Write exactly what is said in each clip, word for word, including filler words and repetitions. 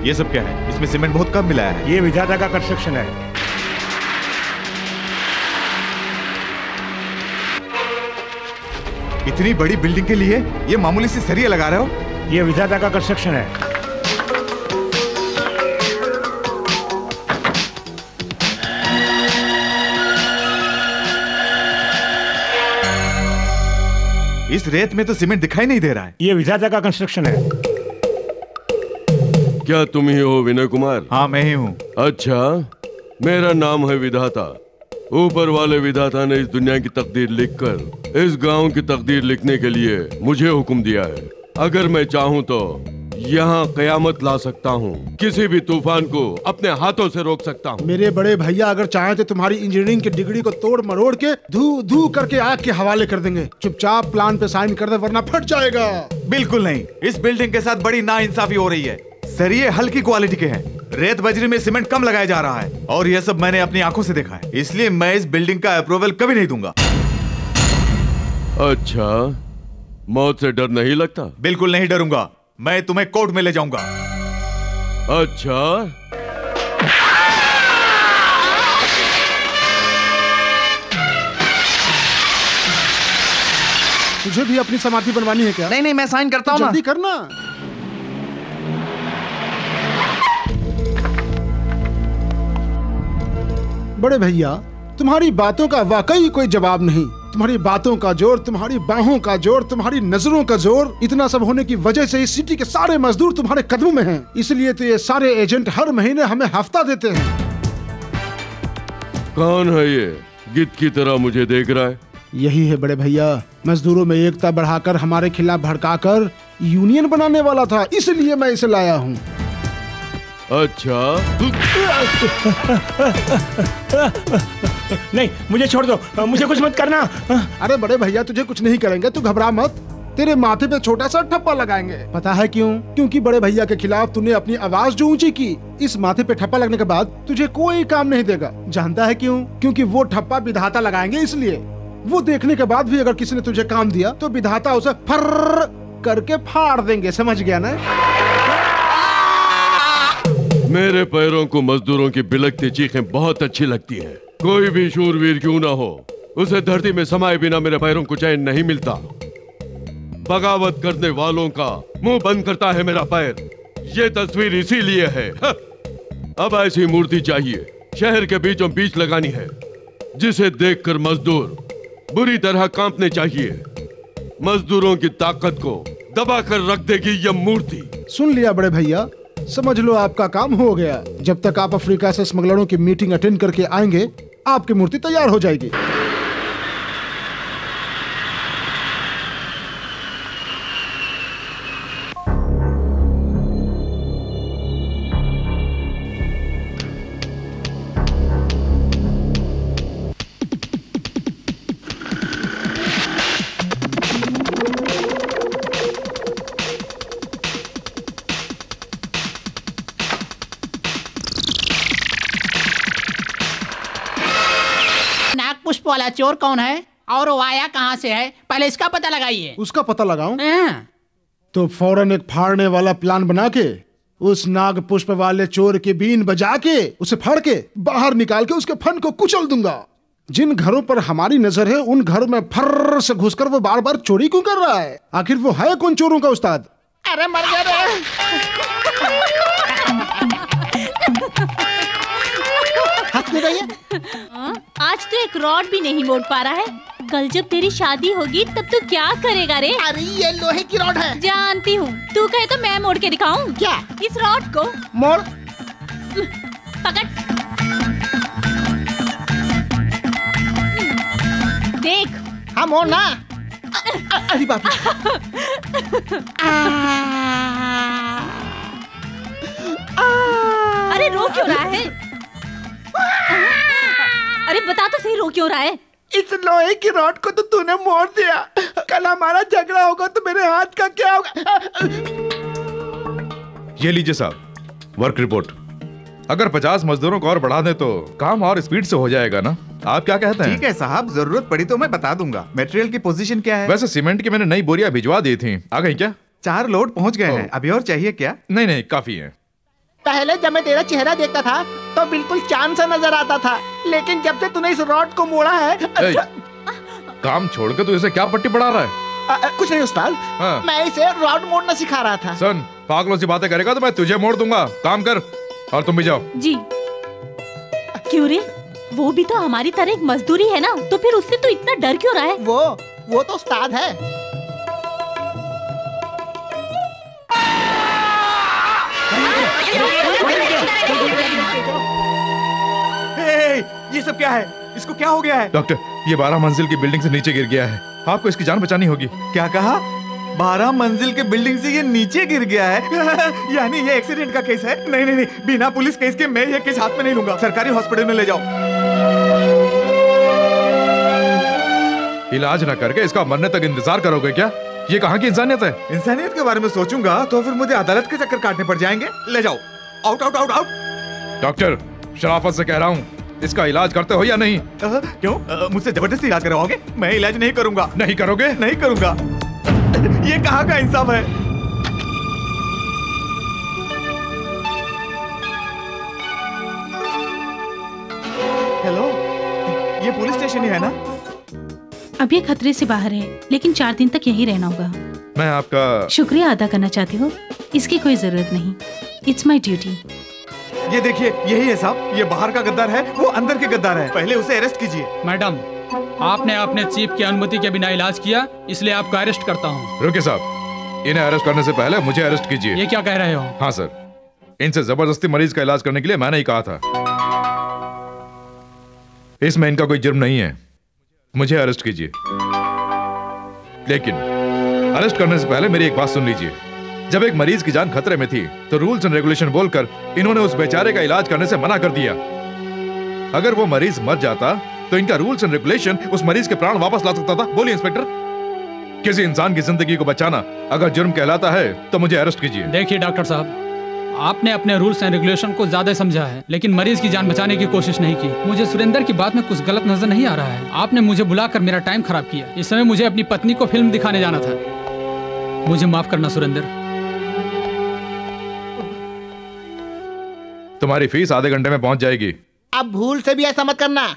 ये सब क्या है? इसमें सीमेंट बहुत कम मिलाया है। ये विधाता का कंस्ट्रक्शन है। इतनी बड़ी बिल्डिंग के लिए ये मामूली सी सरिया लगा रहे हो? ये विधाता का कंस्ट्रक्शन है। इस रेत में तो सीमेंट दिखाई नहीं दे रहा है। ये विधाता का कंस्ट्रक्शन है। क्या तुम ही हो विनय कुमार? हाँ मैं ही हूँ। अच्छा, मेरा नाम है विधाता। ऊपर वाले विधाता ने इस दुनिया की तकदीर लिखकर इस गांव की तकदीर लिखने के लिए मुझे हुक्म दिया है। अगर मैं चाहूँ तो यहाँ कयामत ला सकता हूँ, किसी भी तूफान को अपने हाथों से रोक सकता हूँ। मेरे बड़े भैया अगर चाहे तो तुम्हारी इंजीनियरिंग की डिग्री को तोड़ मरोड़ के धू धू करके आग के हवाले कर देंगे। चुपचाप प्लान पे साइन कर दे वरना फट जाएगा। बिल्कुल नहीं, इस बिल्डिंग के साथ बड़ी नाइंसाफी हो रही है। सरिये हल्की क्वालिटी के हैं, रेत बजरी में सीमेंट कम लगाया जा रहा है और यह सब मैंने अपनी आंखों से देखा है। इसलिए मैं इस बिल्डिंग का अप्रूवल कभी नहीं दूंगा। अच्छा, मौत से डर नहीं लगता? बिल्कुल नहीं डरूंगा। मैं तुम्हें कोर्ट में ले जाऊंगा। अच्छा, तुझे भी अपनी समाधि बनवानी है क्या? नहीं नहीं, मैं साइन करता हूँ। जल्दी करना। बड़े भैया, तुम्हारी बातों का वाकई कोई जवाब नहीं। तुम्हारी बातों का जोर, तुम्हारी बाहों का जोर, तुम्हारी नजरों का जोर, इतना सब होने की वजह से इस सिटी के सारे मजदूर तुम्हारे कदमों में हैं। इसलिए तो ये सारे एजेंट हर महीने हमें हफ्ता देते हैं। कौन है ये गिद्ध की तरह मुझे देख रहा है? यही है बड़े भैया, मजदूरों में एकता बढ़ाकर हमारे खिलाफ भड़काकर यूनियन बनाने वाला था, इसलिए मैं इसे लाया हूँ। अच्छा, नहीं, मुझे छोड़ दो, मुझे कुछ मत करना। अरे बड़े भैया, तुझे कुछ नहीं करेंगे, तू घबरा मत। तेरे माथे पे छोटा सा ठप्पा लगाएंगे। पता है क्यों? क्योंकि बड़े भैया के खिलाफ तूने अपनी आवाज जो ऊंची की, इस माथे पे ठप्पा लगने के बाद तुझे कोई काम नहीं देगा। जानता है क्यों? क्योंकि वो ठप्पा विधाता लगाएंगे, इसलिए। वो देखने के बाद भी अगर किसी ने तुझे काम दिया तो विधाता उसे फर्र करके फाड़ देंगे। समझ गया ना? मेरे पैरों को मजदूरों की बिलखती चीखें बहुत अच्छी लगती हैं। कोई भी शूरवीर क्यों ना हो, उसे धरती में समाये बिना मेरे पैरों को चैन नहीं मिलता। बगावत करने वालों का मुंह बंद करता है मेरा पैर। ये तस्वीर इसीलिए है। अब ऐसी मूर्ति चाहिए, शहर के बीचों बीच लगानी है, जिसे देखकर मजदूर बुरी तरह कांपने चाहिए। मजदूरों की ताकत को दबा कर रख देगी यह मूर्ति। सुन लिया बड़े भैया, समझ लो आपका काम हो गया। जब तक आप अफ्रीका से स्मगलरों की मीटिंग अटेंड करके आएंगे, आपकी मूर्ति तैयार हो जाएगी। पुष्प वाला चोर कौन है और वो आया कहाँ से है, पहले इसका पता लगाइए। उसका पता लगाऊं? तो फौरन एक फाड़ने वाला प्लान बना के उस नाग पुष्प वाले चोर के बीन बजा के उसे फाड़ के बाहर निकाल के उसके फन को कुचल दूंगा। जिन घरों पर हमारी नजर है उन घरों में फर्र से घुसकर वो बार बार चोरी क्यों कर रहा है? आखिर वो है कौन चोरों का उस्ताद? अरे मर गया रे। आज तो एक रॉड भी नहीं मोड़ पा रहा है। कल जब तेरी शादी होगी तब तू क्या करेगा रे? अरे ये लोहे की रॉड है। जानती हूँ, तू कहे तो मैं मोड़ के दिखाऊं। क्या? इस रॉड को मोड़। पकड़, देख। हाँ मोड़ ना। अरे बाप अरे रो क्यों रहा है? अरे बता तो सही, रो क्यों रहा है? इस लोहे की रॉड को तो तूने मोड़ दिया। कल हमारा झगड़ा होगा तो मेरे हाथ का क्या होगा? ये लीजिए साहब, वर्क रिपोर्ट। अगर पचास मजदूरों को और बढ़ा दें तो काम और स्पीड से हो जाएगा ना? आप क्या कहते हैं? ठीक है साहब, जरूरत पड़ी तो मैं बता दूंगा। मटेरियल की पोजीशन क्या है? वैसे सीमेंट की मैंने नई बोरियां भिजवा दी थी, आ गई क्या? चार लोड पहुंच गए हैं। अभी और चाहिए क्या? नहीं नहीं, काफी है। पहले जब मैं तेरा चेहरा देखता था तो बिल्कुल चांद सा नजर आता था, लेकिन जब से तूने इस रॉड को मोड़ा है। अच्छा... काम छोड़कर तू इसे क्या पट्टी पढ़ा रहा है? आ, आ, कुछ नहीं उस्ताद, हाँ। मैं इसे रॉड मोड़ना सिखा रहा था। सुन, पागलों सी बातें करेगा तो मैं तुझे मोड़ दूंगा। काम कर और तुम भी जाओ। जी। क्यों रे? वो भी तो हमारी तरह एक मजदूरी है ना, तो फिर उससे तो इतना डर क्यों रहा है? वो वो तो उस्ताद है। ए, ये सब क्या है? इसको क्या हो गया है? डॉक्टर, ये बारह मंजिल की बिल्डिंग से नीचे गिर गया है। आपको इसकी जान बचानी होगी। क्या कहा? बारह मंजिल के बिल्डिंग से ये नीचे गिर गया है? यानी ये एक्सीडेंट का केस है? नहीं नहीं नहीं, बिना पुलिस केस के मैं ये केस हाथ में नहीं लूंगा। सरकारी हॉस्पिटल में ले जाओ। इलाज न करके इसका मरने तक इंतजार करोगे क्या? ये कहाँ की इंसानियत है? इंसानियत के बारे में सोचूंगा तो फिर मुझे अदालत के चक्कर काटने पड़ जाएंगे। ले जाओ। Out out out out. Doctor, शराफत से कह रहा हूँ, इसका इलाज करते हो या नहीं? आ, क्यों? मुझसे जबरदस्ती इलाज करवाओगे? मैं इलाज नहीं करूंगा। नहीं करोगे? नहीं करूंगा। ये कहाँ का इंसाफ है? हेलो, ये पुलिस स्टेशन ही है ना? अब ये खतरे से बाहर है, लेकिन चार दिन तक यही रहना होगा। मैं आपका शुक्रिया अदा करना चाहती हूँ। इसकी कोई जरूरत नहीं। It's my duty. ये देखिए, यही है साहब। ये बाहर का गद्दार है, वो अंदर के गद्दार है। पहले उसे अरेस्ट कीजिए। मैडम, आपने अपने चीफ की अनुमति के बिना इलाज किया, इसलिए आपको अरेस्ट करता हूँ। रुकिए साहब, इन्हें अरेस्ट करने से पहले मुझे अरेस्ट कीजिए। ये क्या कह रहे हो? हाँ सर, इनसे जबरदस्ती मरीज का इलाज करने के लिए मैंने ही कहा था। इसमें इनका कोई जुर्म नहीं है, मुझे अरेस्ट कीजिए। लेकिन अरेस्ट करने से पहले मेरी एक बात सुन लीजिए। जब एक मरीज की जान खतरे में थी तो रूल्स एंड रेगुलेशन बोलकर इन्होंने उस बेचारे का इलाज करने से मना कर दिया। अगर वो मरीज मर जाता तो इनका रूल्स एंड रेगुलेशन उस मरीज के प्राण वापस ला सकता था। बोलिए इंस्पेक्टर, किसी इंसान की जिंदगी को बचाना अगर जुर्म कहलाता है तो मुझे अरेस्ट कीजिए। देखिए डॉक्टर साहब, आपने अपने रूल्स एंड रेगुलेशन को ज्यादा समझा है, लेकिन मरीज की जान बचाने की कोशिश नहीं की। मुझे सुरेंद्र की बात में कुछ गलत नजर नहीं आ रहा है। आपने मुझे बुलाकर मेरा टाइम खराब किया। इस समय मुझे अपनी पत्नी को फिल्म दिखाने जाना था। मुझे माफ करना सुरेंद्र। तुम्हारी फीस आधे घंटे में पहुंच जाएगी। अब भूल से भी ऐसा मत करना।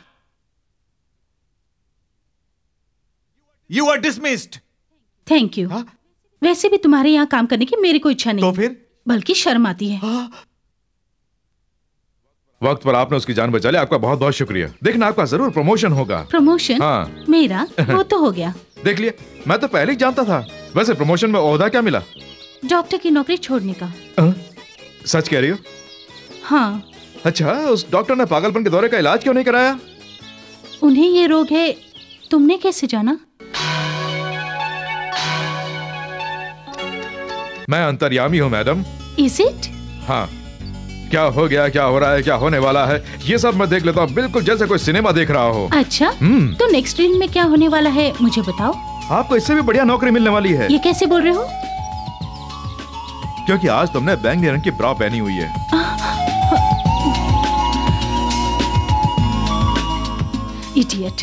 You are dismissed. Thank you. वैसे भी तुम्हारे यहाँ काम करने की मेरी कोई इच्छा नहीं, तो फिर बल्कि शर्म आती है। वक्त पर आपने उसकी जान बचा ली, आपका बहुत बहुत शुक्रिया। देखना, आपका जरूर प्रमोशन होगा। प्रमोशन? हाँ। मेरा वो तो हो गया। देख लिया, मैं तो पहले ही जानता था। वैसे प्रमोशन में ओहदा क्या मिला? डॉक्टर की नौकरी छोड़ने का। आ? सच कह रही हो? हाँ। अच्छा, उस डॉक्टर ने पागलपन के दौरे का इलाज क्यों नहीं कराया? उन्हें ये रोग है, तुमने कैसे जाना? मैं अंतर्यामी हूँ मैडम। Is it? हाँ, क्या हो गया, क्या हो रहा है, क्या होने वाला है, ये सब मैं देख लेता हूँ, बिल्कुल जैसे कोई सिनेमा देख रहा हो। अच्छा, तो नेक्स्ट दिन में क्या होने वाला है मुझे बताओ। आपको इससे भी बढ़िया नौकरी मिलने वाली है। ये कैसे बोल रहे हो? क्योंकि आज तुमने बैंगनी रंग की ब्रा पहनी हुई है। इडियट।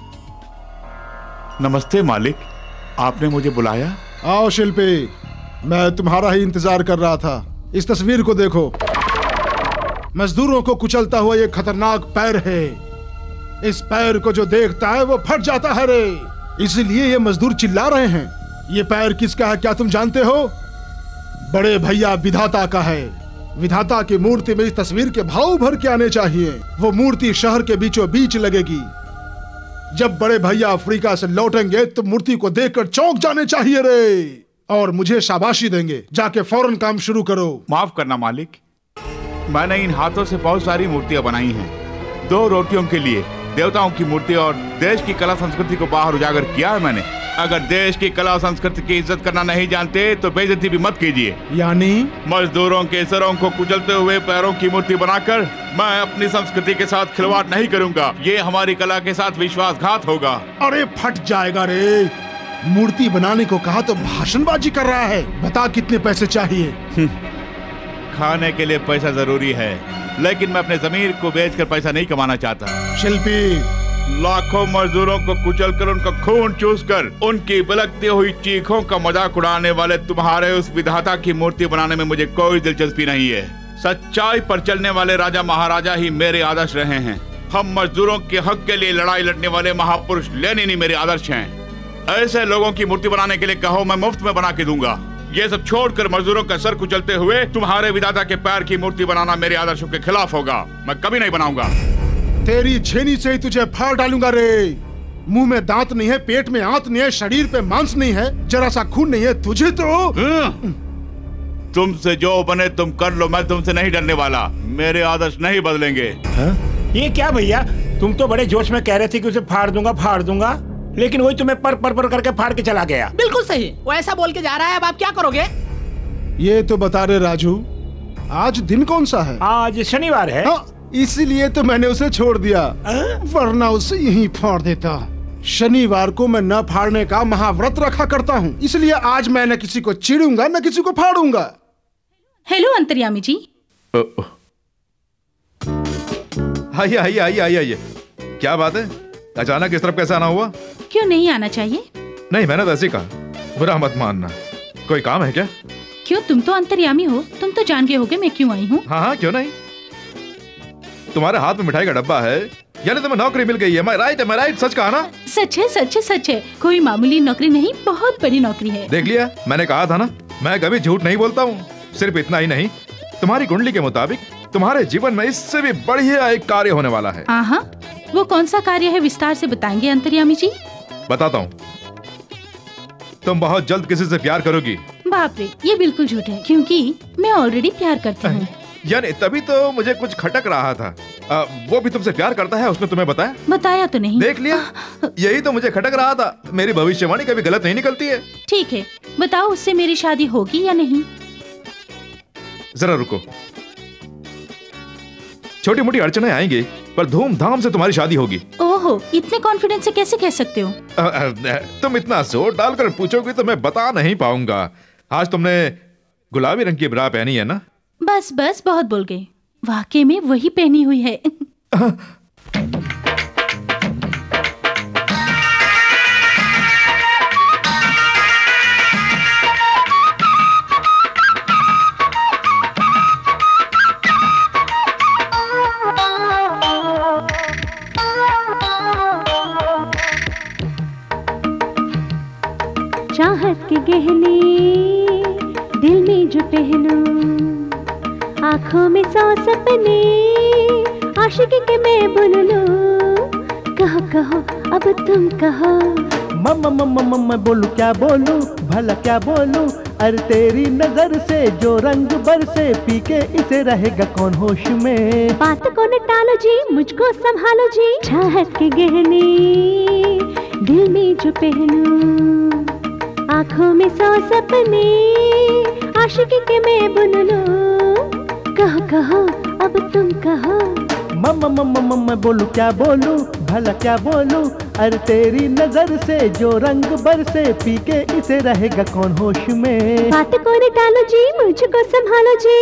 नमस्ते मालिक, आपने मुझे बुलाया? आओ शिल्पी, मैं तुम्हारा ही इंतजार कर रहा था। इस तस्वीर को देखो, मजदूरों को कुचलता हुआ ये खतरनाक पैर है। इस पैर को जो देखता है वो फट जाता है रे। इसलिए ये मजदूर चिल्ला रहे हैं। ये पैर किसका है क्या तुम जानते हो? बड़े भैया विधाता का है। विधाता की मूर्ति में इस तस्वीर के भाव भर के आने चाहिए। वो मूर्ति शहर के बीचों बीच लगेगी। जब बड़े भैया अफ्रीका से लौटेंगे तो मूर्ति को देखकर चौंक जाने चाहिए रे, और मुझे शाबाशी देंगे। जाके फौरन काम शुरू करो। माफ करना मालिक, मैंने इन हाथों से बहुत सारी मूर्तियां बनाई हैं। दो रोटियों के लिए देवताओं की मूर्ति और देश की कला संस्कृति को बाहर उजागर किया है मैंने। अगर देश की कला संस्कृति की इज्जत करना नहीं जानते तो बेइज्जती भी मत कीजिए। यानी मजदूरों के सरों को कुचलते हुए पैरों की मूर्ति बनाकर मैं अपनी संस्कृति के साथ खिलवाड़ नहीं करूंगा। ये हमारी कला के साथ विश्वासघात होगा। अरे फट जाएगा रे। मूर्ति बनाने को कहा तो भाषणबाजी कर रहा है। बता कितने पैसे चाहिए? खाने के लिए पैसा जरूरी है, लेकिन मैं अपने जमीर को बेचकर पैसा नहीं कमाना चाहता। शिल्पी, लाखों मजदूरों को कुचलकर उनका खून चूसकर उनकी बिलखती हुई चीखों का मजाक उड़ाने वाले तुम्हारे उस विधाता की मूर्ति बनाने में मुझे कोई दिलचस्पी नहीं है। सच्चाई पर चलने वाले राजा महाराजा ही मेरे आदर्श रहे हैं। हम मजदूरों के हक के लिए लड़ाई लड़ने वाले महापुरुष लेनिन ही मेरे आदर्श हैं। ऐसे लोगों की मूर्ति बनाने के लिए कहो, मैं मुफ्त में बना के दूंगा। ये सब छोड़कर मजदूरों का सर कुचलते हुए तुम्हारे विधाता के पैर की मूर्ति बनाना मेरे आदर्शों के खिलाफ होगा। मैं कभी नहीं बनाऊंगा। तेरी छेनी से ही तुझे फाड़ डालूंगा रे। मुंह में दांत नहीं है, पेट में आंत नहीं है, शरीर पे मांस नहीं है, जरा सा खून नहीं है तुझे तो। तुमसे जो बने तुम कर लो, मैं तुमसे नहीं डरने वाला। मेरे आदर्श नहीं बदलेंगे। हा? ये क्या भैया, तुम तो बड़े जोश में कह रहे थे कि उसे फाड़ दूंगा फाड़ दूंगा, लेकिन वही तुम्हें पर पर पर करके फाड़ के चला गया। बिल्कुल सही, वो ऐसा बोल के जा रहा है, अब आप क्या करोगे? ये तो बता रहे राजू, आज दिन कौन सा है? आज शनिवार है। इसीलिए तो मैंने उसे छोड़ दिया, वरना उसे यहीं फाड़ देता। शनिवार को मैं न फाड़ने का महाव्रत रखा करता हूँ, इसलिए आज मैं न किसी को चिढ़ूंगा न किसी को फाड़ूंगा। हेलो अंतर्यामी जी। आइए आइए आइए आइए आइए। क्या बात है, अचानक इस तरफ कैसे आना हुआ? क्यों नहीं आना चाहिए? नहीं, मैंने तो ऐसे कहा, बुरा मत मानना। कोई काम है क्या? क्यों, तुम तो अंतर्यामी हो, तुम तो जान गए होगे मैं क्यों आई हूँ। हाँ हाँ, क्यों नहीं। तुम्हारे हाथ में मिठाई का डब्बा है, यानी तुम्हें नौकरी मिल गई है। मैं राइट है, मैं राइट, सच कहा ना? सच है सच है सच है, कोई मामूली नौकरी नहीं, बहुत बड़ी नौकरी है। देख लिया, मैंने कहा था ना, मैं कभी झूठ नहीं बोलता हूँ। सिर्फ इतना ही नहीं, तुम्हारी कुंडली के मुताबिक तुम्हारे जीवन में इससे भी बढ़िया एक कार्य होने वाला है। आहा, वो कौन सा कार्य है, विस्तार से बताएंगे अंतर्यामी जी? बताता हूँ, तुम बहुत जल्द किसी से प्यार करोगी। बाप रे, ये बिल्कुल झूठ है, क्योंकि मैं ऑलरेडी प्यार करती हूँ। यानी तभी तो मुझे कुछ खटक रहा था। आ, वो भी तुमसे प्यार करता है, उसने तुम्हें बताया? बताया तो नहीं। देख लिया, यही तो मुझे खटक रहा था। मेरी भविष्यवाणी कभी गलत नहीं निकलती है। ठीक है, बताओ उससे मेरी शादी होगी या नहीं? जरा रुको, छोटी मोटी अड़चनें आएंगी, पर धूमधाम से तुम्हारी शादी होगी। ओहो, इतने कॉन्फिडेंस से कैसे कह सकते हो? आ, आ, तुम इतना जोर डालकर पूछोगे तो मैं बता नहीं पाऊंगा। आज तुमने गुलाबी रंग की ब्रा पहनी है ना? बस बस, बहुत बोल गए, वाकई में वही पहनी हुई है। चाहत के गहने दिल में जो पहनो, आँखों में सौ सपने आशिकी के मैं बुन लूं। कहो कहो अब तुम कहो। मम्मा मम्मा मम्मा बोलूं क्या बोलूं, भला क्या बोलूं। अरे तेरी नजर से जो रंग बरसे, पी के इसे रहेगा कौन होश में। बात को न टालो जी, मुझको संभालो जी। चाहत के गहने दिल में जो पहनूं, आँखों में सौ सपने आशिकी के मैं बुन लूं। कहो कहो अब तुम कहो। मम्मा मम्मा मम्मा बोलूं क्या बोलूं, भला क्या बोलूं। अरे तेरी नजर से जो रंग बरसे, पी के इसे रहेगा कौन होश में। बात को न टालो जी, मुझको संभालो जी।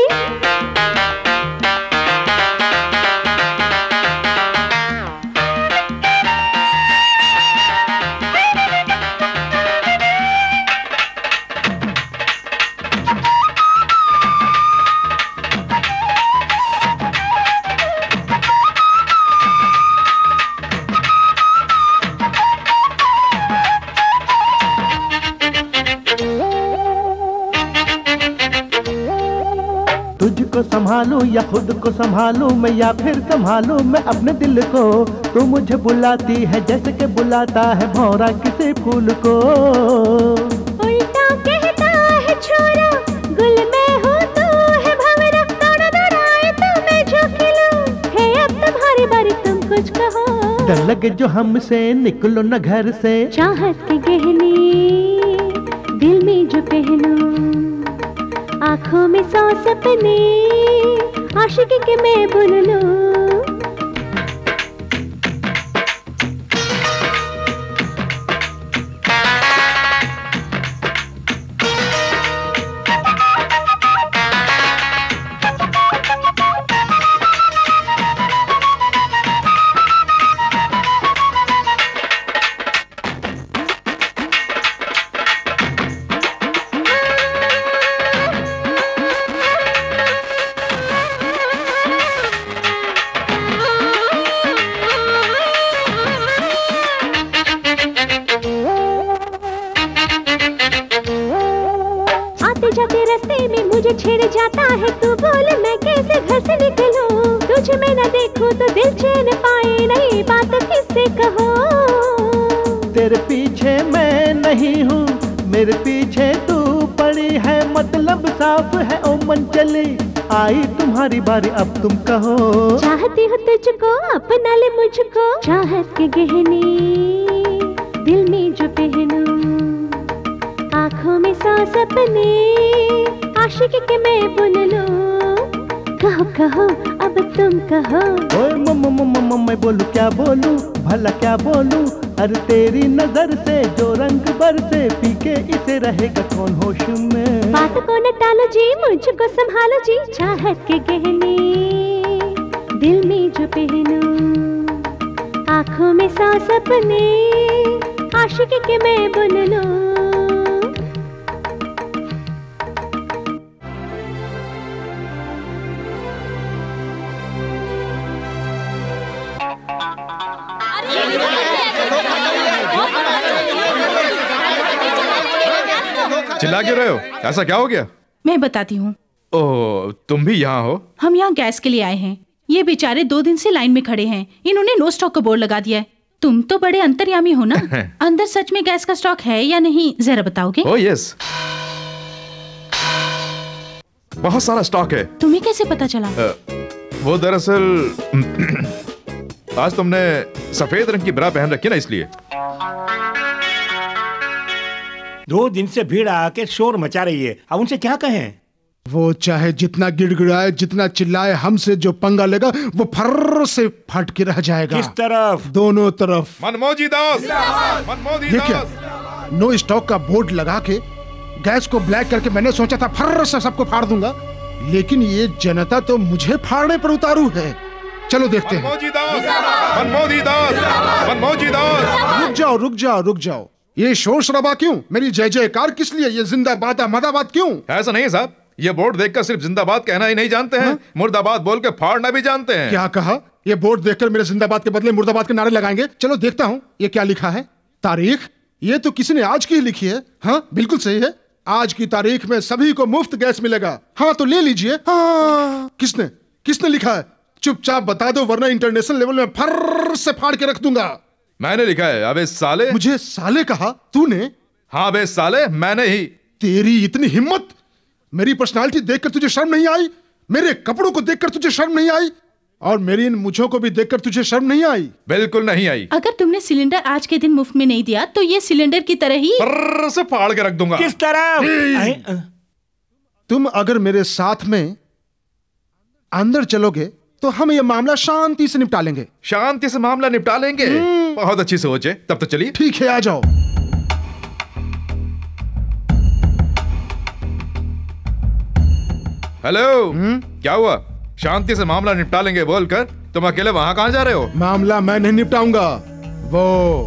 तुझको संभालूं या खुद को संभालूं मैं, या फिर संभालूं मैं अपने दिल को। तू मुझे बुलाती है जैसे कि बुलाता है भौरा किसी फूल को। उल्टा कहता है छोरा, गुल में हूँ तू है भंवरा। दौड़ा दौड़ाए तो मैं जो खिलूं, है अब तुम्हारी बारी तुम कुछ कहो। डर लगे जो हमसे, निकलो न घर से। चाहत के गहने दिल में जो पहनूं, आँखों में सौ सपने आशिकी के मैं बुन लूं। जाता है तू बोल मैं कैसे घर से निकलूं, तुझे मैं न देखूं तो दिल चैन पाए नहीं, बात किससे कहो। तेरे पीछे मैं नहीं हूँ, मेरे पीछे तू पड़ी है, मतलब साफ है ओ मन चली, आई तुम्हारी बारी अब तुम कहो। चाहती हूँ तुझको अपना ले मुझको, चाहत के गहने दिल में जो पहनूं, आँखों में सौ सपने आशिक के मैं बुन लूं, कहो कहो अब तुम कहो। ओए मम मम मम मैं बोलूं क्या बोलूं, भला क्या बोलूं, अरे तेरी नजर से जो रंग बरसे, पी के इसे रहेगा कौन होश में। बात को न टालो जी मुझको संभालो जी, चाहत के गहने दिल में जो पहनूं, आँखों में सौ सपने आशिक के मैं बुन लूं। चिल्ला क्यों रहे हो? ऐसा क्या हो गया? मैं बताती हूँ। ओह, तुम भी यहाँ हो? हम यहाँ गैस के लिए आए हैं। ये बेचारे दो दिन से लाइन में खड़े हैं, इन्होंने नो स्टॉक का बोर्ड लगा दिया है। तुम तो बड़े अंतर्यामी हो ना, अंदर सच में गैस का स्टॉक है या नहीं जरा बताओगे? ओह यस, बहुत सारा स्टॉक है। तुम्हें कैसे पता चला? आ, वो दरअसल आज तुमने सफेद रंग की ब्रा पहन रखी ना, इसलिए। दो दिन से भीड़ आके शोर मचा रही है, अब उनसे क्या कहें? वो चाहे जितना गिड़गिड़ाए, जितना चिल्लाए, हमसे जो पंगा लेगा वो फर्र से फट के रह जाएगा। किस तरफ? दोनों तरफ। मनमोजी दास, मनमोजी ये दास। क्या? नो स्टॉक का बोर्ड लगा के गैस को ब्लैक करके मैंने सोचा था फर्र से सबको फाड़ दूंगा, लेकिन ये जनता तो मुझे फाड़ने पर उतारू है। चलो देखते हैं। मनमोजी दास, मनमोजी दास, मनमोजी दास। रुक जाओ रुक जाओ रुक जाओ, ये शोर शराबा क्यों? मेरी जय जयकार किस लिए? ये जिंदाबाद अहमदाबाद क्यों? ऐसा नहीं है साहब, ये बोर्ड देखकर सिर्फ जिंदाबाद कहना ही नहीं जानते हैं, मुर्दाबाद बोल के फाड़ना भी जानते हैं। क्या कहा? ये बोर्ड देखकर मेरे जिंदाबाद के बदले मुर्दाबाद के नारे लगाएंगे? चलो देखता हूँ ये क्या लिखा है। तारीख ये तो किसी ने आज की ही लिखी है। हाँ बिल्कुल सही है, आज की तारीख में सभी को मुफ्त गैस मिलेगा। हाँ तो ले लीजिए। हाँ किसने किसने लिखा है? चुपचाप बता दो वरना इंटरनेशनल लेवल में फर्र से फाड़ के रख दूंगा। मैंने लिखा है। अबे साले। मुझे साले कहा तूने? हाँ बे साले, मैंने ही। तेरी इतनी हिम्मत! मेरी पर्सनालिटी देखकर तुझे शर्म नहीं आई? मेरे कपड़ों को देखकर तुझे शर्म नहीं आई? और मेरी इन मुझों को भी देखकर तुझे शर्म नहीं आई? बिल्कुल नहीं आई। अगर तुमने सिलेंडर आज के दिन मुफ्त में नहीं दिया तो ये सिलेंडर की तरह ही फर्र से फाड़ के रख दूंगा। किस तरह? तुम अगर मेरे साथ में अंदर चलोगे तो हम ये मामला शांति से निपटा लेंगे। शांति से मामला निपटा लेंगे? बहुत अच्छी सोच है, तब तो चलिए। ठीक है आ जाओ। हेलो, क्या हुआ? शांति से मामला निपटा लेंगे बोलकर तुम अकेले वहां कहां जा रहे हो? मामला मैं नहीं निपटाऊंगा, वो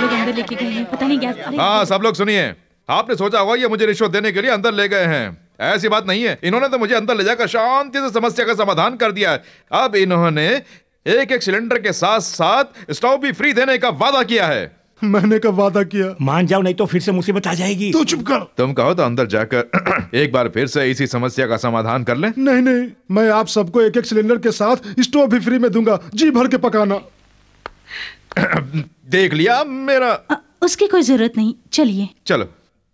लोग अंदर लेके गए हैं, पता नहीं गैस। अरे हाँ सब लोग सुनिए, आपने सोचा होगा ये मुझे रिश्वत देने के लिए अंदर ले गए हैं। ऐसी बात नहीं है, इन्होंने तो मुझे अंदर ले जाकर शांति से समस्या का समाधान कर दिया है। अब इन्होंने एक एक सिलेंडर के साथ साथ स्टोव भी फ्री देने का वादा किया है। मैंने कब वादा किया? मान जाओ नहीं तो फिर से मुसीबत आ जाएगी। तू चुप कर। तुम कहो तो अंदर जाकर एक बार फिर से इसी समस्या का समाधान कर लें। नहीं नहीं, मैं आप सबको एक एक सिलेंडर के साथ स्टोव भी फ्री में दूंगा, जी भर के पकाना। देख लिया मेरा। आ, उसकी कोई जरूरत नहीं, चलिए। चलो।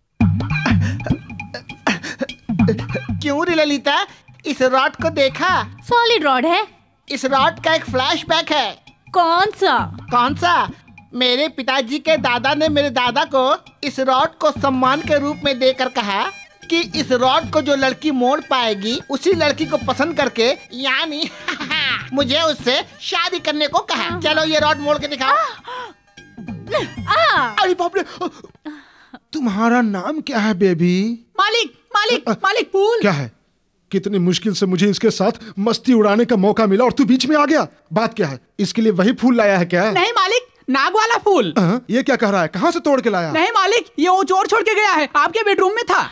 क्यों रे ललिता, इस रॉड को देखा? सॉलिड रॉड है। इस रॉड का एक फ्लैशबैक है। कौन सा? कौन सा? मेरे पिताजी के दादा ने मेरे दादा को इस रॉड को सम्मान के रूप में देकर कहा कि इस रॉड को जो लड़की मोड़ पाएगी उसी लड़की को पसंद करके, यानी मुझे उससे शादी करने को कहा। चलो ये रॉड मोड़ के दिखाओ। अरे बाप रे, तुम्हारा नाम क्या है बेबी? मालिक मालिक मालिक फूल। क्या है? कितनी मुश्किल से मुझे इसके साथ मस्ती उड़ाने का मौका मिला और तू बीच में आ गया। बात क्या है? इसके लिए वही फूल लाया है क्या? नहीं मालिक, नाग वाला फूल। आ, ये क्या कह रहा है? कहाँ से तोड़ के लाया? नहीं मालिक, ये वो चोर छोड़ के गया है, आपके बेडरूम में था।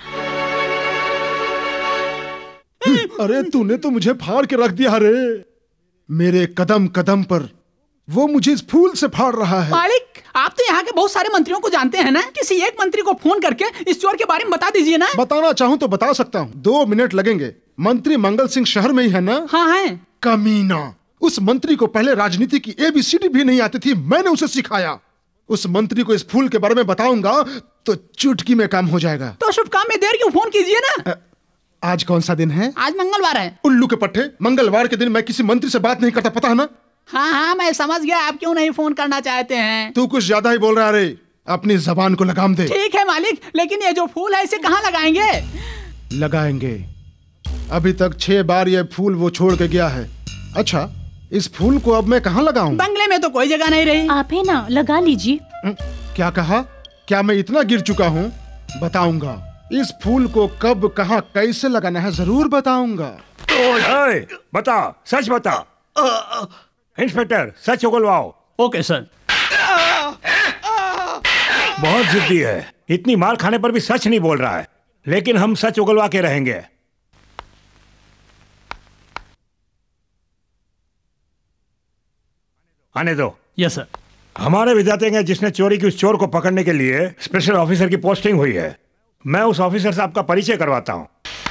अरे तूने तो मुझे फाड़ के रख दिया रे। मेरे कदम कदम पर वो मुझे इस फूल से फाड़ रहा है। मालिक, आप तो यहाँ के बहुत सारे मंत्रियों को जानते हैं ना, किसी एक मंत्री को फोन करके इस चोर के बारे में बता दीजिए ना। बताना चाहूँ तो बता सकता हूँ, दो मिनट लगेंगे। मंत्री मंगल सिंह शहर में ही है ना? हाँ है। कमीना, उस मंत्री को पहले राजनीति की एबीसीडी भी नहीं आती थी, मैंने उसे सिखाया। उस मंत्री को इस फूल के बारे में बताऊंगा तो चुटकी में काम हो जाएगा। तो शुभ काम में देर क्यों, फोन कीजिए ना। आ, आज कौन सा दिन है? आज मंगलवार है। उल्लू के पट्टे, मंगलवार के दिन मैं किसी मंत्री से बात नहीं करता, पता है ना? हाँ हाँ मैं समझ गया, आप क्यों नहीं फोन करना चाहते हैं। तू कुछ ज्यादा ही बोल रहा है रे, अपनी जबान को लगाम दे। ठीक है मालिक, लेकिन ये जो फूल है इसे कहाँ लगाएंगे? लगाएंगे। अभी तक छह बार ये फूल वो छोड़ के गया है। अच्छा, इस फूल को अब मैं कहाँ लगाऊं? बंगले में तो कोई जगह नहीं रही। आप है ना, लगा लीजिए। क्या कहा? क्या मैं इतना गिर चुका हूँ? बताऊंगा। इस फूल को कब, कहाँ, कैसे लगाना है जरूर बताऊंगा। ओए, बता, सच बता। इंस्पेक्टर, सच उगलवाओ। Okay sir. बहुत जिद्दी है, इतनी मार खाने पर भी सच नहीं बोल रहा है, लेकिन हम सच उगलवा के रहेंगे। आने दो। Yes sir. हमारे विधाते हैं जिसने चोरी की उस चोर को पकड़ने के लिए स्पेशल ऑफिसर की पोस्टिंग हुई है। मैं उस ऑफिसर से आपका परिचय करवाता हूं।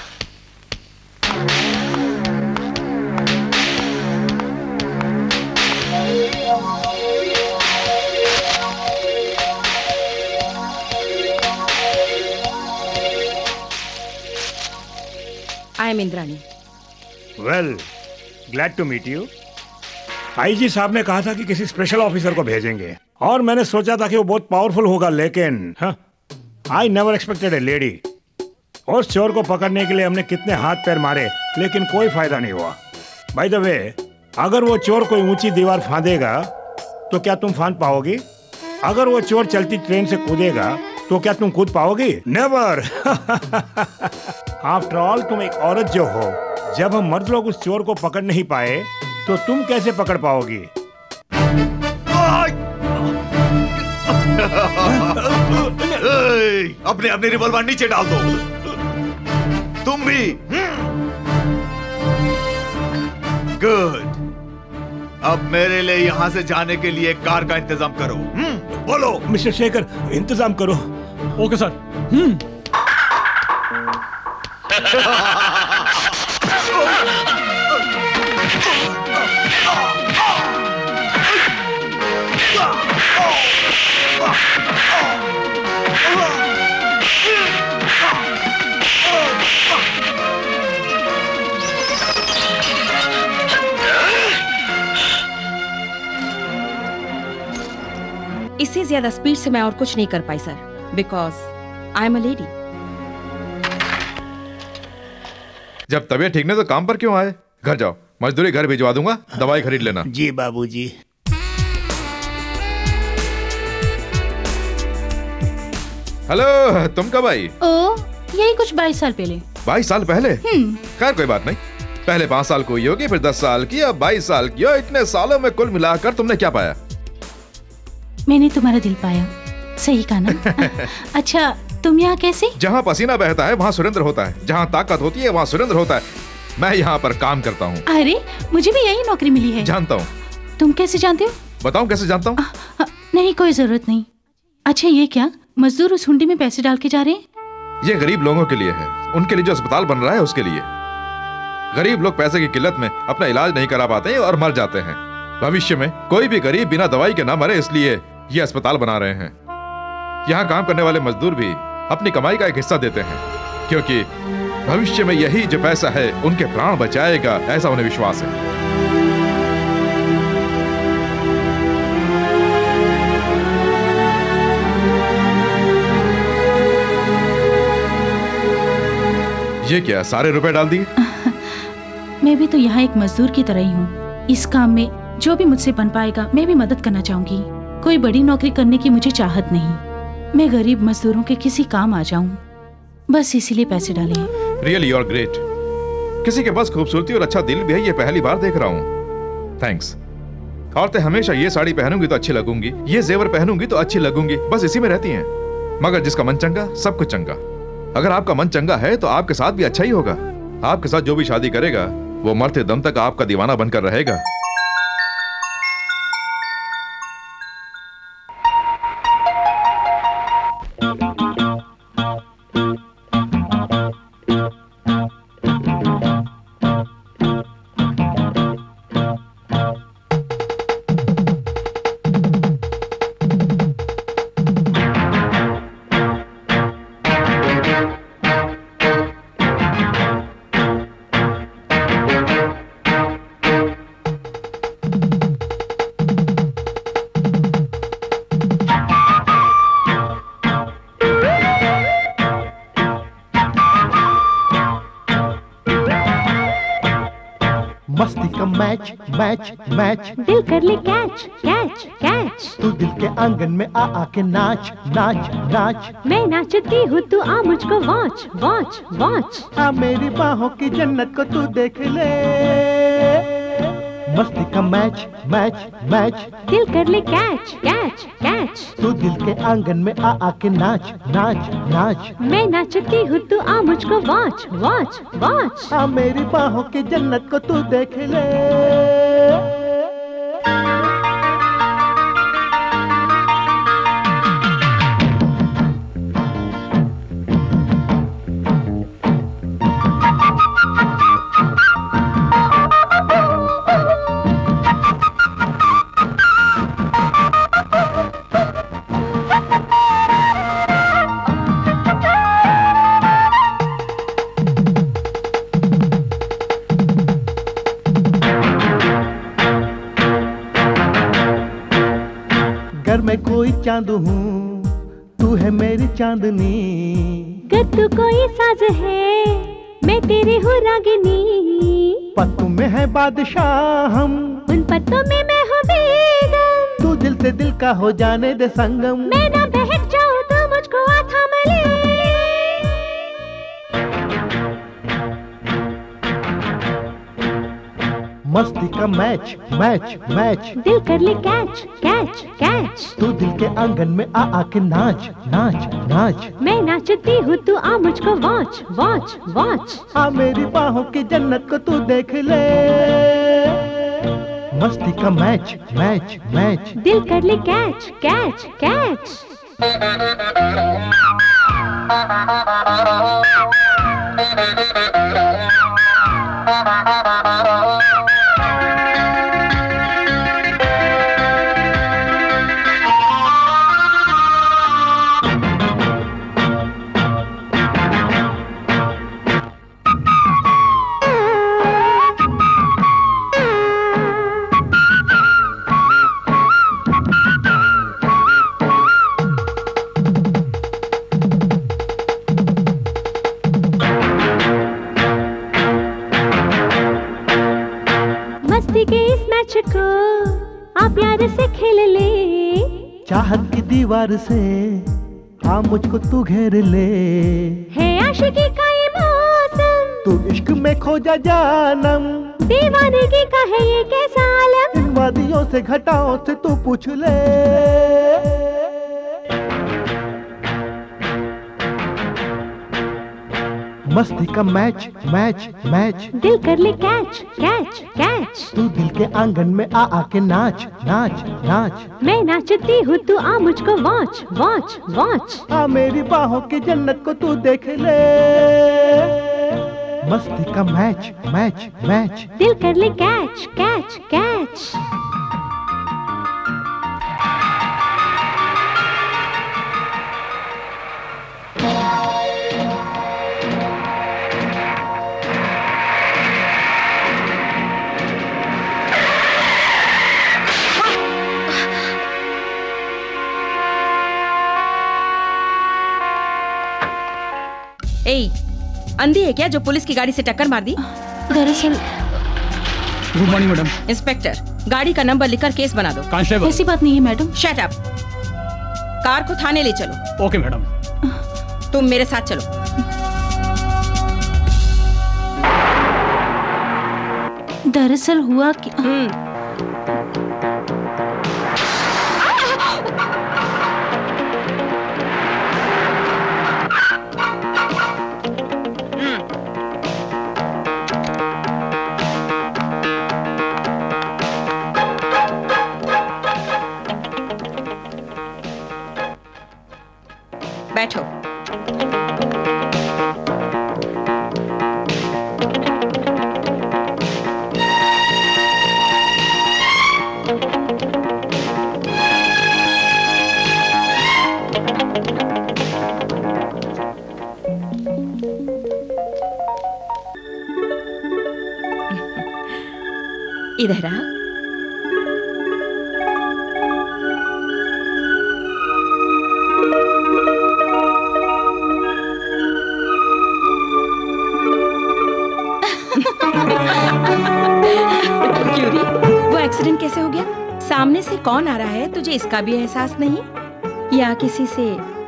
I am Indrani. Well, glad to meet you. IG साहब ने कहा था कि किसी स्पेशल ऑफिसर को भेजेंगे और मैंने सोचा था कि वो बहुत पावरफुल होगा, लेकिन I never expected a lady. उस चोर को पकड़ने के लिए हमने कितने हाथ पैर मारे, लेकिन कोई फायदा नहीं हुआ। बाय द वे, अगर वो चोर कोई ऊंची दीवार फांदेगा तो क्या तुम फांद पाओगी? अगर वो चोर चलती ट्रेन से कूदेगा तो क्या तुम कूद पाओगी? नेवर। आफ्टर ऑल तुम एक औरत जो हो, जब हम मर्द लोग उस चोर को पकड़ नहीं पाए तो तुम कैसे पकड़ पाओगी? अपने अपने रिवॉल्वर नीचे डाल दो। तुम भी। गुड। अब मेरे लिए यहाँ से जाने के लिए कार का इंतजाम करो। बोलो। मिस्टर शेखर, इंतजाम करो। Okay sir. हम्म। इससे ज्यादा स्पीड से मैं और कुछ नहीं कर पाई sir, because I am a lady. जब तबीयत ठीक नहीं तो काम पर क्यों आए? घर जाओ, मजदूरी घर भिजवा दूंगा, दवाई खरीद लेना। जी बाबूजी। हेलो, तुम कब आई? ओ, यही कुछ बाईस साल पहले। बाईस साल पहले? खैर कोई बात नहीं। पहले पांच साल को होगी, फिर दस साल की, अब बाईस साल की। इतने सालों में कुल मिलाकर तुमने क्या पाया? मैंने तुम्हारा दिल पाया। सही कहा ना? अच्छा, तुम यहाँ कैसे? जहाँ पसीना बहता है वहाँ सुरेंद्र होता है, जहाँ ताकत होती है वहाँ सुरेंद्र होता है। मैं यहाँ पर काम करता हूँ। अरे, मुझे भी यही नौकरी मिली है। जानता हूँ। तुम कैसे जानते हो? बताऊँ कैसे जानता हूँ? नहीं, कोई जरूरत नहीं। अच्छा, ये क्या मजदूर उस हुंडी में पैसे डाल के जा रहे हैं? ये गरीब लोगों के लिए है, उनके लिए जो अस्पताल बन रहा है उसके लिए। गरीब लोग पैसे की किल्लत में अपना इलाज नहीं करा पाते और मर जाते हैं। भविष्य में कोई भी गरीब बिना दवाई के ना मरे, इसलिए ये अस्पताल बना रहे हैं। यहाँ काम करने वाले मजदूर भी अपनी कमाई का एक हिस्सा देते हैं, क्योंकि भविष्य में यही जो पैसा है उनके प्राण बचाएगा, ऐसा उन्हें विश्वास है। ये क्या, सारे रुपए डाल दिए? मैं भी तो यहाँ एक मजदूर की तरह ही हूँ। इस काम में जो भी मुझसे बन पाएगा मैं भी मदद करना चाहूंगी। कोई बड़ी नौकरी करने की मुझे चाहत नहीं। मैं गरीब मजदूरों के किसी काम आ जाऊं, बस इसीलिए पैसे डाले। Really you are great. किसी के पास खूबसूरती और अच्छा दिल भी है, ये पहली बार देख रहा हूँ। थैंक्स। औरतें हमेशा ये साड़ी पहनूंगी तो अच्छी लगूंगी, ये जेवर पहनूंगी तो अच्छी लगूंगी, बस इसी में रहती हैं। मगर जिसका मन चंगा सब कुछ चंगा। अगर आपका मन चंगा है तो आपके साथ भी अच्छा ही होगा। आपके साथ जो भी शादी करेगा वो मरते दम तक आपका दीवाना बनकर रहेगा। मैच मैच मैच दिल कर ले कैच कैच कैच। तू दिल के आंगन में आ आके नाच नाच नाच। मैं नाचती हूँ तू आ मुझको वॉच वॉच वॉच। आ मेरी बाहों की जन्नत को तू देख ले। मस्ती का मैच मैच मैच दिल कर ले कैच कैच कैच। तू दिल के आंगन में आ आके नाच नाच नाच। मैं नाचती हूँ तू आ मुझको वॉच वॉच वॉच। आ मेरी बाहों की जन्नत को तू देख ले। कोई चांद हूँ तू है मेरी चांदनी। गर तू कोई साज है मैं तेरी हूँ रागिनी। पत्तों में है बादशाह हम उन पत्तों में मैं हूँ बेगम। तू दिल से दिल का हो जाने दे संगम। मैं ना बहक जाऊँ तो मुझको आ थाम ले। मस्ती का मैच मैच मैच दिल कर ले कैच कैच कैच। तू दिल के आंगन में आ आके नाच नाच नाच। मैं नाचती हूँ तू आ मुझको वॉच वॉच वॉच। आ मेरी बाहों की जन्नत को तू देख ले। मस्ती का मैच मैच मैच दिल कर ले कैच कैच कैच। को आप प्यार से खेल ले। चाहत की दीवार से आ मुझको तू घेर ले। है आशिकी का ये मौसम तू इश्क में खो जा जानम। दीवानगी का है ये कैसा आलम। इन वादियों से घटाओं से तू पूछ ले। मस्ती का मैच मैच मैच, दिल कर ले कैच कैच कैच। तू दिल के आंगन में आ आके नाच नाच नाच। मैं नाचती हूँ तू आ मुझको वॉच वॉच वॉच। आ मेरी बाहों की जन्नत को तू देख ले। मस्ती का मैच मैच मैच, दिल कर ले कैच कैच कैच। ए, अंधी है क्या जो पुलिस की गाड़ी से टक्कर मार दी? दरअसल गुड मॉर्निंग मैडम। इंस्पेक्टर, गाड़ी का नंबर लिखकर केस बना दो। कांस्टेबल, ऐसी बात नहीं है मैडम। Shut up. कार को थाने ले चलो। Okay madam. तुम मेरे साथ चलो। दरअसल हुआ कि बैठो। इधर आ। क्यों री? वो एक्सीडेंट कैसे हो गया? सामने से कौन आ रहा है, तुझे इसका भी एहसास नहीं? या किसी से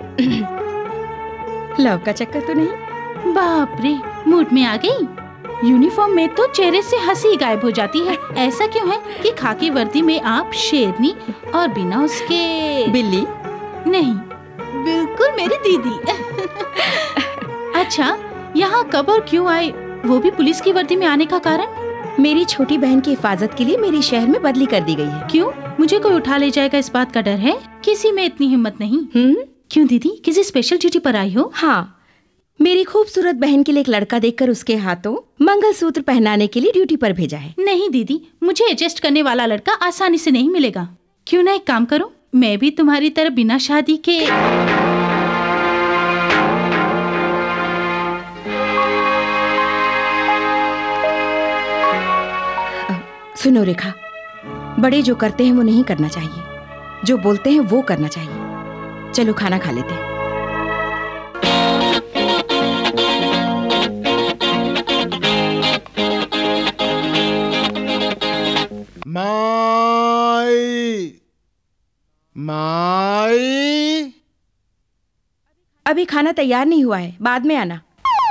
लव का चक्कर तो नहीं? बाप रे, मूड में आ गई। यूनिफॉर्म में तो चेहरे से हंसी गायब हो जाती है। ऐसा क्यों है कि खाकी वर्दी में आप शेरनी और बिना उसके बिल्ली? नहीं, बिल्कुल मेरी दीदी। अच्छा, यहाँ कब और क्यों आए, वो भी पुलिस की वर्दी में आने का कारण? मेरी छोटी बहन की हिफाजत के लिए मेरी शहर में बदली कर दी गई है। क्यों? मुझे कोई उठा ले जाएगा इस बात का डर है? किसी में इतनी हिम्मत नहीं। हम्म? क्यों दीदी, किसी स्पेशल ड्यूटी पर आई हो? हाँ, मेरी खूबसूरत बहन के लिए एक लड़का देखकर उसके हाथों मंगलसूत्र पहनाने के लिए ड्यूटी पर भेजा है। नहीं दीदी, मुझे एडजस्ट करने वाला लड़का आसानी से नहीं मिलेगा। क्यों ना एक काम करो, मैं भी तुम्हारी तरह बिना शादी के। सुनो रेखा, बड़े जो करते हैं वो नहीं करना चाहिए, जो बोलते हैं वो करना चाहिए। चलो खाना खा लेते हैं। माई माई, अभी खाना तैयार नहीं हुआ है, बाद में आना।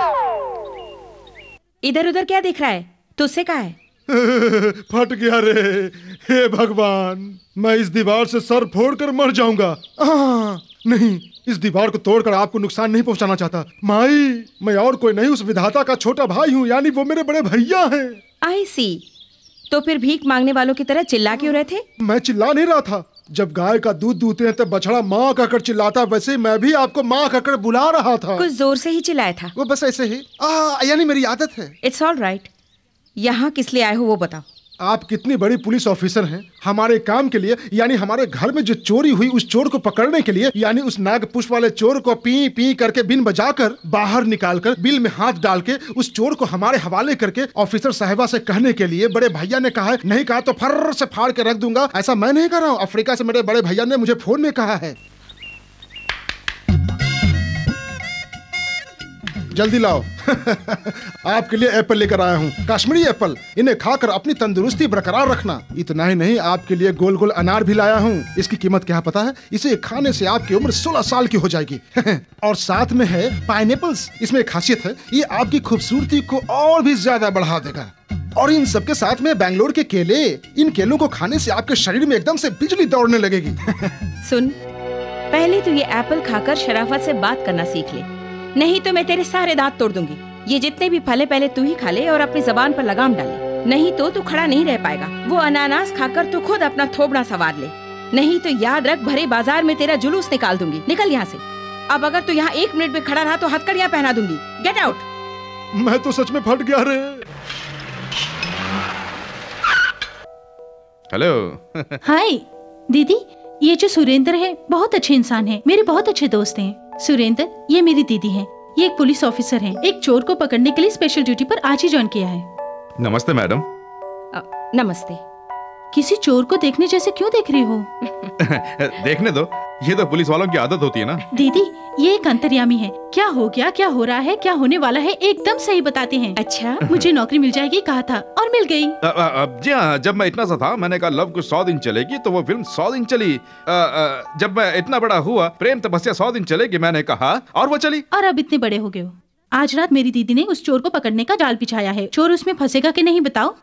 इधर उधर क्या दिख रहा है? तुझसे कहा है? फट गया रे। हे भगवान, मैं इस दीवार से सर फोड़कर मर जाऊंगा। आ, नहीं, इस दीवार को तोड़कर आपको नुकसान नहीं पहुंचाना चाहता। माई, मैं और कोई नहीं, उस विधाता का छोटा भाई हूँ, यानी वो मेरे बड़े भैया हैं। आई सी। तो फिर भीख मांगने वालों की तरह चिल्ला क्यों रहे थे? मैं चिल्ला नहीं रहा था। जब गाय का दूध दूहते हैं तब बछड़ा माँ कहकर चिल्लाता, वैसे ही मैं भी आपको माँ कहकर बुला रहा था। कुछ जोर से ही चिल्लाया था। वो बस ऐसे ही, आ, यानी मेरी आदत है। It's all right. यहाँ किस लिए आए हो वो बताओ। आप कितनी बड़ी पुलिस ऑफिसर हैं, हमारे काम के लिए, यानी हमारे घर में जो चोरी हुई उस चोर को पकड़ने के लिए, यानी उस नाग पुष्प वाले चोर को पी पी करके बिन बजाकर बाहर निकालकर बिल में हाथ डाल के उस चोर को हमारे हवाले करके ऑफिसर साहिबा से कहने के लिए बड़े भैया ने कहा है, नहीं कहा तो फर्र से फाड़ के रख दूंगा। ऐसा मैं नहीं कर रहा हूँ, अफ्रीका से मेरे बड़े भैया ने मुझे फोन में कहा है। जल्दी लाओ। आपके लिए एप्पल लेकर आया हूँ, कश्मीरी एप्पल। इन्हें खाकर अपनी तंदुरुस्ती बरकरार रखना। इतना ही नहीं, आपके लिए गोल गोल अनार भी लाया हूँ। इसकी कीमत क्या पता है? इसे खाने से आपकी उम्र सोलह साल की हो जाएगी। और साथ में है पाइनएप्पल्स। इसमें एक खासियत है, ये आपकी खूबसूरती को और भी ज्यादा बढ़ा देगा। और इन सबके साथ में बैंगलोर के केले। इन केलों को खाने से आपके शरीर में एकदम से बिजली दौड़ने लगेगी। सुन, पहले तो ये एप्पल खाकर शराफत से बात करना सीख ले, नहीं तो मैं तेरे सारे दांत तोड़ दूंगी। ये जितने भी फले पहले तू ही खा ले और अपनी जबान पर लगाम डाले, नहीं तो तू खड़ा नहीं रह पाएगा। वो अनानास खाकर तू खुद अपना थोबड़ा सवार ले, नहीं तो याद रख भरे बाजार में तेरा जुलूस निकाल दूंगी। निकल यहाँ से। अब अगर तू यहाँ एक मिनट में खड़ा रहा तो हथकड़ियाँ पहना दूंगी। Get out. मैं तो सच में फट गया रे। हेलो। हाय दीदी, ये जो सुरेंद्र है बहुत अच्छे इंसान है, मेरे बहुत अच्छे दोस्त हैं। सुरेंद्र, ये मेरी दीदी है, ये एक पुलिस ऑफिसर है, एक चोर को पकड़ने के लिए स्पेशल ड्यूटी पर आज ही ज्वाइन किया है। नमस्ते मैडम। नमस्ते। किसी चोर को देखने जैसे क्यों देख रही हो? देखने दो, ये तो पुलिस वालों की आदत होती है ना। दीदी, ये एक अंतर्यामी है, क्या हो गया, क्या हो रहा है, क्या होने वाला है एकदम सही बताते हैं। अच्छा, मुझे नौकरी मिल जाएगी कहा था और मिल गई। जी हाँ, जब मैं इतना सा था मैंने कहा लव कुछ सौ दिन चलेगी, तो वो फिल्म सौ दिन चली। आ, आ, जब मैं इतना बड़ा हुआ, प्रेम तपस्या सौ दिन चलेगी मैंने कहा, और वो चली। और अब इतने बड़े हो गए हो। आज रात मेरी दीदी ने उस चोर को पकड़ने का जाल बिछाया है। चोर उसमें फंसेगा कि नहीं बताओ?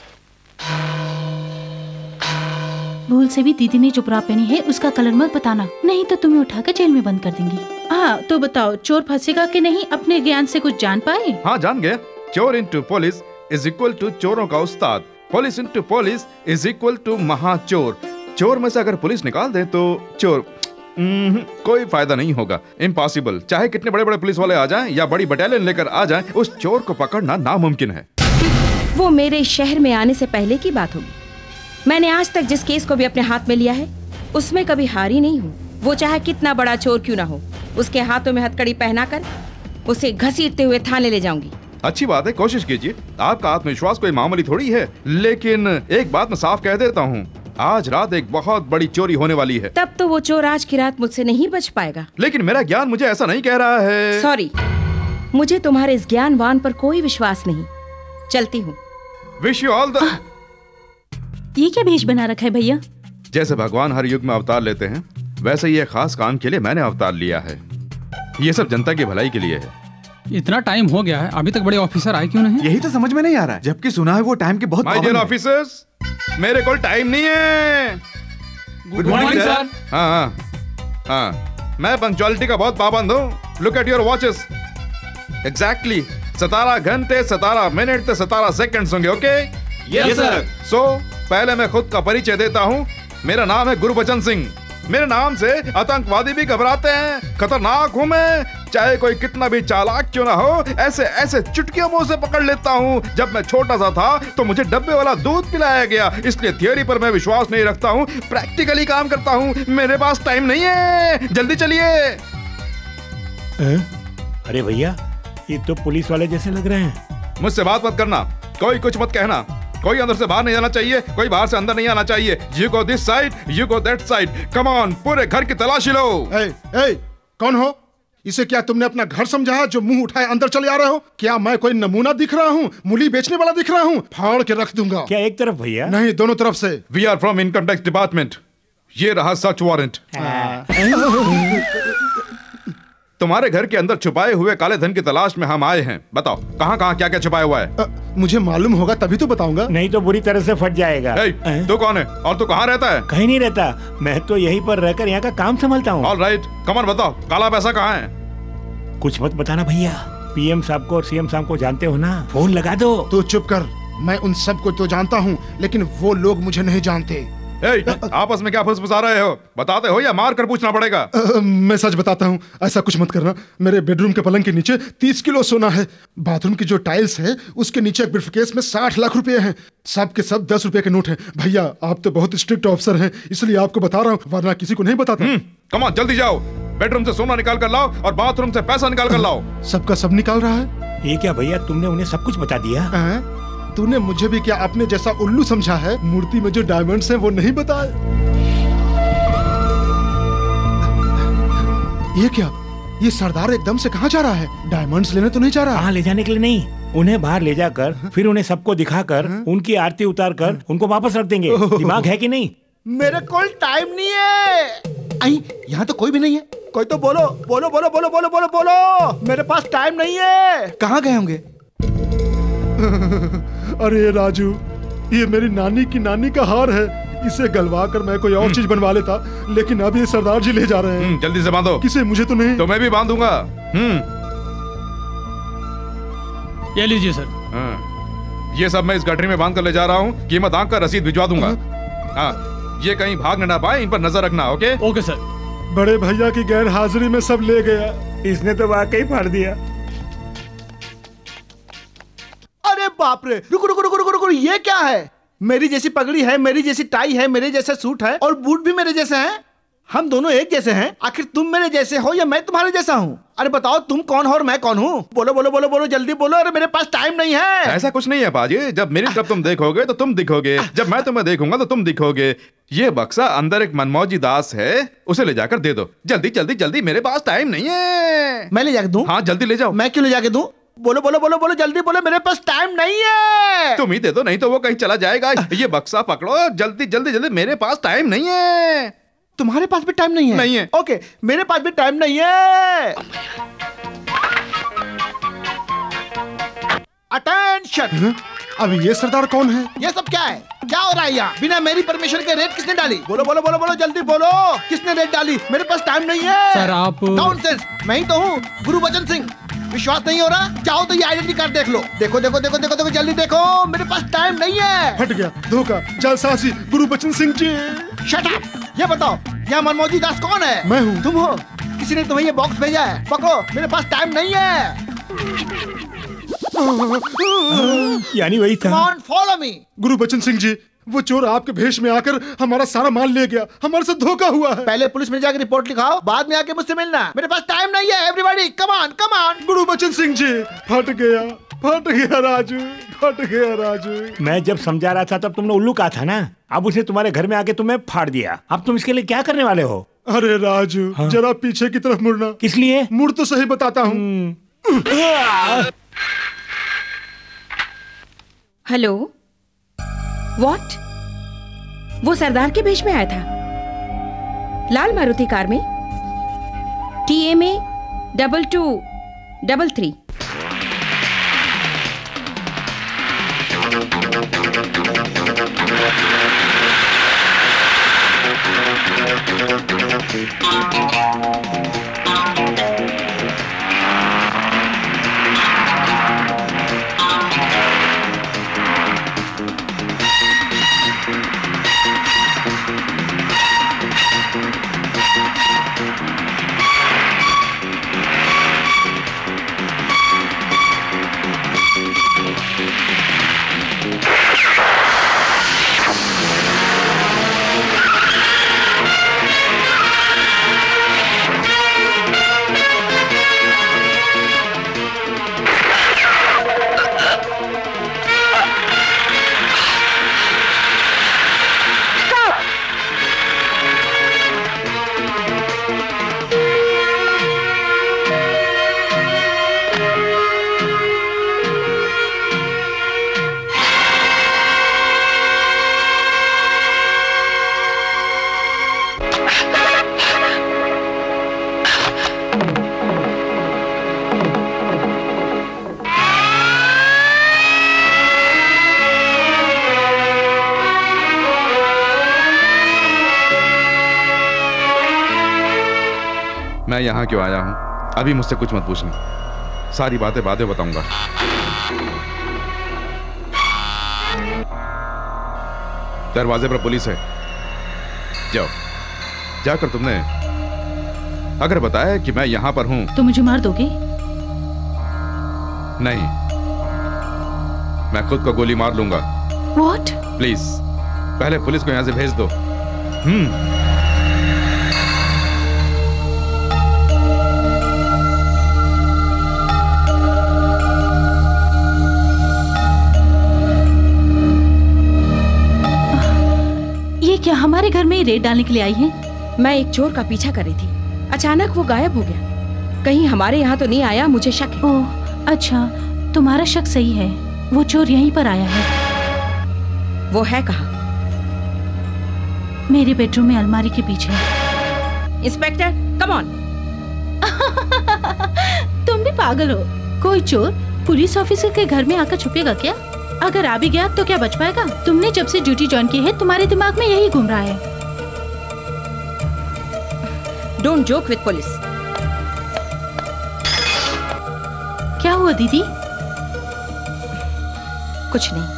भूल से भी दीदी ने जो ब्रा पहनी है उसका कलर मत बताना, नहीं तो तुम्हें उठाकर जेल में बंद कर देंगी। हाँ तो बताओ, चोर फंसेगा कि नहीं? अपने ज्ञान से कुछ जान पाए? हाँ जान गए। चोर into police is equal to चोरों का उस्ताद। पुलिस into police is equal to महाचोर। चोर में से अगर पुलिस निकाल दे तो चोर कोई फायदा नहीं होगा। इम्पॉसिबल। चाहे कितने बड़े बड़े पुलिस वाले आ जाएं या बड़ी बटालियन लेकर आ जाएं, उस चोर को पकड़ना नामुमकिन है। वो मेरे शहर में आने से पहले की बात होगी। मैंने आज तक जिस केस को भी अपने हाथ में लिया है उसमें कभी हारी नहीं हूँ। वो चाहे कितना बड़ा चोर क्यों ना हो, उसके हाथों में हथकड़ी पहनाकर उसे घसीटते हुए थाने ले जाऊंगी। अच्छी बात है, कोशिश कीजिए। आपका आत्मविश्वास कोई मामूली थोड़ी है। लेकिन एक बात मैं साफ कह देता हूँ, आज रात एक बहुत बड़ी चोरी होने वाली है। तब तो वो चोर आज की रात मुझसे नहीं बच पाएगा। लेकिन मेरा ज्ञान मुझे ऐसा नहीं कह रहा है। सॉरी, मुझे तुम्हारे इस ज्ञानवान पर कोई विश्वास नहीं। चलती हूँ। Wish you all the. ये क्या भेष बना रखा है भैया? जैसे भगवान हर युग में अवतार लेते हैं, वैसे ये खास काम के लिए मैंने अवतार लिया है। ये सब जनता की भलाई के लिए है। इतना टाइम हो गया है, अभी तक बड़े ऑफिसर आए क्यों नहीं? यही तो समझ में नहीं आ रहा है, जबकि सुना है वो टाइम के बहुत माय डियर ऑफिसर्स, मेरे को टाइम नहीं है। Good morning sir. हाँ हाँ हाँ, मैं पंक्चुअलिटी का बहुत पाबंद हूँ। Look at your watches. Exactly सतारह घंटे सतारह मिनट से सतारह सेकंड्स होंगे। Okay yes sir. सो पहले मैं खुद का परिचय देता हूँ। मेरा नाम है गुरबचन सिंह। मेरे नाम से आतंकवादी भी घबराते हैं। खतरनाक हूँ मैं, चाहे कोई कितना भी चालाक क्यों ना हो, ऐसे ऐसे चुटकियों मुंह से पकड़ लेता हूँ। जब मैं छोटा सा था तो मुझे डब्बे वाला दूध पिलाया गया, इसलिए थियोरी पर मैं विश्वास नहीं रखता हूँ, प्रैक्टिकली काम करता हूँ। मेरे पास टाइम नहीं है, जल्दी चलिए। अरे भैया, ये तो पुलिस वाले जैसे लग रहे हैं। मुझसे बात मत करना, कोई कुछ मत कहना। कोई अंदर से बाहर नहीं आना चाहिए, कोई बाहर से अंदर नहीं आना चाहिए। You go this side, you go that side. Come on, पूरे घर की तलाशी लो। ए, ए, कौन हो? इसे क्या तुमने अपना घर समझा है जो मुंह उठाए अंदर चले आ रहे हो? क्या मैं कोई नमूना दिख रहा हूँ? मूली बेचने वाला दिख रहा हूँ? फाड़ के रख दूंगा। क्या एक तरफ भैया? नहीं, दोनों तरफ से। We are from income tax department. ये रहा सर्च वारंट। तुम्हारे घर के अंदर छुपाए हुए काले धन की तलाश में हम आए हैं। बताओ कहाँ कहाँ क्या क्या छुपाया हुआ है? आ, मुझे मालूम होगा तभी तो बताऊंगा। नहीं तो बुरी तरह से फट जाएगा। तू कौन है और तू कहाँ रहता है? कहीं नहीं रहता, मैं तो यहीं पर रहकर यहाँ का काम संभालता हूँ। ऑल राइट, कमन बताओ काला पैसा कहाँ है? कुछ मत बताना भैया, पीएम साहब को और सीएम साहब को जानते हो ना, फोन लगा दो। तू चुप कर, मैं उन सब को तो जानता हूँ, लेकिन वो लोग मुझे नहीं जानते। ए, आपस में क्या फुसफुसा रहे हो? बताते हो या मार कर पूछना पड़ेगा? आ, मैं सच बताता हूँ, ऐसा कुछ मत करना। मेरे बेडरूम के पलंग के नीचे तीस किलो सोना है। बाथरूम की जो टाइल्स है उसके नीचे एक ब्रीफकेस में साठ लाख रुपए हैं। सब के सब दस रुपए के नोट हैं। भैया आप तो बहुत स्ट्रिक्ट ऑफिसर हैं, इसलिए आपको बता रहा हूँ, वरना किसी को नहीं बताता। कम ऑन, जल्दी जाओ, बेडरूम से सोना निकाल कर लाओ और बाथरूम से पैसा निकाल कर लाओ। सबका सब निकाल रहा है। ये क्या भैया, तुमने उन्हें सब कुछ बता दिया? आ? तूने मुझे भी क्या अपने जैसा उल्लू समझा है? मूर्ति में जो डायमंड्स हैं वो नहीं बताए? ये क्या, ये सरदार एकदम से कहाँ जा रहा है? डायमंड्स लेने तो नहीं जा रहा? कहाँ ले जाने के लिए नहीं, उन्हें बाहर ले जाकर फिर उन्हें सबको दिखाकर उनकी आरती उतार कर उनको वापस रख देंगे। दिमाग है कि नहीं? मेरे कोल टाइम नहीं है। आई, यहाँ तो कोई भी नहीं है। कोई तो बोलो बोलो बोलो बोलो बोलो बोलो बोलो, मेरे पास टाइम नहीं है। कहाँ गए होंगे? अरे राजू, ये मेरी नानी की नानी का हार है। इसे गलवा कर मैं कोई और चीज बनवा लेता, लेकिन अब ये सरदार जी ले जा रहे हैं। जल्दी से बांधो। किसे? मुझे तो नहीं। तो मैं भी बांधूंगा। हम्म ये लीजिए सर। हाँ, ये सब मैं इस गठरी में बांध कर ले जा रहा हूँ। कीमत आंक का रसीद भिजवा दूंगा। हाँ, ये कहीं भाग ना पाए, इन पर नजर रखना। Okay okay sir. बड़े भैया की गैर हाजिरी में सब ले गया। इसने तो वाकई फाड़ दिया। अरे बाप रे, रुको रुको रुको रुको रुको, ये क्या है? मेरी जैसी पगड़ी है, मेरी जैसी टाई है, मेरे जैसा सूट है और बूट भी मेरे जैसे हैं। हम दोनों एक जैसे हैं। आखिर तुम मेरे जैसे हो या मैं तुम्हारे जैसा हूँ? अरे बताओ, तुम कौन हो और मैं कौन हूँ? बोलो बोलो बोलो बोलो, जल्दी बोलो। अरे मेरे पास टाइम नहीं है। ऐसा कुछ नहीं है बाजी। जब मेरी तरफ तुम देखोगे तो तुम दिखोगे, जब मैं तुम्हें देखूंगा तो तुम दिखोगे। ये बक्सा अंदर एक मनमौजी दास है, उसे ले जाकर दे दो। जल्दी जल्दी जल्दी, मेरे पास टाइम नहीं है। मैं ले जाकर दूं? हाँ जल्दी ले जाओ। मैं क्यों ले जाके दूं? बोलो बोलो बोलो बोलो, जल्दी बोलो, मेरे पास टाइम नहीं है। तुम ही दे दो, नहीं तो वो कहीं चला जाएगा। ये बक्सा पकड़ो, जल्दी जल्दी जल्दी, मेरे पास टाइम नहीं है। तुम्हारे पास भी टाइम नहीं है? नहीं है। ओके, मेरे पास भी टाइम नहीं है। अटेंशन। अब ये सरदार कौन है? ये सब क्या है? क्या हो रहा है यहाँ? बिना मेरी परमिशन के रेड किसने डाली? बोलो बोलो बोलो बोलो, जल्दी बोलो, किसने रेड डाली? मेरे पास टाइम नहीं है। सर आप नॉनसेंस, मैं ही तो हूँ, गुरुबचन सिंह। विश्वास नहीं हो रहा? चाहो तो ये आइडेंटिटी कार्ड देख लो। देखो देखो देखो देखो देखो, जल्दी देखो, मेरे पास टाइम नहीं है। हट गया, धोखा, जालसाजी, गुरुबचन सिंह जी। Shut up. ये बताओ, यहाँ मनमौजी दास कौन है? मैं हूँ। तुम हो? किसी ने तुम्हें ये बॉक्स भेजा है? पकड़ो, मेरे पास टाइम नहीं है। यानी वही था। Come on, follow me। Gurbachan Singh जी, वो चोर आपके भेष में आकर हमारा सारा माल ले गया। हमारे साथ धोखा हुआ है। पहले पुलिस में जाकर रिपोर्ट लिखाओ, बाद में आके मुझसे मिलना। मेरे पास टाइम नहीं है। Everybody come on come on. Gurubachan Singh ji, फट गया फट गया राजू, फट गया राजू। मैं जब समझा रहा था तब तुमने उल्लू कहा था ना। अब उसे तुम्हारे घर में आके तुम्हें फाड़ दिया। अब तुम इसके लिए क्या करने वाले हो? अरे राजू, हाँ? जरा पीछे की तरफ मुड़ना। किस लिए? मुड़ तो सही बताता हूँ। Hello, what? वो सरदार के भेष में आया था, लाल मारुति कार में, T M A double two double three. मैं यहाँ क्यों आया हूँ? अभी मुझसे कुछ मत पूछना, सारी बातें बातें बताऊंगा। दरवाजे पर पुलिस है, जाओ। जाकर तुमने अगर बताया कि मैं यहाँ पर हूँ तो मुझे मार दोगे? नहीं, मैं खुद को गोली मार लूंगा। What? प्लीज पहले पुलिस को यहाँ से भेज दो। हम्म क्या हमारे घर में रेड डालने के लिए आई हैं? मैं एक चोर का पीछा कर रही थी, अचानक वो गायब हो गया। कहीं हमारे यहाँ तो नहीं आया, मुझे शक है। ओह अच्छा, तुम्हारा शक सही है, वो चोर यहीं पर आया है। वो है कहाँ? मेरे बेडरूम में अलमारी के पीछे। Inspector come on. तुम भी पागल हो। कोई चोर पुलिस ऑफिसर के घर में आकर छुपेगा क्या? अगर आ भी गया तो क्या बच पाएगा? तुमने जब से ड्यूटी ज्वाइन की है तुम्हारे दिमाग में यही घूम रहा है। Don't joke with police. क्या हुआ दीदी? कुछ नहीं।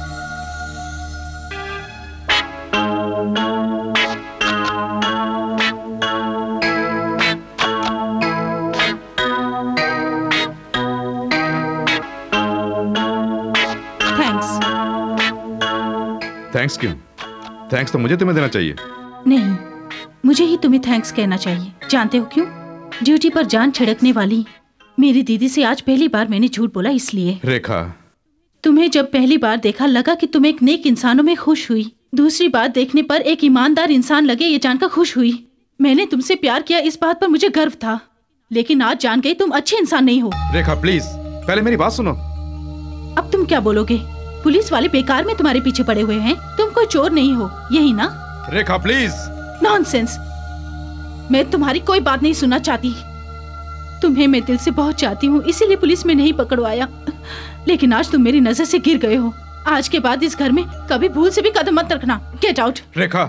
थैंक्स। थैंक्स क्यों? थैंक्स तो मुझे तुम्हें देना चाहिए। नहीं, मुझे ही तुम्हें थैंक्स कहना चाहिए। जानते हो क्यों? ड्यूटी पर जान छिड़कने वाली मेरी दीदी से आज पहली बार मैंने झूठ बोला, इसलिए। रेखा, तुम्हें जब पहली बार देखा लगा कि तुम एक नेक इंसानों में खुश हुई। दूसरी बार देखने पर एक ईमानदार इंसान लगे, ये जानकर खुश हुई। मैंने तुमसे प्यार किया, इस बात पर मुझे गर्व था, लेकिन आज जान गई तुम अच्छे इंसान नहीं हो। रेखा प्लीज, पहले मेरी बात सुनो। अब तुम क्या बोलोगे? पुलिस वाले बेकार में तुम्हारे पीछे पड़े हुए हैं। तुम कोई चोर नहीं हो, यही ना? रेखा प्लीज। नॉनसेंस, मैं तुम्हारी कोई बात नहीं सुनना चाहती। तुम्हें मैं दिल से बहुत चाहती हूँ, इसीलिए पुलिस में नहीं पकड़वाया, लेकिन आज तुम मेरी नजर से गिर गए हो। आज के बाद इस घर में कभी भूल से भी कदम मत रखना। Get out. रेखा,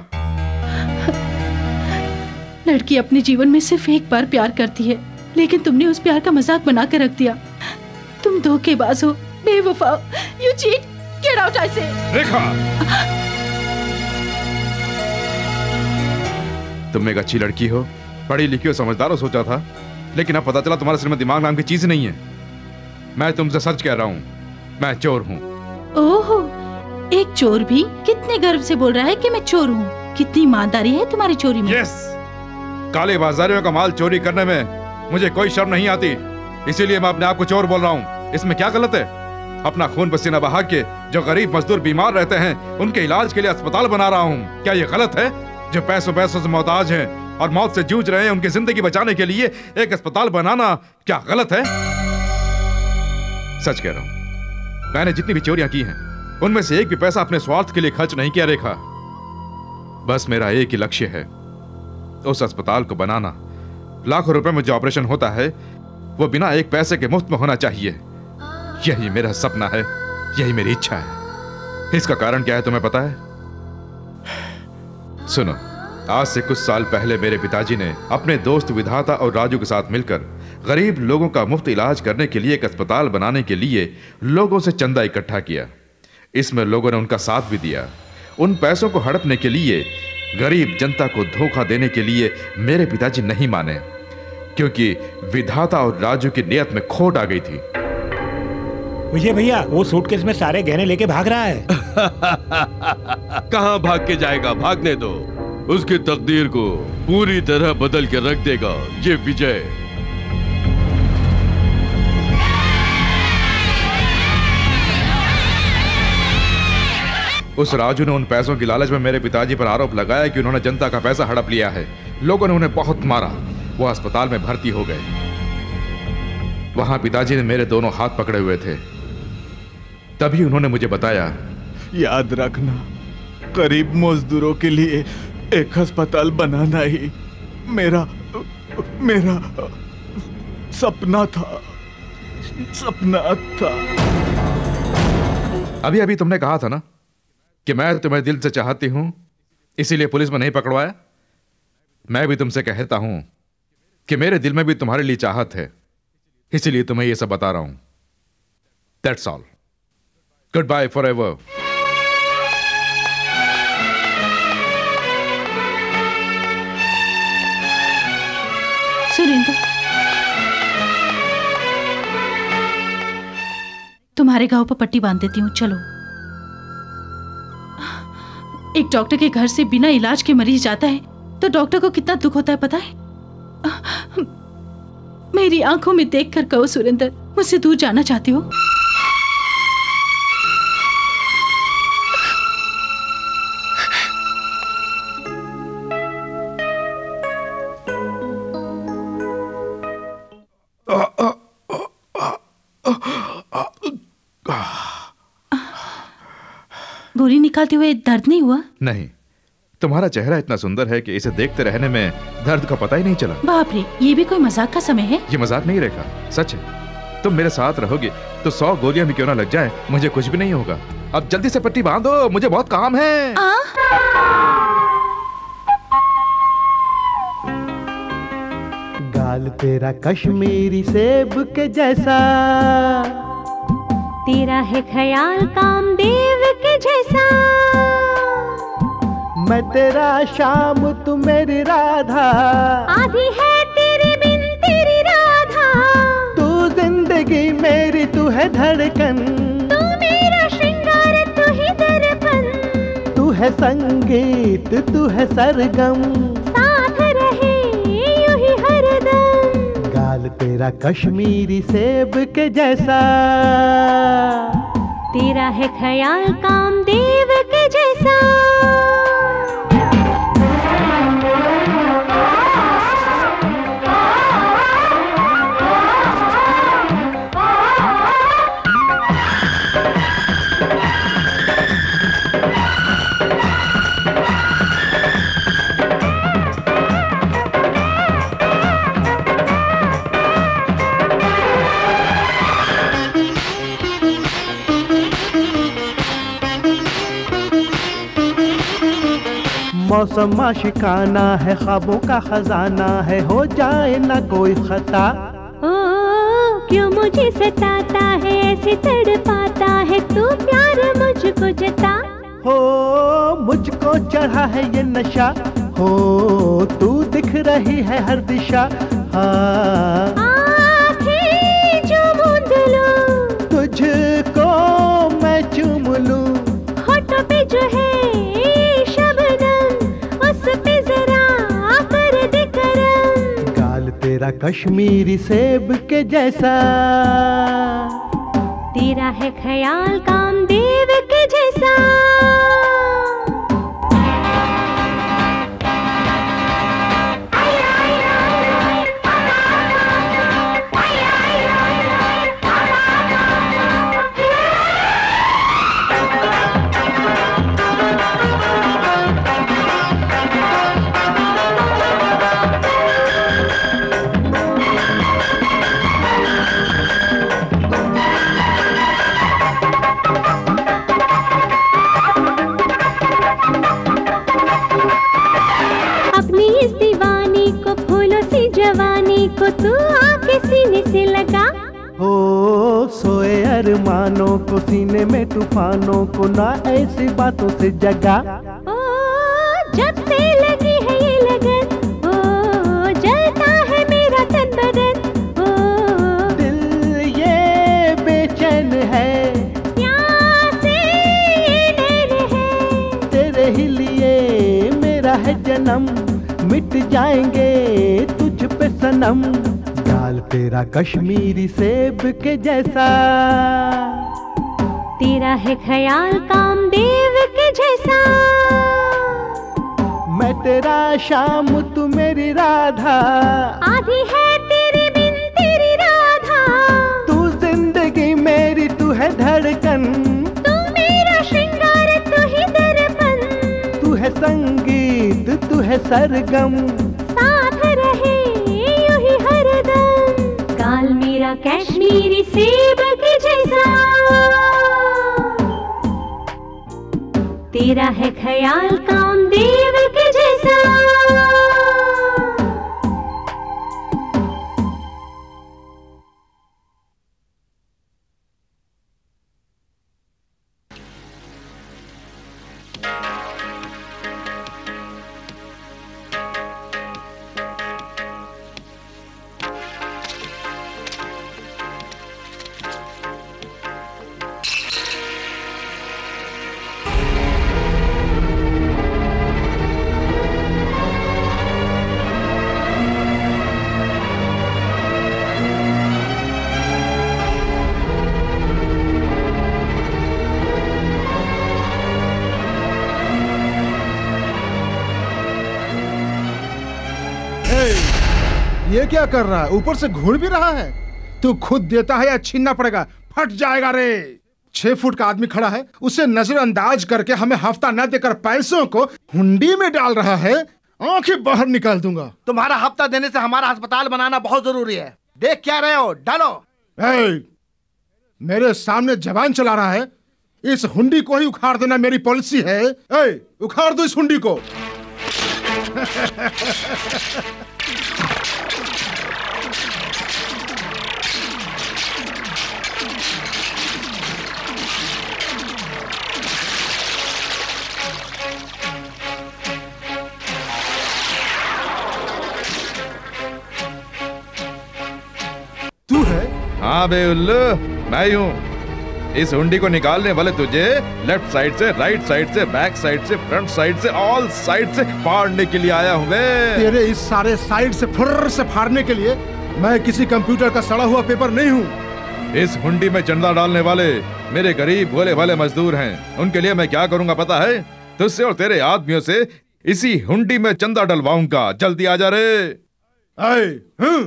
लड़की अपने जीवन में सिर्फ एक बार प्यार करती है, लेकिन तुमने उस प्यार का मजाक बना के रख दिया। तुम धोखेबाज हो, बेवफा, you cheat. Get out I say. Rekha, तुम एक अच्छी लड़की हो, पढ़ी लिखी हो, समझदार हो सोचा था, लेकिन अब पता चला तुम्हारे सिर में दिमाग नाम की चीज नहीं है। मैं तुमसे सच कह रहा हूँ, मैं चोर हूँ। ओहो, एक चोर भी कितने गर्व से बोल रहा है कि मैं चोर हूँ। कितनी ईमानदारी है तुम्हारी चोरी में। यस, काले बाजारियों का माल चोरी करने में मुझे कोई शर्म नहीं आती, इसीलिए मैं अपने आप को चोर बोल रहा हूँ। इसमें क्या गलत है? अपना खून पसीना बहा के जो गरीब मजदूर बीमार रहते हैं उनके इलाज के लिए अस्पताल बना रहा हूँ। क्या ये गलत है? जो पैसों पैसों से मोहताज हैं और मौत से जूझ रहे हैं, उनकी जिंदगी बचाने के लिए एक अस्पताल बनाना क्या गलत है? सच कह रहा हूँ, मैंने जितनी भी चोरियां की हैं उनमें से एक भी पैसा अपने स्वार्थ के लिए खर्च नहीं किया रेखा। बस मेरा एक ही लक्ष्य है, उस अस्पताल को बनाना। लाखों रुपए में जो ऑपरेशन होता है वो बिना एक पैसे के मुफ्त में होना चाहिए। यही मेरा सपना है, यही मेरी इच्छा है। इसका कारण क्या है तुम्हें पता है? सुनो, आज से कुछ साल पहले मेरे पिताजी ने अपने दोस्त विधाता और राजू के साथ मिलकर गरीब लोगों का मुफ्त इलाज करने के लिए एक अस्पताल बनाने के लिए लोगों से चंदा इकट्ठा किया। इसमें लोगों ने उनका साथ भी दिया। उन पैसों को हड़पने के लिए, गरीब जनता को धोखा देने के लिए मेरे पिताजी नहीं माने, क्योंकि विधाता और राजू की नियत में खोट आ गई थी। विजय भैया, वो सूटकेस में सारे गहने लेके भाग रहा है। कहाँ भाग के जाएगा? भागने दो, उसकी तकदीर को पूरी तरह बदल के रख देगा ये विजय। उस राजू ने उन पैसों की लालच में मेरे पिताजी पर आरोप लगाया कि उन्होंने जनता का पैसा हड़प लिया है। लोगों ने उन्हें बहुत मारा, वो अस्पताल में भर्ती हो गए। वहां पिताजी ने मेरे दोनों हाथ पकड़े हुए थे। तभी उन्होंने मुझे बताया, याद रखना, गरीब मजदूरों के लिए एक अस्पताल बनाना ही मेरा मेरा सपना था सपना था। अभी अभी तुमने कहा था ना कि मैं तुम्हें दिल से चाहती हूं, इसीलिए पुलिस में नहीं पकड़वाया। मैं भी तुमसे कहता हूं कि मेरे दिल में भी तुम्हारे लिए चाहत है, इसीलिए तुम्हें यह सब बता रहा हूं। That's all. Good bye forever. Surendra, तुम्हारे घाव पर पट्टी बांध देती हूँ, चलो। एक डॉक्टर के घर से बिना इलाज के मरीज जाता है तो डॉक्टर को कितना दुख होता है पता है? मेरी आंखों में देखकर कहो सुरेंद्र, मुझसे दूर जाना चाहती हो? गोली निकालते हुए दर्द नहीं हुआ? नहीं, तुम्हारा चेहरा इतना सुंदर है कि इसे देखते रहने में दर्द का पता ही नहीं चला। बाप रे, ये भी कोई मजाक का समय है? ये मजाक नहीं रेखा, सच है। तुम मेरे साथ रहोगे तो सौ गोलियां भी क्यों ना लग जाए, मुझे कुछ भी नहीं होगा। अब जल्दी से पट्टी बांधो, मुझे बहुत काम है। गाल तेरा कश्मीरी सेब के जैसा, तेरा है ख्याल कामदेव के जैसा। मैं तेरा शाम तू मेरी राधा, आधी है तेरे बिन तेरी राधा। तू जिंदगी मेरी तू है धड़कन, तू मेरा श्रृंगार तू ही दर्पण। तू है संगीत तू है सरगम, साथ रहे यूं ही हरदम। गाल तेरा कश्मीरी सेब के जैसा, तेरा है ख्याल कामदेव के जैसा। मौसम आशिकाना है, ख्वाबों का खजाना है, हो जाए ना कोई खता। ओ क्यों मुझे सताता है, ऐसे तड़पाता है तू प्यार मुझको जता। हो मुझको चढ़ा है ये नशा, हो तू दिख रही है हर दिशा। हाँ आँखें जो मूंद लूं, तुझको मैं चूम लूं। होठों पे जो है पे जरा कर दे करम। गाल तेरा कश्मीरी सेब के जैसा, तेरा है ख्याल कामदेव के जैसा। जवानी को तू आके सीने से लगा। हो सोए अरमानों को सीने में तूफानों को ना ऐसी बातों से जगा। ओ जब से लगी है ये लगन, ओ जलता है मेरा तन बदन। ओ दिल ये बेचैन है, प्यासे ये नैन है। तेरे ही लिए मेरा है जन्म, मिट जाएंगे तुझ पे सनम। गाल तेरा कश्मीरी सेब के जैसा, तेरा है ख्याल कामदेव के जैसा। मैं तेरा शाम तू मेरी राधा, आधी है तेरे बिन तेरी राधा। तू जिंदगी मेरी तू है धड़कन, तू मेरा श्रृंगार तू ही दर्पण। तू है संगीत तू है सरगम, साथ रहे यूं ही हरदम। गाल मेरा कश्मीरी सेब के जैसा, तेरा है ख्याल कामदेव के जैसा। ये क्या कर रहा है? ऊपर से घूर भी रहा है। तू खुद देता है या छीनना पड़ेगा? फट जाएगा रे। छह फुट का आदमी खड़ा है, उसे नजरअंदाज करके हमें हफ्ता न देकर पैसों को हुंडी में डाल रहा है। आंखें बाहर निकाल दूंगा। तुम्हारा हफ्ता देने से हमारा अस्पताल बनाना बहुत जरूरी है। देख क्या रहे हो, डालो। ए, मेरे सामने जबान चला रहा है। इस हुंडी को ही उखाड़ देना मेरी पॉलिसी है। ए, उखाड़ दो इस हुंडी को। हाँ बे उल्लू, मैं ही हूँ। इस हुंडी को निकालने वाले तुझे लेफ्ट साइड से, राइट साइड से, बैक साइड से, फ्रंट साइड से, ऑल साइड से फाड़ने के लिए आया हूँ बे। तेरे इस सारे साइड से फुर्र से फाड़ने के लिए मैं किसी कंप्यूटर का सड़ा हुआ पेपर नहीं हूँ। इस हुंडी में चंदा डालने वाले मेरे गरीब भोले भाले मजदूर हैं। उनके लिए मैं क्या करूंगा पता है? तुझसे और तेरे आदमियों से इसी हुंडी में चंदा डलवाऊंगा। जल्दी आ जा रे। आए, हम्म।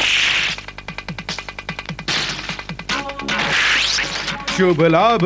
शुभ लाभ।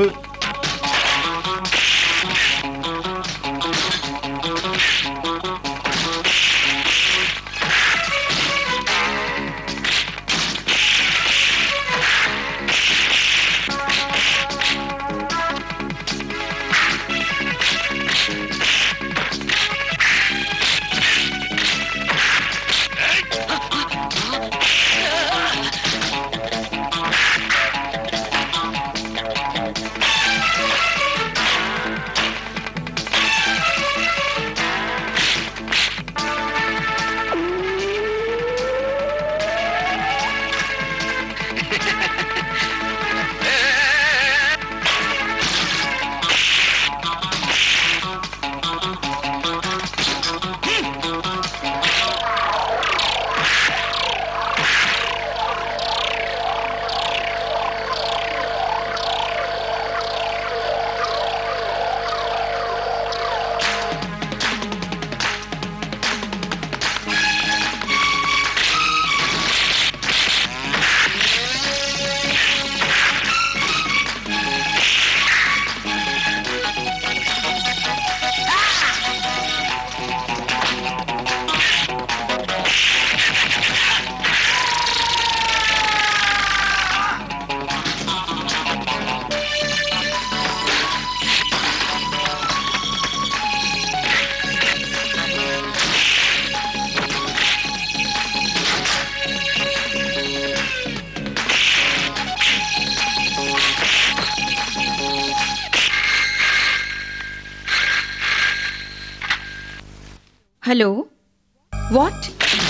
Hello, what?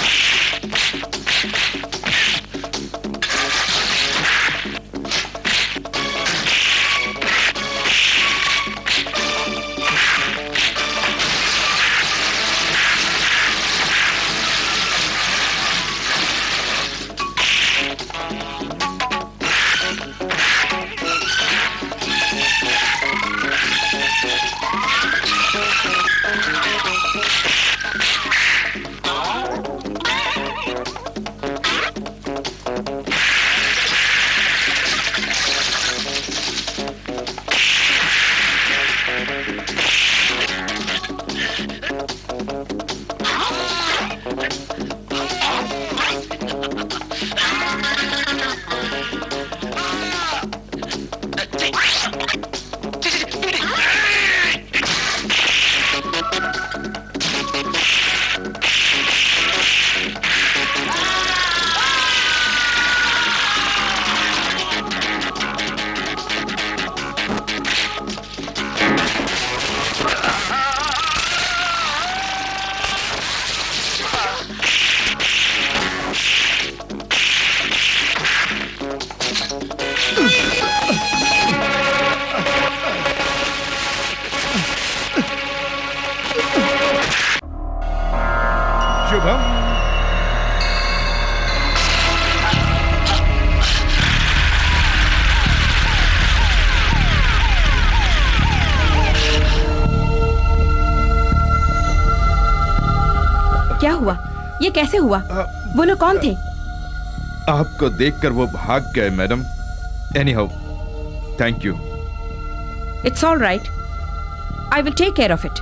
क्या हुआ? ये कैसे हुआ? वो लोग कौन थे? आपको देखकर वो भाग गए madam. Anyhow, thank you. It's all right, I will take care of it.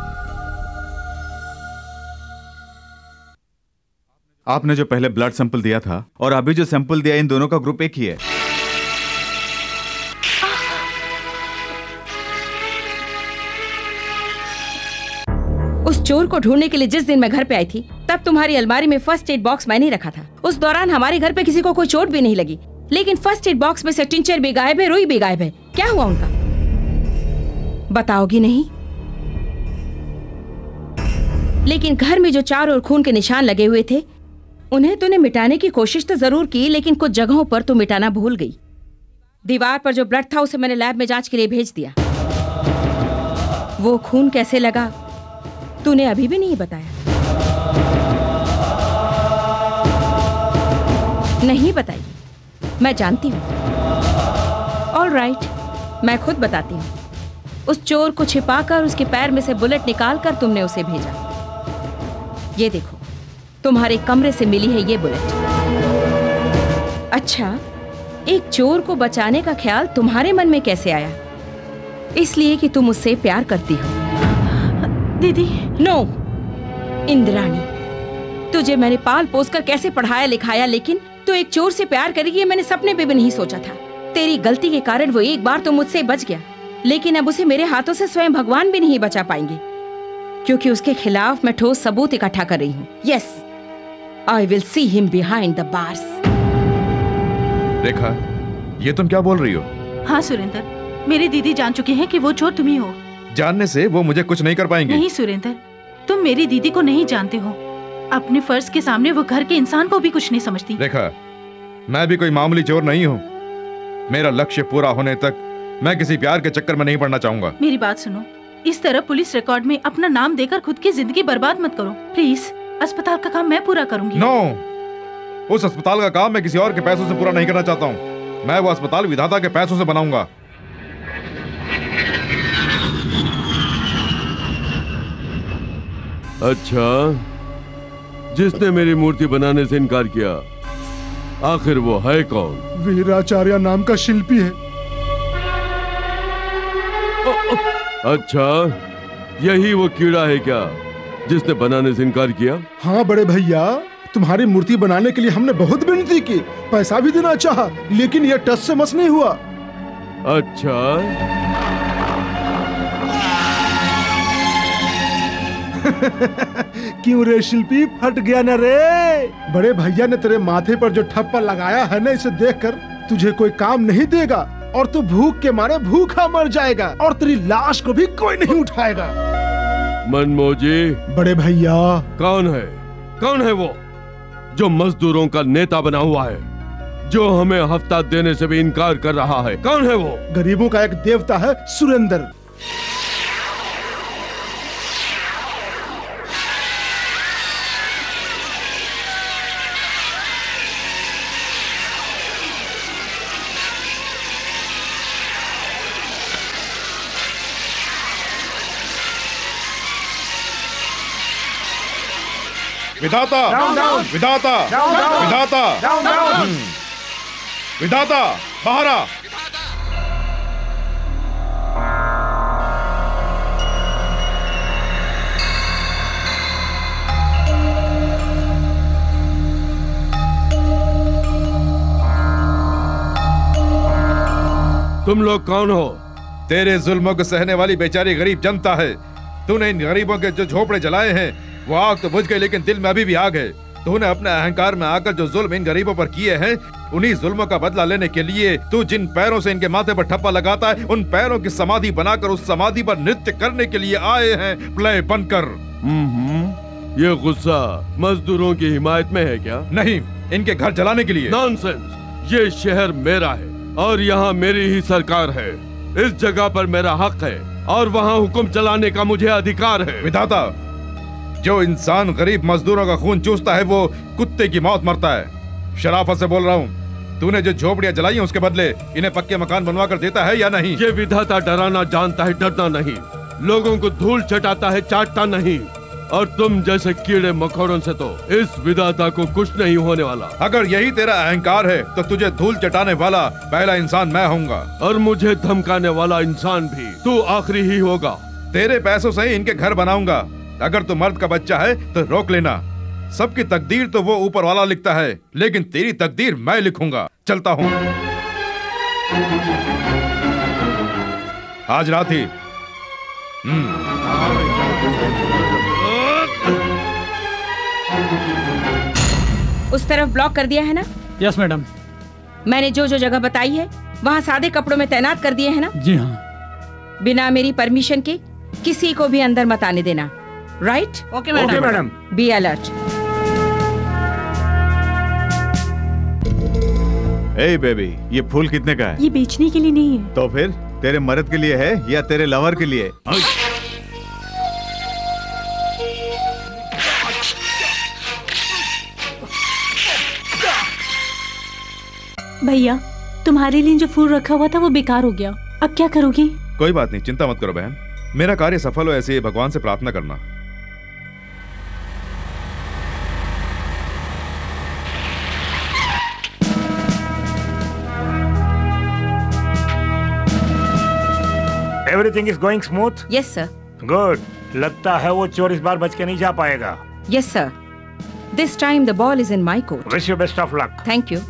आपने जो पहले ब्लड सैंपल दिया था और अभी जो सैंपल दिया, इन दोनों का ग्रुप एक ही है। उस चोर को ढूंढने के लिए जिस दिन मैं घर पे आई थी, तब तुम्हारी अलमारी में फर्स्ट एड बॉक्स मैंने रखा था। उस दौरान हमारे घर पे किसी को कोई चोट भी नहीं लगी, लेकिन फर्स्ट एड बॉक्स में से टिंचर भी गायब है, रुई भी गायब है। क्या हुआ उनका? बताओगी नहीं? लेकिन घर में जो चारों ओर खून के निशान लगे हुए थे, उन्हें तूने मिटाने की कोशिश तो जरूर की, लेकिन कुछ जगहों पर तू मिटाना भूल गई। दीवार पर जो ब्लड था उसे मैंने लैब में जांच के लिए भेज दिया। वो खून कैसे लगा तूने अभी भी नहीं बताया। नहीं बताई, मैं जानती हूँ। ऑल राइट, मैं खुद बताती हूँ। उस चोर को छिपाकर उसके पैर में से बुलेट निकालकर तुमने उसे भेजा। ये देखो, तुम्हारे कमरे से मिली है ये बुलेट। अच्छा, एक चोर को बचाने का ख्याल तुम्हारे मन में कैसे आया? इसलिए कि तुम उससे प्यार करती हो। दीदी। नो इंद्राणी, तुझे मैंने पाल पोस कर कैसे पढ़ाया लिखाया, लेकिन तू एक चोर से प्यार करेगी मैंने सपने में भी नहीं सोचा था। तेरी गलती के कारण वो एक बार तो मुझसे बच गया, लेकिन अब उसे मेरे हाथों से स्वयं भगवान भी नहीं बचा पाएंगे, क्योंकि उसके खिलाफ मैं ठोस सबूत इकट्ठा कर रही हूँ। Yes, I will see him behind the bars. Rekha, ये तुम क्या बोल रही हो? हाँ सुरेंद्र, मेरी दीदी जान चुकी है कि वो चोर तुम ही हो। जानने से वो मुझे कुछ नहीं कर पाएंगे। नहीं सुरेंद्र, तुम मेरी दीदी को नहीं जानते हो। अपने फर्ज के सामने वो घर के इंसान को भी कुछ नहीं समझती। रेखा, मैं भी कोई मामूली चोर नहीं हूँ। मेरा लक्ष्य पूरा होने तक मैं किसी प्यार के चक्कर में नहीं पड़ना चाहूंगा। मेरी बात सुनो, इस तरह पुलिस रिकॉर्ड में अपना नाम देकर खुद की जिंदगी बर्बाद मत करो प्लीज। अस्पताल का काम मैं पूरा करूंगी। नो, उस अस्पताल का काम मैं किसी और के पैसों से पूरा नहीं करना चाहता हूँ। मैं वो अस्पताल विधाता के पैसों से बनाऊंगा। अच्छा, जिसने मेरी मूर्ति बनाने से इनकार किया, आखिर वो है कौन? वीराचार्य नाम का शिल्पी है। अच्छा, यही वो कीड़ा है क्या जिसने बनाने से इनकार किया? हाँ बड़े भैया, तुम्हारी मूर्ति बनाने के लिए हमने बहुत विनती की, पैसा भी देना चाहा, लेकिन यह टस से मस नहीं हुआ। अच्छा क्यों रे शिल्पी, फट गया न रे? बड़े भैया ने तेरे माथे पर जो ठप्पा लगाया है ना, इसे देखकर तुझे कोई काम नहीं देगा और तू भूख के मारे भूखा मर जाएगा और तेरी लाश को भी कोई नहीं उठाएगा। मनमोजी। बड़े भैया। कौन है, कौन है वो जो मजदूरों का नेता बना हुआ है, जो हमें हफ्ता देने से भी इनकार कर रहा है? कौन है वो? गरीबों का एक देवता है सुरेंद्र। विधाता, विधाता, विधाता, विधाता, बाहर आ। तुम लोग कौन हो? तेरे जुल्मों को सहने वाली बेचारी गरीब जनता है। तूने इन गरीबों के जो झोपड़े जलाए हैं वो आग तो बुझ गई, लेकिन दिल में अभी भी आग है। तूने अपने अहंकार में आकर जो जुल्म इन गरीबों पर किए हैं, उन्हीं जुल्मों का बदला लेने के लिए तू जिन पैरों से इनके माथे पर ठप्पा लगाता है, उन पैरों की समाधि बनाकर उस समाधि पर नृत्य करने के लिए आए हैं प्ले बनकर। हम्म, ये गुस्सा मजदूरों की हिमायत में है क्या? नहीं, इनके घर जलाने के लिए। नॉनसेंस, ये शहर मेरा है और यहाँ मेरी ही सरकार है। इस जगह पर मेरा हक है और वहाँ हुक्म चलाने का मुझे अधिकार है। विधाता, जो इंसान गरीब मजदूरों का खून चूसता है वो कुत्ते की मौत मरता है। शराफत से बोल रहा हूँ, तूने जो झोपड़ियाँ जलाई हैं उसके बदले इन्हें पक्के मकान बनवा कर देता है या नहीं? ये विधाता डराना जानता है, डरना नहीं। लोगों को धूल चटाता है, चाटता नहीं। और तुम जैसे कीड़े मकोड़ों से तो इस विधाता को कुछ नहीं होने वाला। अगर यही तेरा अहंकार है तो तुझे धूल चटाने वाला पहला इंसान मैं होऊंगा, और मुझे धमकाने वाला इंसान भी तू आखिरी ही होगा। तेरे पैसों से ही इनके घर बनाऊंगा। अगर तू मर्द का बच्चा है तो रोक लेना। सबकी तकदीर तो वो ऊपर वाला लिखता है, लेकिन तेरी तकदीर मैं लिखूंगा। चलता हूँ। आज रात ही। उस तरफ ब्लॉक कर दिया है ना? Yes madam. मैंने जो जो जगह बताई है वहाँ सादे कपड़ों में तैनात कर दिए है ना? जी हाँ। बिना मेरी परमिशन के किसी को भी अंदर मत आने देना। Right? Okay madam. Be alert. ए बेबी, ये फूल कितने का है? ये बेचने के लिए नहीं है। तो फिर तेरे मर्द के लिए है या तेरे लवर के लिए? भैया, तुम्हारे लिए जो फूल रखा हुआ था वो बेकार हो गया, अब क्या करोगी? कोई बात नहीं, चिंता मत करो बहन, मेरा कार्य सफल हो ऐसे ही भगवान से प्रार्थना करना। Everything is going smooth? Yes sir. Good. लगता है वो चोर इस बार बच के नहीं जा पाएगा। Yes sir. This time the ball is in my court. Wish you best of luck. Thank you.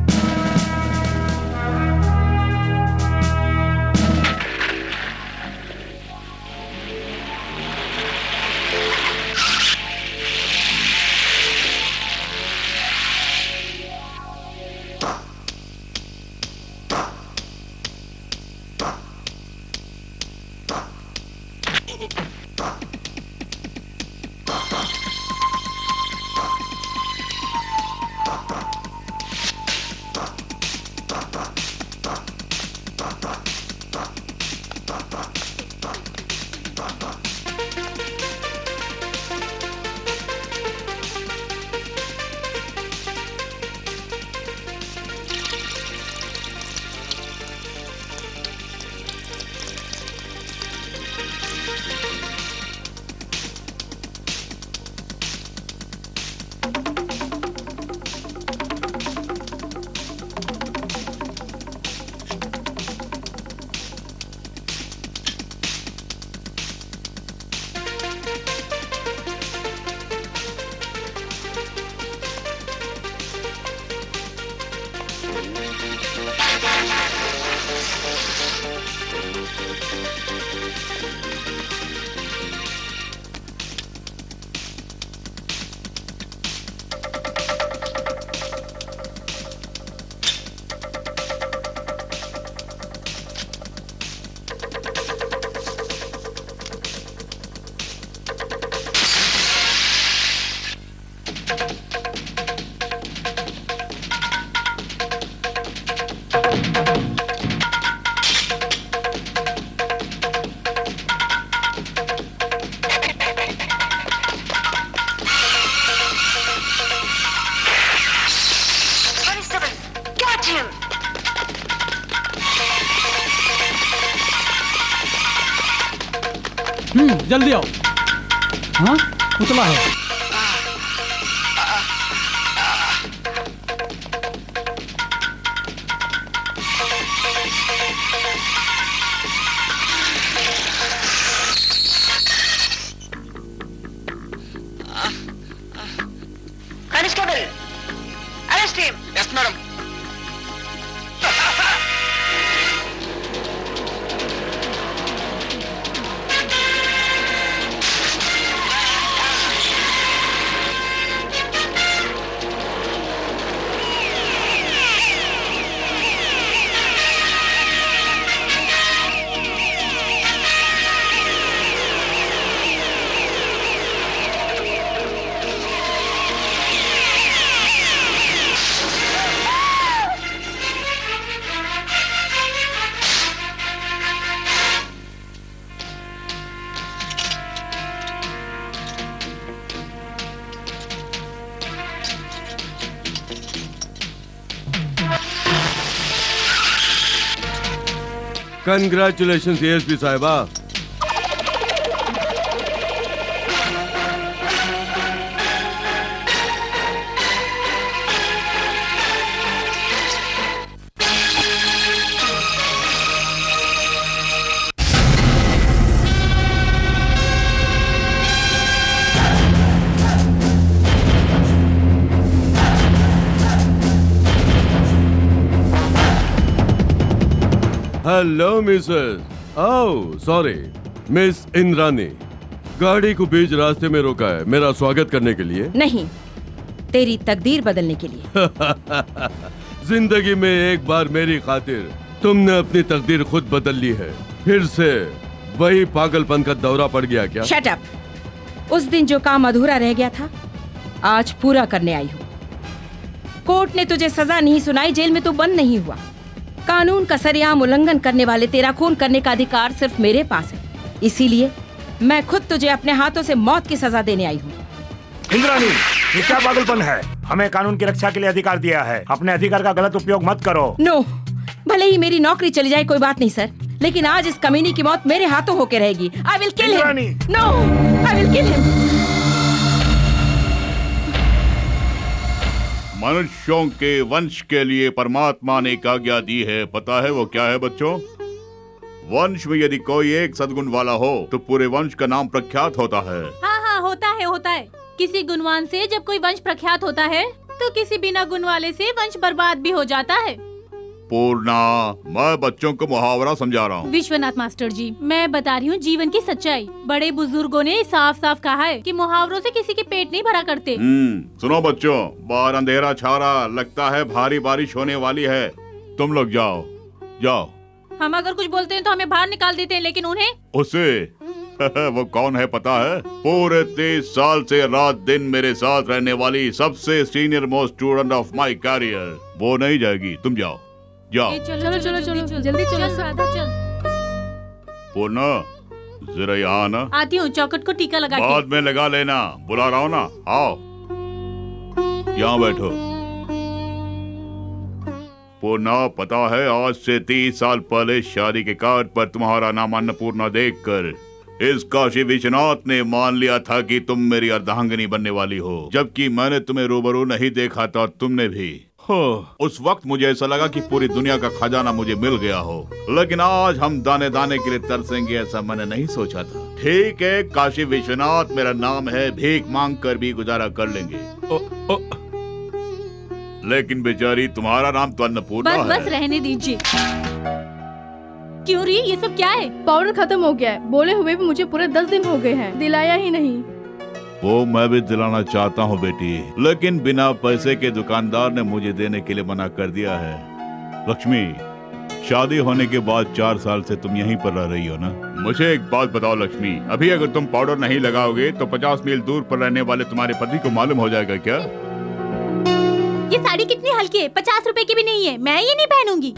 हम्म, जल्दी आओ। हाँ, उतला है। Constable, arrest him. Yes, madam. Congratulation ASP साहिबा। Hello Mrs. Oh sorry, miss Indrani. गाड़ी को बीच रास्ते में रोका है मेरा स्वागत करने के लिए? नहीं, तेरी तकदीर बदलने के लिए। जिंदगी में एक बार मेरी खातिर तुमने अपनी तकदीर खुद बदल ली है। फिर से वही पागलपन का दौरा पड़ गया क्या? Shut up. उस दिन जो काम अधूरा रह गया था आज पूरा करने आई हूँ। कोर्ट ने तुझे सजा नहीं सुनाई, जेल में तू बंद नहीं हुआ। कानून का सरेआम उल्लंघन करने वाले तेरा खून करने का अधिकार सिर्फ मेरे पास है, इसीलिए मैं खुद तुझे अपने हाथों से मौत की सजा देने आई हूँ। इंद्राणी, ये क्या पागलपन है? हमें कानून की रक्षा के लिए अधिकार दिया है, अपने अधिकार का गलत उपयोग मत करो। नो, भले ही मेरी नौकरी चली जाए कोई बात नहीं सर, लेकिन आज इस कमीनी की मौत मेरे हाथों होके रहेगी। I will kill him. No, I will kill him. मनुष्यों के वंश के लिए परमात्मा ने एक आज्ञा दी है, पता है वो क्या है बच्चों? वंश में यदि कोई एक सद्गुण वाला हो तो पूरे वंश का नाम प्रख्यात होता है। हाँ हाँ होता है होता है। किसी गुणवान से जब कोई वंश प्रख्यात होता है तो किसी बिना गुण वाले से वंश बर्बाद भी हो जाता है। पूर्णा, मैं बच्चों को मुहावरा समझा रहा हूँ। विश्वनाथ मास्टर जी, मैं बता रही हूँ जीवन की सच्चाई। बड़े बुजुर्गों ने साफ साफ कहा है कि मुहावरों से किसी के पेट नहीं भरा करते। हम्म, सुनो बच्चों, बाहर अंधेरा छा रहा, लगता है भारी बारिश होने वाली है। तुम लोग जाओ जाओ। हम अगर कुछ बोलते हैं तो हमें बाहर निकाल देते हैं, लेकिन उन्हें उसे वो कौन है पता है? पूरे तीस साल से रात दिन मेरे साथ रहने वाली सबसे senior most student of my career, वो नहीं जाएगी। तुम जाओ जाओ। चलो चलो चलो जल्दी चलो राधा चल। पूर्णा, जरा यहाँ आना। आती हूँ, चौकट को टीका लगा के। बाद में लगा लेना, बुला रहा हूँ ना। आओ यहाँ बैठो। पूर्णा, पता है आज से तीस साल पहले शादी के कार्ड पर तुम्हारा नाम अन्नपूर्णा देखकर इस काशी विश्वनाथ ने मान लिया था कि तुम मेरी अर्धांगिनी बनने वाली हो, जबकि मैंने तुम्हें रूबरू नहीं देखा था, तुमने भी। हो, उस वक्त मुझे ऐसा लगा कि पूरी दुनिया का खजाना मुझे मिल गया हो, लेकिन आज हम दाने दाने के लिए तरसेंगे ऐसा मैंने नहीं सोचा था। ठीक है, काशी विश्वनाथ मेरा नाम है, भीख मांग कर भी गुजारा कर लेंगे। ओ, ओ, लेकिन बेचारी तुम्हारा नाम तो अन्नपूर्णा है। बस बस रहने दीजिए। क्यों री, ये सब क्या है? पाउडर खत्म हो गया है, बोले हुए भी मुझे पूरे दस दिन हो गए हैं, दिलाया ही नहीं। वो मैं भी दिलाना चाहता हूँ बेटी, लेकिन बिना पैसे के दुकानदार ने मुझे देने के लिए मना कर दिया है। लक्ष्मी, शादी होने के बाद चार साल से तुम यहीं पर रह रही हो ना? मुझे एक बात बताओ लक्ष्मी, अभी अगर तुम पाउडर नहीं लगाओगे तो पचास मील दूर पर रहने वाले तुम्हारे पति को मालूम हो जाएगा क्या? ये साड़ी कितनी हल्की है, पचास रुपए की भी नहीं है, मैं ये नहीं पहनूंगी।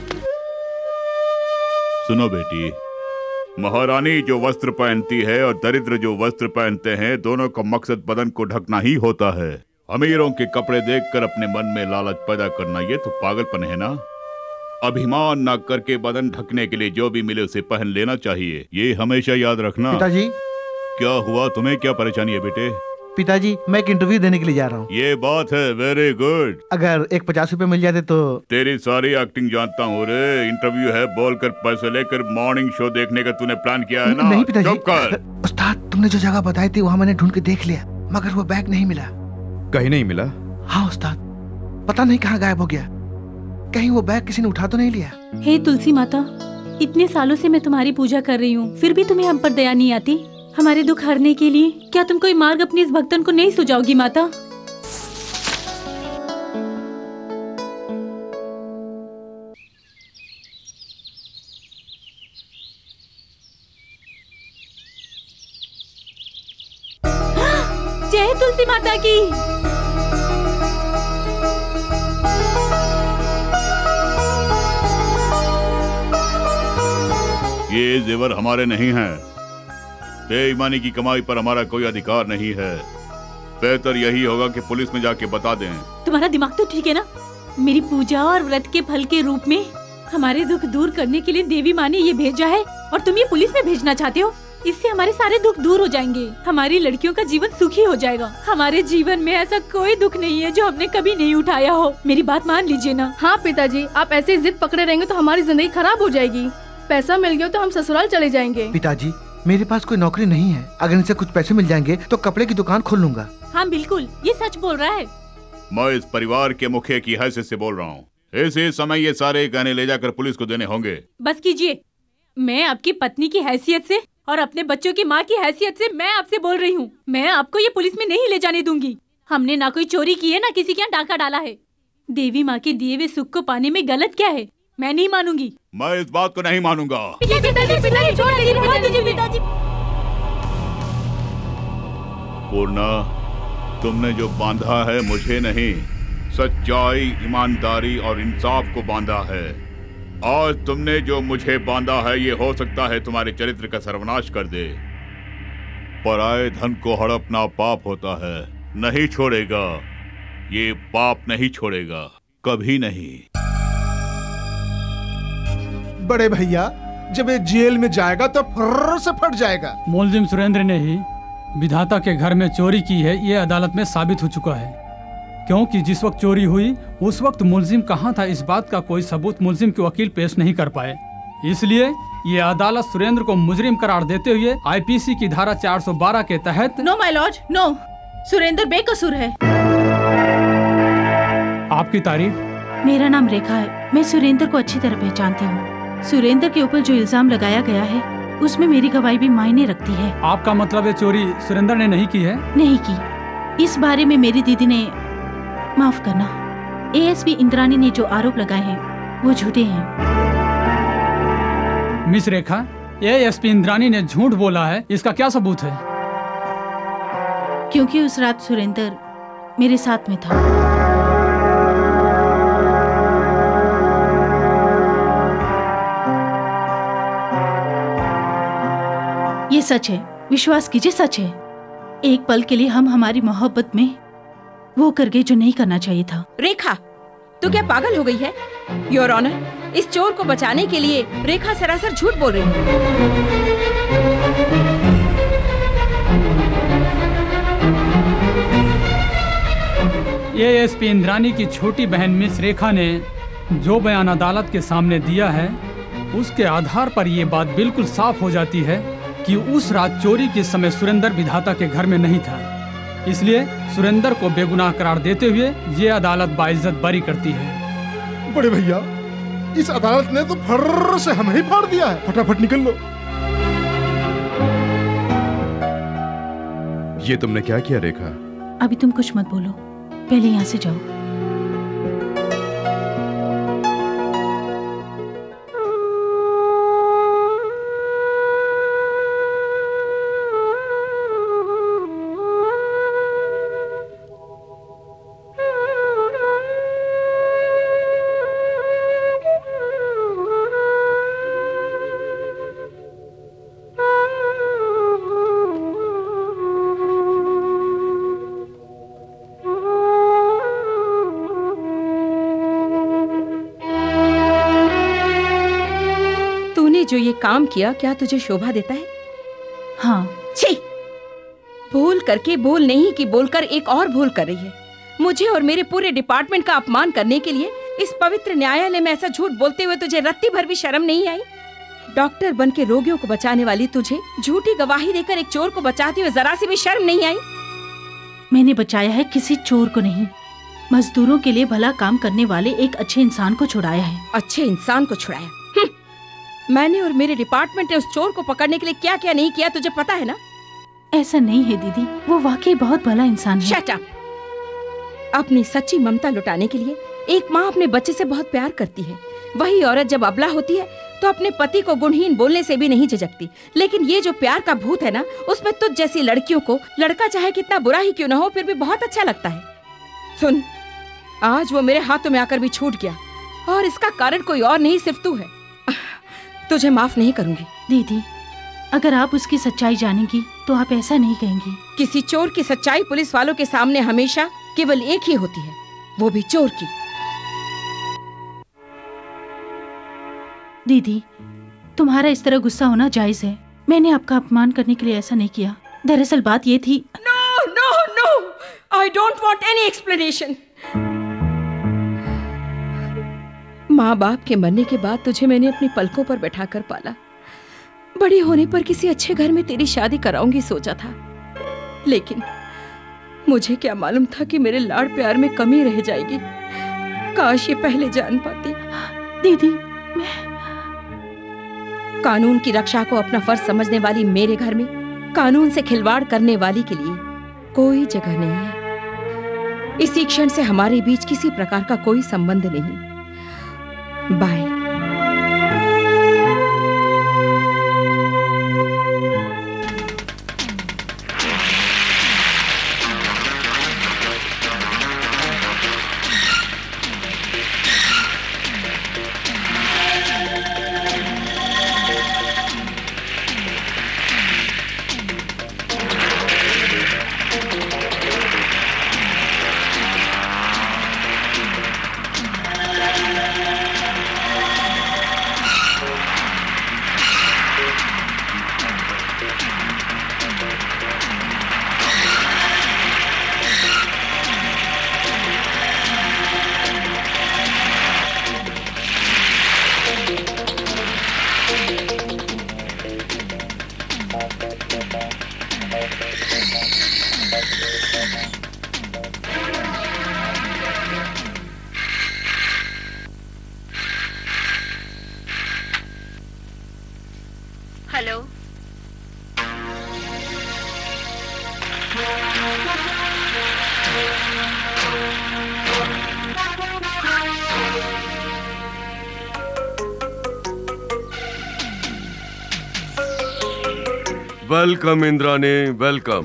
सुनो बेटी, महारानी जो वस्त्र पहनती है और दरिद्र जो वस्त्र पहनते हैं, दोनों का मकसद बदन को ढकना ही होता है। अमीरों के कपड़े देखकर अपने मन में लालच पैदा करना, ये तो पागलपन है ना। अभिमान न करके बदन ढकने के लिए जो भी मिले उसे पहन लेना चाहिए, ये हमेशा याद रखना। पिताजी, क्या हुआ, तुम्हें क्या परेशानी है बेटे? पिताजी, मैं एक इंटरव्यू देने के लिए जा रहा हूँ। ये बात है, वेरी गुड। अगर एक पचास रुपए मिल जाते तो। तेरी सारी एक्टिंग जानता हूँ रे, इंटरव्यू है बोलकर पैसे लेकर मॉर्निंग शो देखने का तूने प्लान किया है ना? नहीं पिताजी। चुप कर। उस्ताद, तुमने जो जगह बताई थी वहाँ मैंने ढूंढ के देख लिया, मगर वो बैग नहीं मिला। कहीं नहीं मिला? हाँ उस्ताद, पता नहीं कहाँ गायब हो गया। कहीं वो बैग किसी ने उठा तो नहीं लिया? हे तुलसी माता, इतने सालों से मैं तुम्हारी पूजा कर रही हूँ, फिर भी तुम्हें हम पर दया नहीं आती। हमारे दुख हरने के लिए क्या तुम कोई मार्ग अपने इस भक्तन को नहीं सुझाओगी माता? जय तुलसी माता की। ये जेवर हमारे नहीं हैं। बेईमानी की कमाई पर हमारा कोई अधिकार नहीं है। बेहतर यही होगा कि पुलिस में जाके बता दें। तुम्हारा दिमाग तो ठीक है ना? मेरी पूजा और व्रत के फल के रूप में हमारे दुख दूर करने के लिए देवी माँ ने ये भेजा है और तुम ये पुलिस में भेजना चाहते हो? इससे हमारे सारे दुख दूर हो जाएंगे, हमारी लड़कियों का जीवन सुखी हो जाएगा। हमारे जीवन में ऐसा कोई दुख नहीं है जो हमने कभी नहीं उठाया हो। मेरी बात मान लीजिए ना। हाँ पिताजी, आप ऐसे जिद पकड़े रहेंगे तो हमारी जिंदगी खराब हो जाएगी। पैसा मिल गया तो हम ससुराल चले जाएंगे। पिताजी, मेरे पास कोई नौकरी नहीं है, अगर इनसे कुछ पैसे मिल जाएंगे तो कपड़े की दुकान खोल लूंगा। हाँ बिल्कुल, ये सच बोल रहा है। मैं इस परिवार के मुखिया की हैसियत से बोल रहा हूँ। इसी समय ये सारे गहने ले जाकर पुलिस को देने होंगे। बस कीजिए, मैं आपकी पत्नी की हैसियत से और अपने बच्चों की माँ की हैसियत से मैं आपसे बोल रही हूँ, मैं आपको ये पुलिस में नहीं ले जाने दूंगी। हमने ना कोई चोरी की है, ना किसी के यहाँ डाका डाला है। देवी माँ के दिए हुए सुख को पाने में गलत क्या है? मैं नहीं मानूंगी। मैं इस बात को नहीं मानूंगा। पूर्णा, तुमने जो बांधा है मुझे नहीं, सच्चाई, ईमानदारी और इंसाफ को बांधा है। आज तुमने जो मुझे बांधा है ये हो सकता है तुम्हारे चरित्र का सर्वनाश कर दे। पराये धन को हड़पना पाप होता है, नहीं छोड़ेगा, ये पाप नहीं छोड़ेगा, कभी नहीं। बड़े भैया जब ये जेल में जाएगा तो फर्र से फट जाएगा। मुलजिम सुरेंद्र ने ही विधाता के घर में चोरी की है, ये अदालत में साबित हो चुका है। क्योंकि जिस वक्त चोरी हुई उस वक्त मुलजिम कहाँ था, इस बात का कोई सबूत मुलजिम के वकील पेश नहीं कर पाए। इसलिए ये अदालत सुरेंद्र को मुजरिम करार देते हुए आईपीसी की धारा चार सौ बारह के तहत no my lord, no, Surendra बेकसूर है। आपकी तारीफ? मेरा नाम रेखा है, मैं सुरेंद्र को अच्छी तरह पहचानती हूँ। सुरेंद्र के ऊपर जो इल्जाम लगाया गया है उसमें मेरी गवाही भी मायने रखती है। आपका मतलब है चोरी सुरेंद्र ने नहीं की है? नहीं की। इस बारे में मेरी दीदी ने, माफ करना, एएसपी इंद्रानी ने जो आरोप लगाए हैं वो झूठे हैं। मिस रेखा, एएसपी इंद्रानी ने झूठ बोला है, इसका क्या सबूत है? क्योंकि उस रात सुरेंद्र मेरे साथ में था। ये सच है, विश्वास कीजिए, सच है। एक पल के लिए हम हमारी मोहब्बत में वो कर गए जो नहीं करना चाहिए था। रेखा, तू क्या पागल हो गई है? योर ऑनर, इस चोर को बचाने के लिए रेखा सरासर झूठ बोल रही है। एएसपी इंद्रानी की छोटी बहन मिस रेखा ने जो बयान अदालत के सामने दिया है उसके आधार पर ये बात बिल्कुल साफ हो जाती है कि उस रात चोरी के समय सुरेंद्र विधाता के घर में नहीं था। इसलिए सुरेंद्र को बेगुनाह करार देते हुए ये अदालत बाइज्जत बरी करती है। बड़े भैया, इस अदालत ने तो फर्र से हमें ही फाड़ दिया है। फटाफट निकल लो। ये तुमने क्या किया रेखा? अभी तुम कुछ मत बोलो, पहले यहाँ से जाओ। जो ये काम किया क्या तुझे शोभा देता है? हाँ। छी! भूल करके भूल नहीं की बोलकर एक और भूल कर रही है। मुझे और मेरे पूरे डिपार्टमेंट का अपमान करने के लिए इस पवित्र न्यायालय में ऐसा झूठ बोलते हुए तुझे रत्ती भर भी शर्म नहीं आई? डॉक्टर बन के रोगियों को बचाने वाली तुझे झूठी गवाही देकर एक चोर को बचाते हुए जरा सी भी शर्म नहीं आई? मैंने बचाया है किसी चोर को नहीं, मजदूरों के लिए भला काम करने वाले एक अच्छे इंसान को छुड़ाया है। अच्छे इंसान को छुड़ाया? मैंने और मेरे डिपार्टमेंट ने उस चोर को पकड़ने के लिए क्या क्या नहीं किया तुझे पता है ना? ऐसा नहीं है दीदी, वो वाकई बहुत भला इंसान है। Shut up! अपनी सच्ची ममता लुटाने के लिए एक माँ अपने बच्चे से बहुत प्यार करती है। वही औरत जब अबला होती है तो अपने पति को गुणहीन बोलने से भी नहीं झिझकती। लेकिन ये जो प्यार का भूत है ना, उसमें तुझ जैसी लड़कियों को लड़का चाहे कितना बुरा ही क्यों ना हो फिर भी बहुत अच्छा लगता है। सुन, आज वो मेरे हाथों में आकर भी छूट गया और इसका कारण कोई और नहीं सिर्फ तू है। तुझे माफ नहीं करूंगी। दीदी, अगर आप उसकी सच्चाई जानेंगी तो आप ऐसा नहीं कहेंगी। किसी चोर की सच्चाई पुलिस वालों के सामने हमेशा केवल एक ही होती है, वो भी चोर की। दीदी, तुम्हारा इस तरह गुस्सा होना जायज है। मैंने आपका अपमान करने के लिए ऐसा नहीं किया। दरअसल बात ये थी। No no no, I don't want any explanation. माँ बाप के मरने के बाद तुझे मैंने अपनी पलकों पर बैठाकर पाला। बड़ी होने पर किसी अच्छे घर में तेरी शादी कराऊंगी सोचा था, लेकिन मुझे क्या मालूम था कि मेरे लाड़ प्यार में कमी रह जाएगी। काश ये पहले जान पाती। दीदी, मैं कानून की रक्षा को अपना फर्ज समझने वाली मेरे घर में कानून से खिलवाड़ करने वाली के लिए कोई जगह नहीं है। इसी क्षण से हमारे बीच किसी प्रकार का कोई संबंध नहीं। Bye. Hello. Welcome Indrani, welcome.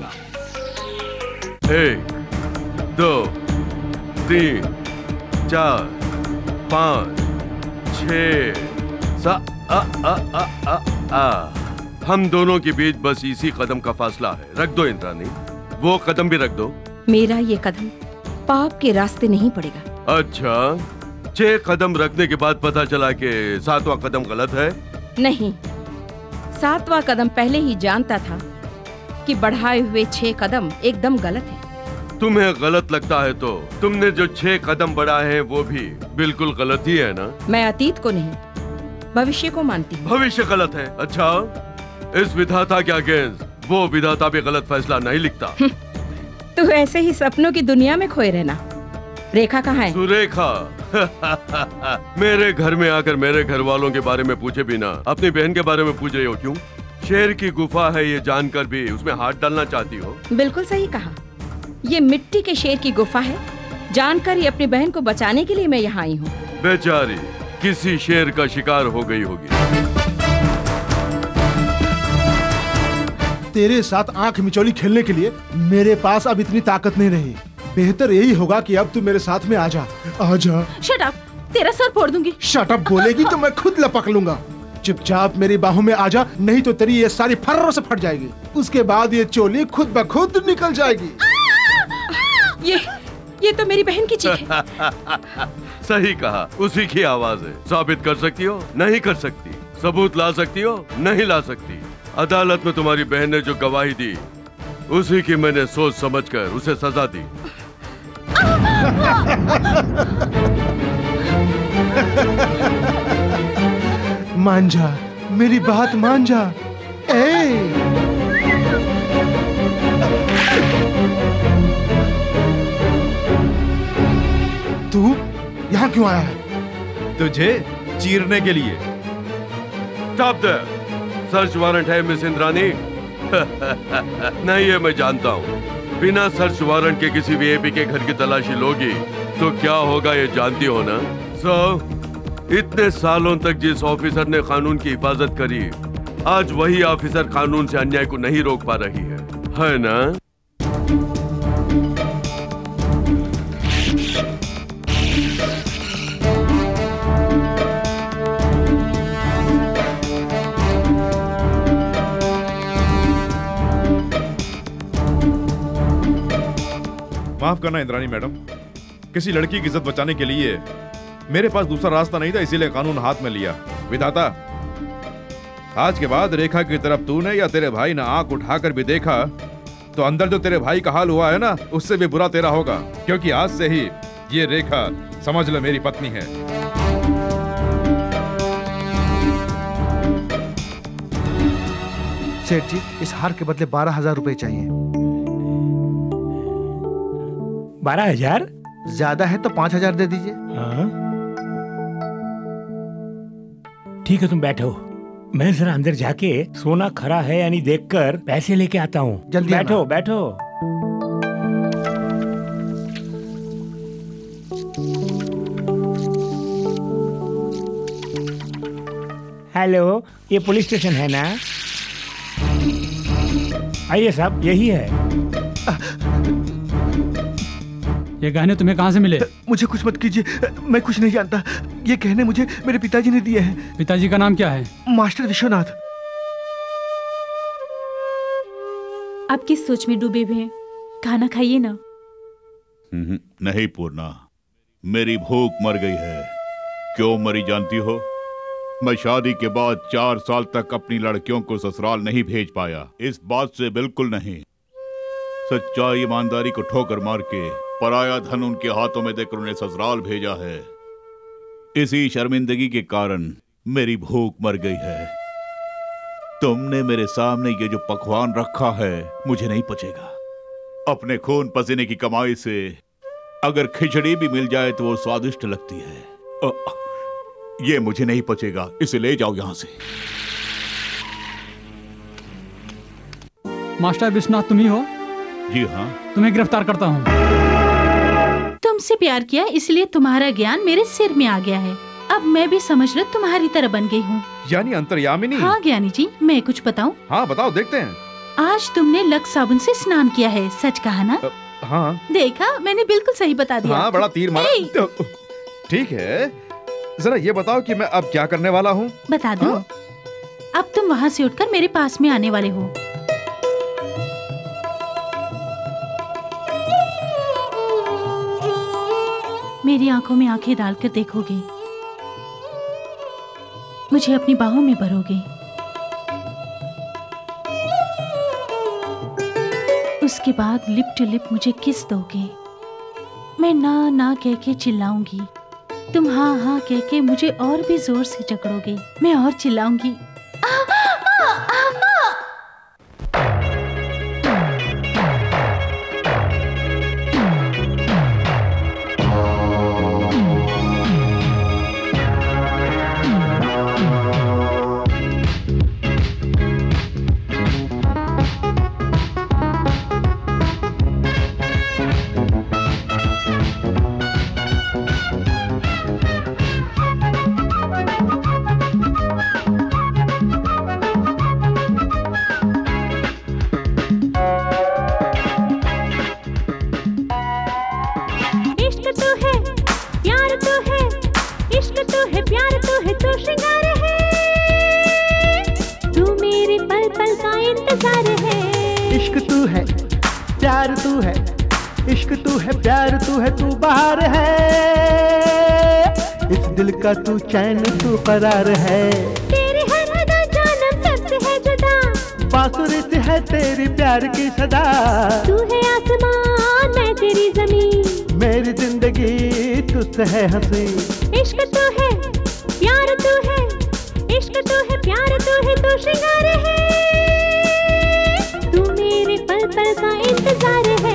एक, दो, तीन, चार, पाँच, छः, सा आ आ आ आ आ। हम दोनों के बीच बस इसी कदम का फासला है। रख दो इंद्राणी, वो कदम भी रख दो। मेरा ये कदम पाप के रास्ते नहीं पड़ेगा। अच्छा, छह कदम रखने के बाद पता चला कि सातवां कदम गलत है? नहीं, सातवां कदम पहले ही जानता था कि बढ़ाए हुए छह कदम एकदम गलत है। तुम्हें गलत लगता है तो तुमने जो छह कदम बढ़ाए हैं वो भी बिल्कुल गलत ही है ना? मैं अतीत को नहीं, भविष्य को मानती हूँ। भविष्य गलत है? अच्छा, इस विधाता के अगेंस्ट वो विधाता भी गलत फैसला नहीं लिखता। तू ऐसे ही सपनों की दुनिया में खोए रहना। रेखा कहाँ है? सुरेखा मेरे घर में आकर मेरे घर वालों के बारे में पूछे बिना अपनी बहन के बारे में पूछ रही हो क्यों? शेर की गुफा है ये जानकर भी उसमें हाथ डालना चाहती हो? बिल्कुल सही कहा। ये मिट्टी के शेर की गुफा है, जानकर ही अपनी बहन को बचाने के लिए मैं यहाँ आई हूँ। बेचारी किसी शेर का शिकार हो गई होगी। तेरे साथ आंख मिचौली खेलने के लिए मेरे पास अब इतनी ताकत नहीं रही। बेहतर यही होगा कि अब तू मेरे साथ में आ जा। आ जा। शट अप, तेरा सर फोड़ दूंगी। शट अप बोलेगी तो मैं खुद लपक लूंगा। चुपचाप मेरी बाहों में आ जा, नहीं तो तेरी ये सारी फर्रों से फट जाएगी। उसके बाद ये चोली खुद ब खुद निकल जाएगी। ये ये तो मेरी बहन की चीख है। सही कहा, उसी की आवाज है। साबित कर सकती हो? नहीं कर सकती। सबूत ला सकती हो? नहीं ला सकती। अदालत में तुम्हारी बहन ने जो गवाही दी उसी की मैंने सोच समझकर उसे सजा दी। मान जा, मेरी बात मान जा। ए! तू यहाँ क्यों आया है? तुझे चीरने के लिए। Stop there. सर्च वारंट है मिस इंद्राणी? नहीं है, मैं जानता हूँ। बिना सर्च वारंट के किसी वीआईपी के घर की तलाशी लोगी तो क्या होगा ये जानती हो ना? सो so, इतने सालों तक जिस ऑफिसर ने कानून की हिफाजत करी, आज वही ऑफिसर कानून से अन्याय को नहीं रोक पा रही है, है ना? माफ करना इंद्राणी मैडम, किसी लड़की की इज्जत बचाने के लिए मेरे पास दूसरा रास्ता नहीं था, इसीलिए कानून हाथ में लिया। विधाता, आज के बाद रेखा की तरफ तूने या तेरे भाई ने आंख उठाकर भी देखा तो अंदर जो तेरे भाई का हाल हुआ है ना, उससे भी बुरा तेरा होगा, क्योंकि आज से ही ये रेखा समझ लो मेरी पत्नी है। सेठ जी, इस हार के बदले बारह हजार रुपए चाहिए। बारह हजार? ज्यादा है तो पांच हजार दे दीजिए। हाँ? ठीक है, तुम बैठो, मैं जरा अंदर जाके सोना खरा है यानी देखकर पैसे लेके आता हूँ। जल्दी बैठो बैठो। हेलो, ये पुलिस स्टेशन है ना? आइए साहब, यही है। ये गहने तुम्हें कहाँ से मिले? मुझे कुछ मत कीजिए, मैं कुछ नहीं जानता। ये गहने मुझे मेरे पिताजी ने दिए हैं। पिताजी का नाम क्या है? मास्टर विश्वनाथ। आप किस सोच में डूबे हुए हैं? खाना खाइए ना। नहीं पूर्णा, मेरी भूख मर गई है। क्यों मरी जानती हो? मैं शादी के बाद चार साल तक अपनी लड़कियों को ससुराल नहीं भेज पाया। इस बात से बिल्कुल नहीं। सच्चाई ईमानदारी को ठोकर मार के पराया धन उनके हाथों में देकर उन्हें ससुराल भेजा है। इसी शर्मिंदगी के कारण मेरी भूख मर गई है। तुमने मेरे सामने ये जो पकवान रखा है मुझे नहीं पचेगा। अपने खून पसीने की कमाई से अगर खिचड़ी भी मिल जाए तो वो स्वादिष्ट लगती है। आ, ये मुझे नहीं पचेगा, इसे ले जाओ यहां से। मास्टर विश्वनाथ तुम ही हो? जी हाँ। तुम्हें गिरफ्तार करता हूँ। तुमसे प्यार किया इसलिए तुम्हारा ज्ञान मेरे सिर में आ गया है। अब मैं भी समझ लो तुम्हारी तरह बन गई हूँ। यानी अंतर्यामिनी? हाँ ज्ञानी जी, मैं कुछ बताऊँ? हाँ बताओ, देखते हैं। आज तुमने लक्स साबुन से स्नान किया है, सच कहा ना? हाँ। देखा, मैंने बिल्कुल सही बता दिया। हाँ, बड़ा तीर मारा। ठीक है, जरा ये बताओ कि मैं अब क्या करने वाला हूँ? बता दो। हाँ? अब तुम वहाँ से उठकर मेरे पास में आने वाले हो। मेरी आंखों में आंखें डालकर देखोगे, मुझे अपनी बाहों में भरोगे। उसके बाद लिप टू लिप मुझे किस दोगे। मैं ना ना कह के चिल्लाऊंगी, तुम हाँ हाँ कह के मुझे और भी जोर से जकड़ोगे। मैं और चिल्लाऊंगी। तू चैन तू करार है, तेरे हर अदा जानम सबसे है जुदा, बांसुरी से है तेरी प्यार की सदा। तू है आसमान मैं तेरी जमीन, मेरी जिंदगी तुझसे है हंसी। इश्क तू है प्यार तू है, इश्क तू है प्यार तू है तू श्रृंगार है, तू मेरे पल पल का इंतजार है।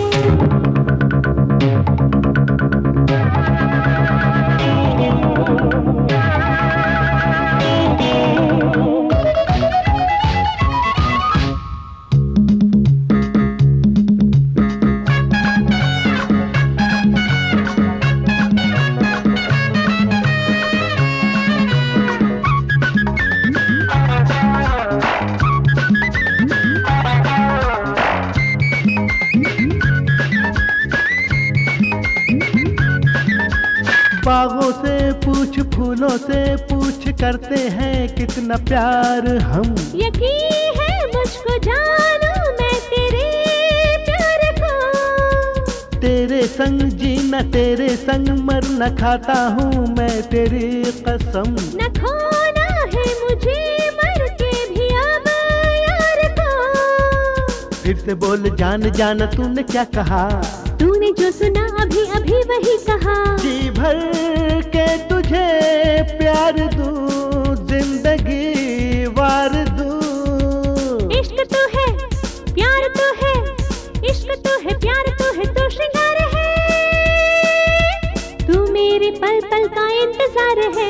बागों से पूछ, फूलों से पूछ, करते हैं कितना प्यार हम। यकीन है मुझको जानू मैं तेरे प्यार को, तेरे संग जीना तेरे संग मरना खाता हूँ मैं तेरी कसम। न खोना है मुझे मर के भी अब यार को। फिर से बोल जान जान तूने क्या कहा, तूने जो सुना अभी अभी वही कहा। जी भर के तुझे प्यार दूं, जिंदगी वार दूं। इश्क तो है प्यार तो है, इश्क तो है प्यार तो है तो श्रृंगार है, तू मेरे पल पल का इंतजार है।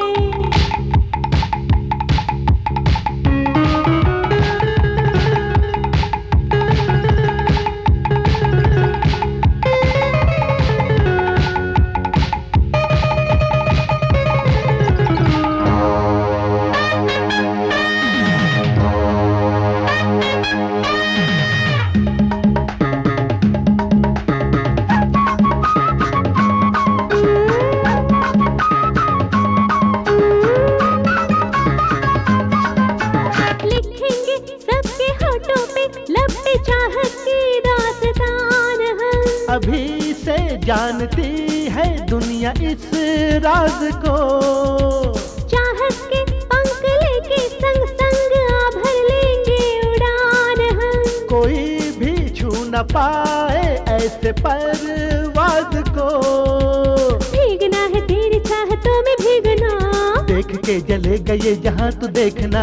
अभी से जानती है दुनिया इस राज को, चाहत के पंख लेके संग संग आ भर लेंगे उड़ान हम। कोई भी छू न पाए ऐसे परवाज को, भीगना है तेरी चाहतों में भीगना, देख के जलेगा ये जहां तू देखना।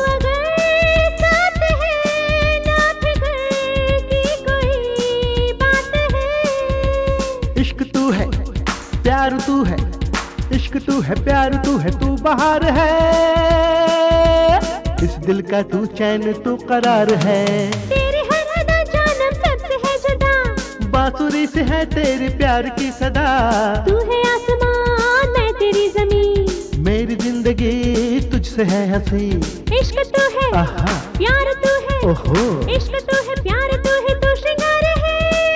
प्यार तू है, इश्क तू है, प्यार तू है, तू बाहर है, इस दिल का तू चैन तू करार है। तेरे हर अदा जानम सबसे है जुदा, बांसुरी से है तेरे प्यार की सदा। तू है आसमान मैं तेरी जमीन, मेरी जिंदगी तुझसे है हंसी। इश्क तो है आहा, प्यार तो है, ओहो। इश्क तो है प्यार तो है तो श्रृंगार है,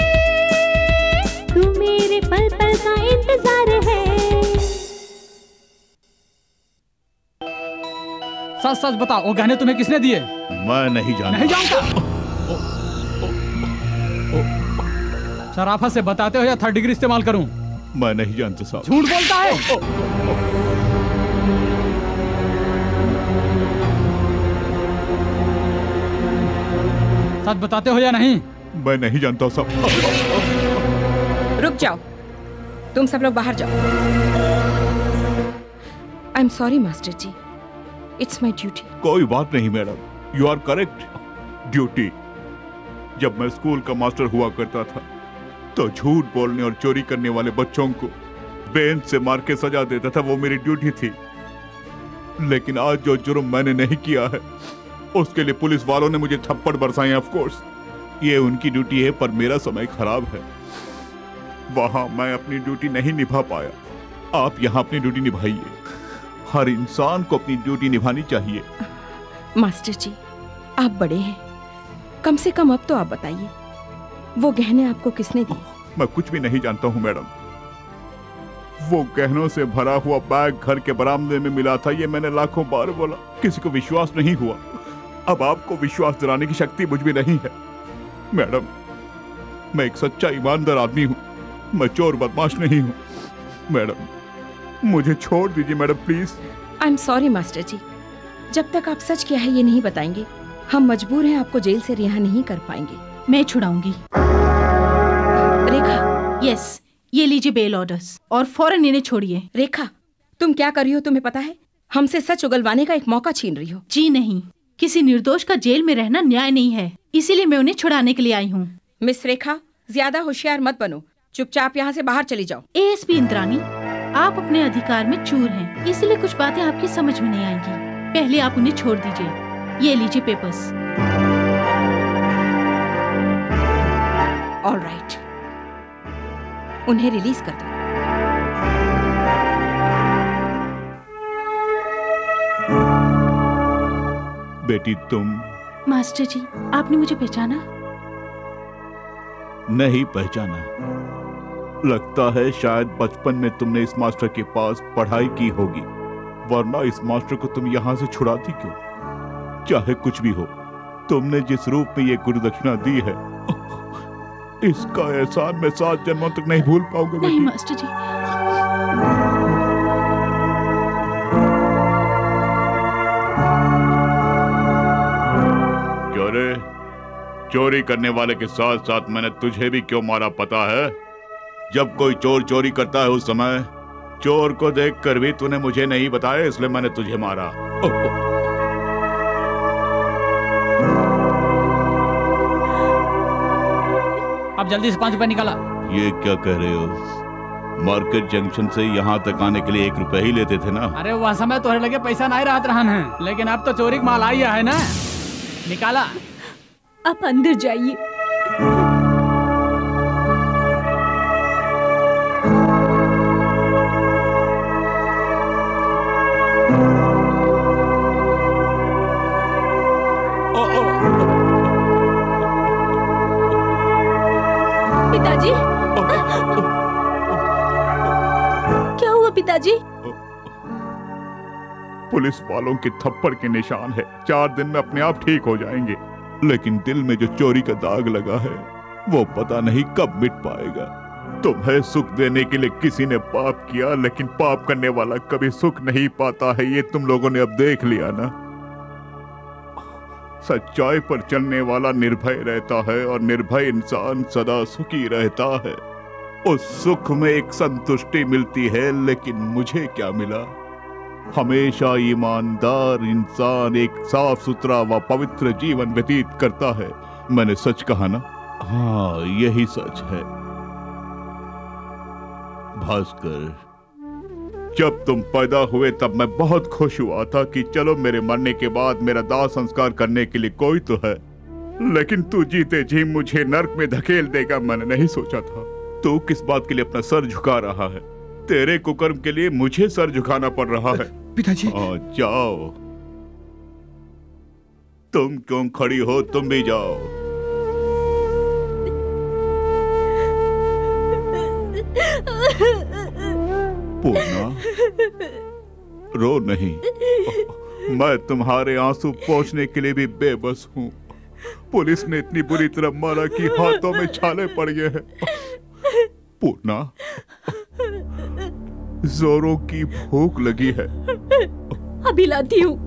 तू मेरे पल पल का इंतजार है। सच सच बता, वो गहने तुम्हें किसने दिए? मैं नहीं जानता। नहीं जानता? शराफत से बताते हो या थर्ड डिग्री इस्तेमाल करूं? मैं नहीं जानता साहब। झूठ बोलता है। सच बताते हो या नहीं? मैं नहीं जानता साहब। रुक जाओ, तुम सब लोग बाहर जाओ। I am sorry master ji, it's my duty. कोई बात नहीं madam, you are correct. Duty. जब मैं स्कूल का मास्टर हुआ करता था तो झूठ बोलने और चोरी करने वाले बच्चों को बेंच से मार के सजा देता था, वो मेरी ड्यूटी थी। लेकिन आज जो जुर्म मैंने नहीं किया है उसके लिए पुलिस वालों ने मुझे थप्पड़ बरसाए। ऑफ कोर्स ये उनकी ड्यूटी है, पर मेरा समय खराब है। वहां मैं अपनी ड्यूटी नहीं निभा पाया। आप यहाँ अपनी ड्यूटी निभाइए। हर इंसान को अपनी ड्यूटी निभानी चाहिए। मास्टर जी, आप बड़े हैं, कम से कम अब तो आप बताइए, वो गहने आपको किसने दिए? मैं कुछ भी नहीं जानता हूँ मैडम। वो गहनों से भरा हुआ बैग घर के बरामदे में मिला था, ये मैंने लाखों बार बोला, किसी को विश्वास नहीं हुआ। अब आपको विश्वास दिलाने की शक्ति मुझ में नहीं है। मैडम, मैं एक सच्चा ईमानदार आदमी हूँ, मैं चोर बदमाश नहीं हूँ। मैडम, मुझे छोड़ दीजिए madam, please. I am sorry master ji, जब तक आप सच क्या है ये नहीं बताएंगे, हम मजबूर हैं आपको जेल से रिहा नहीं कर पाएंगे। मैं छुड़ाऊंगी। रेखा। यस, ये लीजिए बेल ऑर्डर्स और फौरन इन्हें छोड़िए। रेखा, तुम क्या कर रही हो तुम्हें पता है? हमसे सच उगलवाने का एक मौका छीन रही हो। जी नहीं, किसी निर्दोष का जेल में रहना न्याय नहीं है, इसीलिए मैं उन्हें छुड़ाने के लिए आई हूँ। मिस रेखा, ज्यादा होशियार मत बनो, चुपचाप यहाँ से बाहर चली जाओ। एएसपी इंद्राणी, आप अपने अधिकार में चूर हैं, इसलिए कुछ बातें आपकी समझ में नहीं आएंगी। पहले आप उन्हें छोड़ दीजिए। ये लीजिए पेपर्स। ऑल राइट, उन्हें रिलीज कर दो। बेटी तुम? मास्टर जी, आपने मुझे पहचाना? नहीं पहचाना। लगता है शायद बचपन में तुमने इस मास्टर के पास पढ़ाई की होगी, वरना इस मास्टर को तुम यहां से छुड़ाती क्यों? चाहे कुछ भी हो, तुमने जिस रूप में ये गुरु दक्षिणा दी है, इसका एहसान मैं सात जन्मों तक नहीं भूल पाऊंगा। नहीं मास्टर जी। क्यों रे? चोरी करने वाले के साथ साथ मैंने तुझे भी क्यों मारा पता है? जब कोई चोर चोरी करता है उस समय चोर को देखकर भी तूने मुझे नहीं बताया, इसलिए मैंने तुझे मारा। अब जल्दी से पाँच रुपए निकाला। ये क्या कह रहे हो? मार्केट जंक्शन से यहाँ तक आने के लिए एक रुपए ही लेते थे ना? अरे वह समय तोहरे लगे पैसा नहीं रहत रहन है, लेकिन अब तो चोरी का माल आया है ना। निकाला। आप अंदर जाइए। पिताजी, क्या हुआ पिताजी? पुलिस वालों के थप्पड़ के निशान है, चार दिन में अपने आप ठीक हो जाएंगे, लेकिन दिल में जो चोरी का दाग लगा है वो पता नहीं कब मिट पाएगा। तुम्हें सुख देने के लिए किसी ने पाप किया, लेकिन पाप करने वाला कभी सुख नहीं पाता है, ये तुम लोगों ने अब देख लिया ना। सच्चाई पर चलने वाला निर्भय रहता है और निर्भय इंसान सदा सुखी रहता है। उस सुख में एक संतुष्टि मिलती है, लेकिन मुझे क्या मिला? हमेशा ईमानदार इंसान एक साफ सुथरा व पवित्र जीवन व्यतीत करता है। मैंने सच कहा ना? हाँ, यही सच है। भास्कर, जब तुम पैदा हुए तब मैं बहुत खुश हुआ था कि चलो मेरे मरने के बाद मेरा दाह संस्कार करने के लिए कोई तो है, लेकिन तू जीते जी मुझे नर्क में धकेल देगा मैंने नहीं सोचा था। तू किस बात के लिए अपना सर झुका रहा है? तेरे कुकर्म के लिए मुझे सर झुकाना पड़ रहा है। पिताजी जाओ, तुम क्यों खड़ी हो? तुम भी जाओ। पूर्णा, रो नहीं। मैं तुम्हारे आंसू पोंछने के लिए भी बेबस हूँ। पुलिस ने इतनी बुरी तरह मारा कि हाथों में छाले पड़ गए हैं। पूर्णा, जोरों की भूख लगी है। अभी लाती हूँ।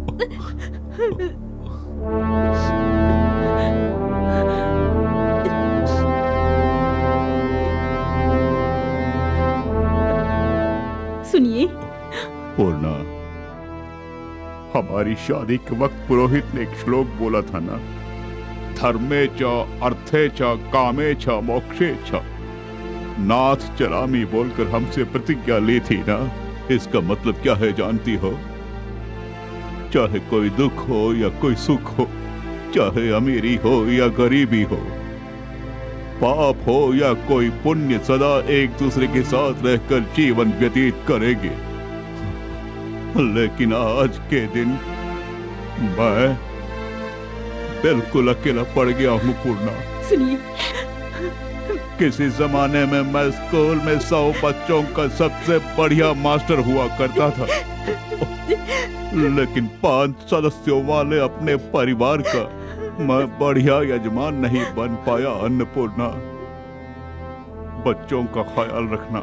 सुनिए पूर्णा, हमारी शादी के वक्त पुरोहित ने एक श्लोक बोला था ना, धर्मे च अर्थे च कामे च मोक्षे च, नाथ चरामी बोलकर हमसे प्रतिज्ञा ली थी ना। इसका मतलब क्या है जानती हो? चाहे कोई दुख हो या कोई सुख हो, चाहे अमीरी हो या गरीबी हो, पाप हो या कोई पुण्य, सदा एक दूसरे के साथ रहकर जीवन व्यतीत करेंगे। लेकिन आज के दिन मैं बिल्कुल अकेला पड़ गया हूँ पूर्णा। सुनिए, किसी जमाने में मैं स्कूल में सौ बच्चों का सबसे बढ़िया मास्टर हुआ करता था, लेकिन पांच सदस्यों वाले अपने परिवार का मैं बढ़िया यजमान नहीं बन पाया। अन्नपूर्णा, बच्चों का ख्याल रखना।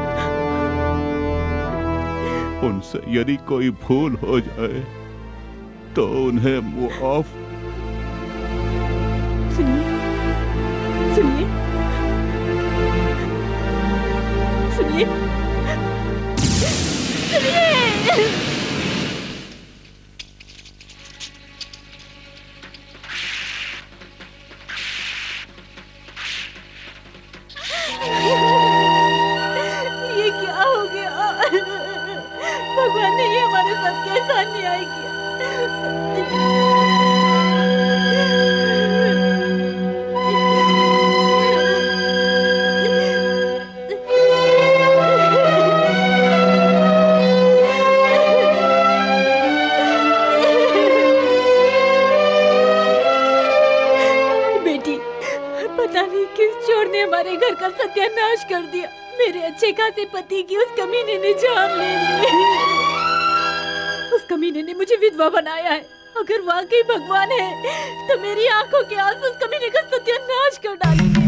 उनसे यदि कोई भूल हो जाए तो उन्हें मुआफ। सुनिए, सुनिए, सुनिए, सुनिए। ये क्या हो गया? भगवान ने ये हमारे साथ कैसा अन्याय किया? बेटी, पता नहीं किस चोर ने हमारे घर का सत्यानाश कर दिया। मेरे अच्छे खासे पति की उस कमीने ने जान ले ली। उस कमीने ने मुझे विधवा बनाया है। अगर वाकई भगवान है तो मेरी आंखों के आंसू उस कमीने का सत्यानाश कर डालेंगे।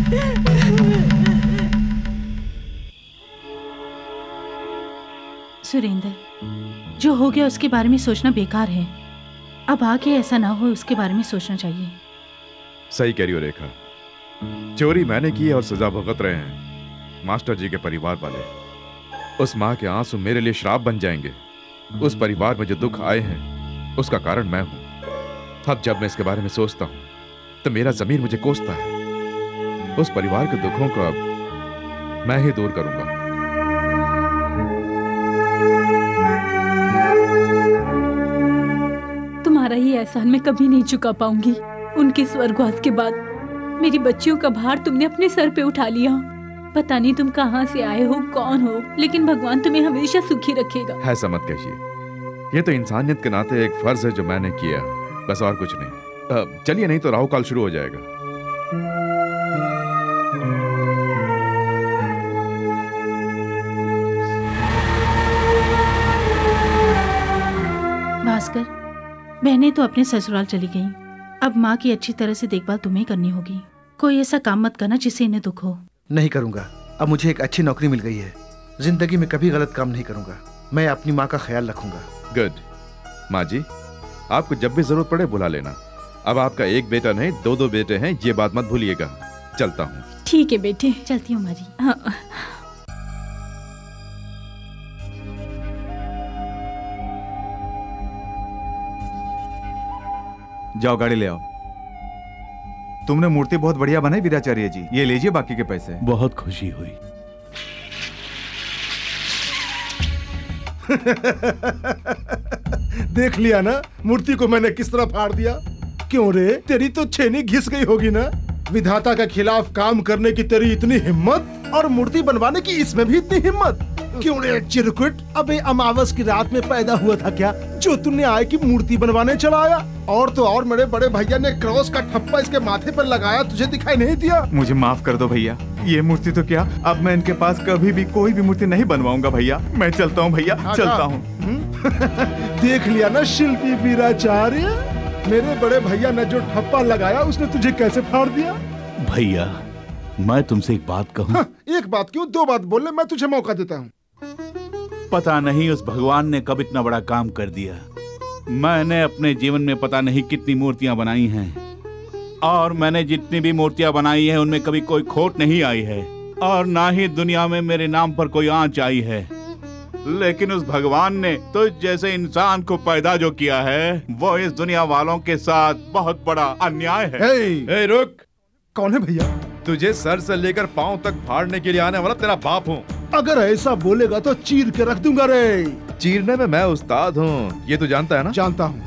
सुरेंद्र, जो हो गया उसके बारे में सोचना बेकार है। अब आगे ऐसा ना हो उसके बारे में सोचना चाहिए। सही कह रही हो रेखा। चोरी मैंने की है और सजा भुगत रहे हैं मास्टर जी के परिवार वाले। उस माँ के आंसू मेरे लिए श्राप बन जाएंगे। उस परिवार में जो दुख आए हैं उसका कारण मैं हूं। अब जब मैं इसके बारे में सोचता हूं तो मेरा जमीर मुझे कोसता है। उस परिवार के दुखों को अब मैं ही दूर करूंगा। तुम्हारा ये एहसान मैं कभी नहीं चुका पाऊंगी। उनके स्वर्गवास के बाद मेरी बच्चियों का भार तुमने अपने सर पे उठा लिया। पता नहीं तुम कहां से आए हो, कौन हो, लेकिन भगवान तुम्हें हमेशा सुखी रखेगा। ऐसा मत कहिए। ये तो इंसानियत के नाते एक फर्ज है जो मैंने किया, बस और कुछ नहीं। चलिए, नहीं तो राहु काल शुरू हो जाएगा। भास्कर, बहनें तो अपने ससुराल चली गईं। अब माँ की अच्छी तरह से देखभाल तुम्हें करनी होगी। कोई ऐसा काम मत करना जिससे इन्हें दुख हो। नहीं करूंगा। अब मुझे एक अच्छी नौकरी मिल गई है। जिंदगी में कभी गलत काम नहीं करूंगा। मैं अपनी माँ का ख्याल रखूंगा। गुड। माँ जी, आपको जब भी जरूरत पड़े बुला लेना। अब आपका एक बेटा नहीं, दो दो बेटे हैं, ये बात मत भूलिएगा। चलता हूँ। ठीक है बेटे। चलती हूँ माँ जी। हाँ। जाओ, गाड़ी ले आओ। तुमने मूर्ति बहुत बढ़िया बनाई वीराचार्य जी। ये लीजिए बाकी के पैसे। बहुत खुशी हुई। देख लिया ना मूर्ति को मैंने किस तरह फाड़ दिया। क्यों रे, तेरी तो छेनी घिस गई होगी ना। विधाता के खिलाफ काम करने की तेरी इतनी हिम्मत और मूर्ति बनवाने की इसमें भी इतनी हिम्मत। क्यों रे चिरकुट, अबे अमावस की रात में पैदा हुआ था क्या जो तुमने आय की मूर्ति बनवाने चला आया? और तो और मेरे बड़े भैया ने क्रॉस का ठप्पा इसके माथे पर लगाया, तुझे दिखाई नहीं दिया? मुझे माफ कर दो भैया, ये मूर्ति तो क्या, अब मैं इनके पास कभी भी कोई भी मूर्ति नहीं बनवाऊंगा भैया। मैं चलता हूँ भैया, चलता हूँ। देख लिया ना शिल्पी वीराचार्य, मेरे बड़े भैया ने जो ठप्पा लगाया उसने तुझे कैसे फाड़ दिया। भैया मैं तुमसे एक बात कहूँ। हाँ, एक बात क्यों, दो बात बोलने, मैं तुझे मौका देता हूँ। पता नहीं उस भगवान ने कब इतना बड़ा काम कर दिया। मैंने अपने जीवन में पता नहीं कितनी मूर्तियां बनाई हैं और मैंने जितनी भी मूर्तियां बनाई हैं उनमें कभी कोई खोट नहीं आई है और ना ही दुनिया में मेरे नाम पर कोई आंच आई है। लेकिन उस भगवान ने तो जैसे इंसान को पैदा जो किया है वो इस दुनिया वालों के साथ बहुत बड़ा अन्याय है। hey, hey, रुक। कौन है भैया? तुझे सर से लेकर पांव तक फाड़ने के लिए आने वाला तेरा बाप हूँ। अगर ऐसा बोलेगा तो चीर के रख दूंगा रे। चीरने में मैं उस्ताद हूँ, ये तू जानता है ना? जानता हूँ।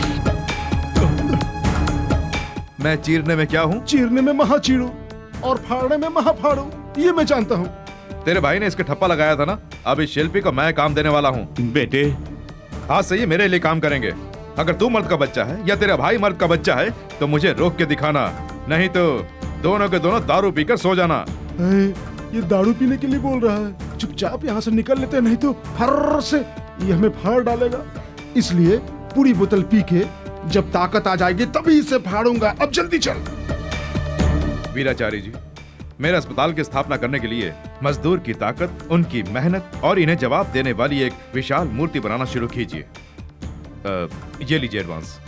मैं चीरने में क्या हूँ? चीरने में महा चीरू और फाड़ने में महा फाड़ू, ये मैं जानता हूँ। तेरे भाई ने इसके ठप्पा लगाया था ना, अब इस शिल्पी को मैं काम देने वाला हूँ। बेटे आज से ये मेरे लिए काम करेंगे। अगर तू मर्द का बच्चा है या तेरा भाई मर्द का बच्चा है तो मुझे रोक के दिखाना, नहीं तो दोनों के दोनों दारू पीकर सो जाना। ये दारू पीने के लिए बोल रहा है, चुपचाप यहाँ से निकल लेते, नहीं तो फर्र से ये हमें फाड़ डालेगा। इसलिए पूरी बोतल पी के जब ताकत आ जाएगी तभी इसे फाड़ूंगा। अब जल्दी चल। वीराचार्य जी, मेरे अस्पताल की स्थापना करने के लिए मजदूर की ताकत, उनकी मेहनत और इन्हें जवाब देने वाली एक विशाल मूर्ति बनाना शुरू कीजिए। ये लीजिए एडवांस।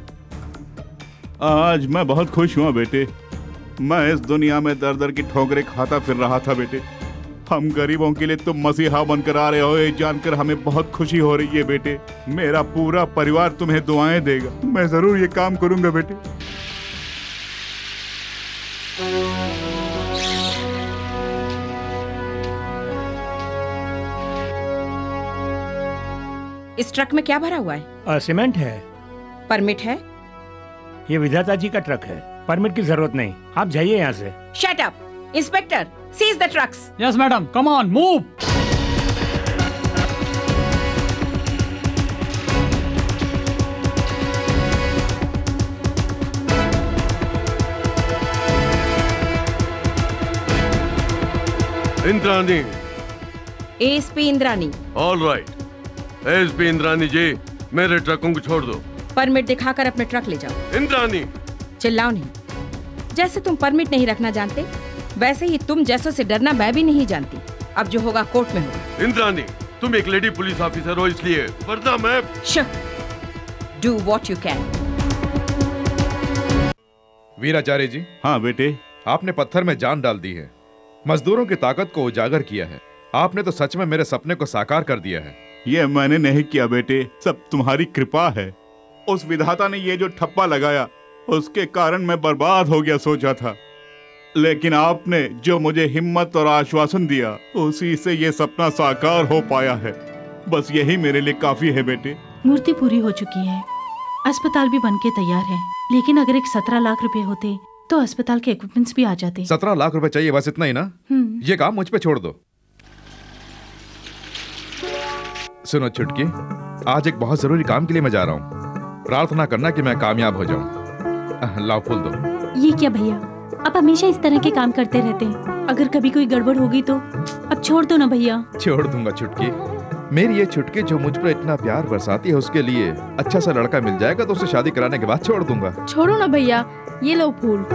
आज मैं बहुत खुश हुआ बेटे। मैं इस दुनिया में दर दर की ठोकरें खाता फिर रहा था बेटे। हम गरीबों के लिए तुम मसीहा बनकर आ रहे हो, ये जानकर हमें बहुत खुशी हो रही है बेटे। मेरा पूरा परिवार तुम्हें दुआएं देगा। मैं जरूर ये काम करूंगा बेटे। इस ट्रक में क्या भरा हुआ है? आ, सीमेंट है। परमिट है? ये विधाता जी का ट्रक है, परमिट की जरूरत नहीं। आप जाइए यहाँ से। Shut up! Inspector, seize the trucks. Yes madam, come on, move. Indrani. ASP Indrani. All right. ASP Indrani ji, मेरे ट्रकों को छोड़ दो। परमिट दिखाकर अपने ट्रक ले जाओ। इंद्रानी। चिल्लाओ नहीं। जैसे तुम परमिट नहीं रखना जानते, वैसे ही तुम जैसों से डरना मैं भी नहीं जानती। अब जो होगा कोर्ट में होगा। इंद्रानी, तुम एक लेडी पुलिस ऑफिसर हो इसलिए, वरना मैं। Do what you can. Veeracharya ji. हाँ बेटे। आपने पत्थर में जान डाल दी है, मजदूरों की ताकत को उजागर किया है। आपने तो सच में मेरे सपने को साकार कर दिया है। ये मैंने नहीं किया बेटे, सब तुम्हारी कृपा है। उस विधाता ने ये जो ठप्पा लगाया उसके कारण मैं बर्बाद हो गया सोचा था, लेकिन आपने जो मुझे हिम्मत और आश्वासन दिया उसी से ये सपना साकार हो पाया है। बस यही मेरे लिए काफी है बेटे। मूर्ति पूरी हो चुकी है, अस्पताल भी बनके तैयार है, लेकिन अगर एक सत्रह लाख रुपए होते तो अस्पताल के इक्विपमेंट्स भी आ जाते। सत्रह लाख रुपए चाहिए, बस इतना ही ना? ये काम मुझ पे छोड़ दो। सुनो छुटकी, आज एक बहुत जरूरी काम के लिए मैं जा रहा हूँ। प्रार्थना करना कि मैं कामयाब हो जाऊं। लाओ फूल दो। ये क्या भैया, आप हमेशा इस तरह के काम करते रहते हैं। अगर कभी कोई गड़बड़ होगी तो अब छोड़ दो ना भैया। छोड़ दूंगा छुटकी। मेरी ये छुटकी जो मुझ पर इतना प्यार बरसाती है, उसके लिए अच्छा सा लड़का मिल जाएगा तो उससे शादी कराने के बाद छोड़ दूंगा। छोड़ो ना भैया, ये लो फूल।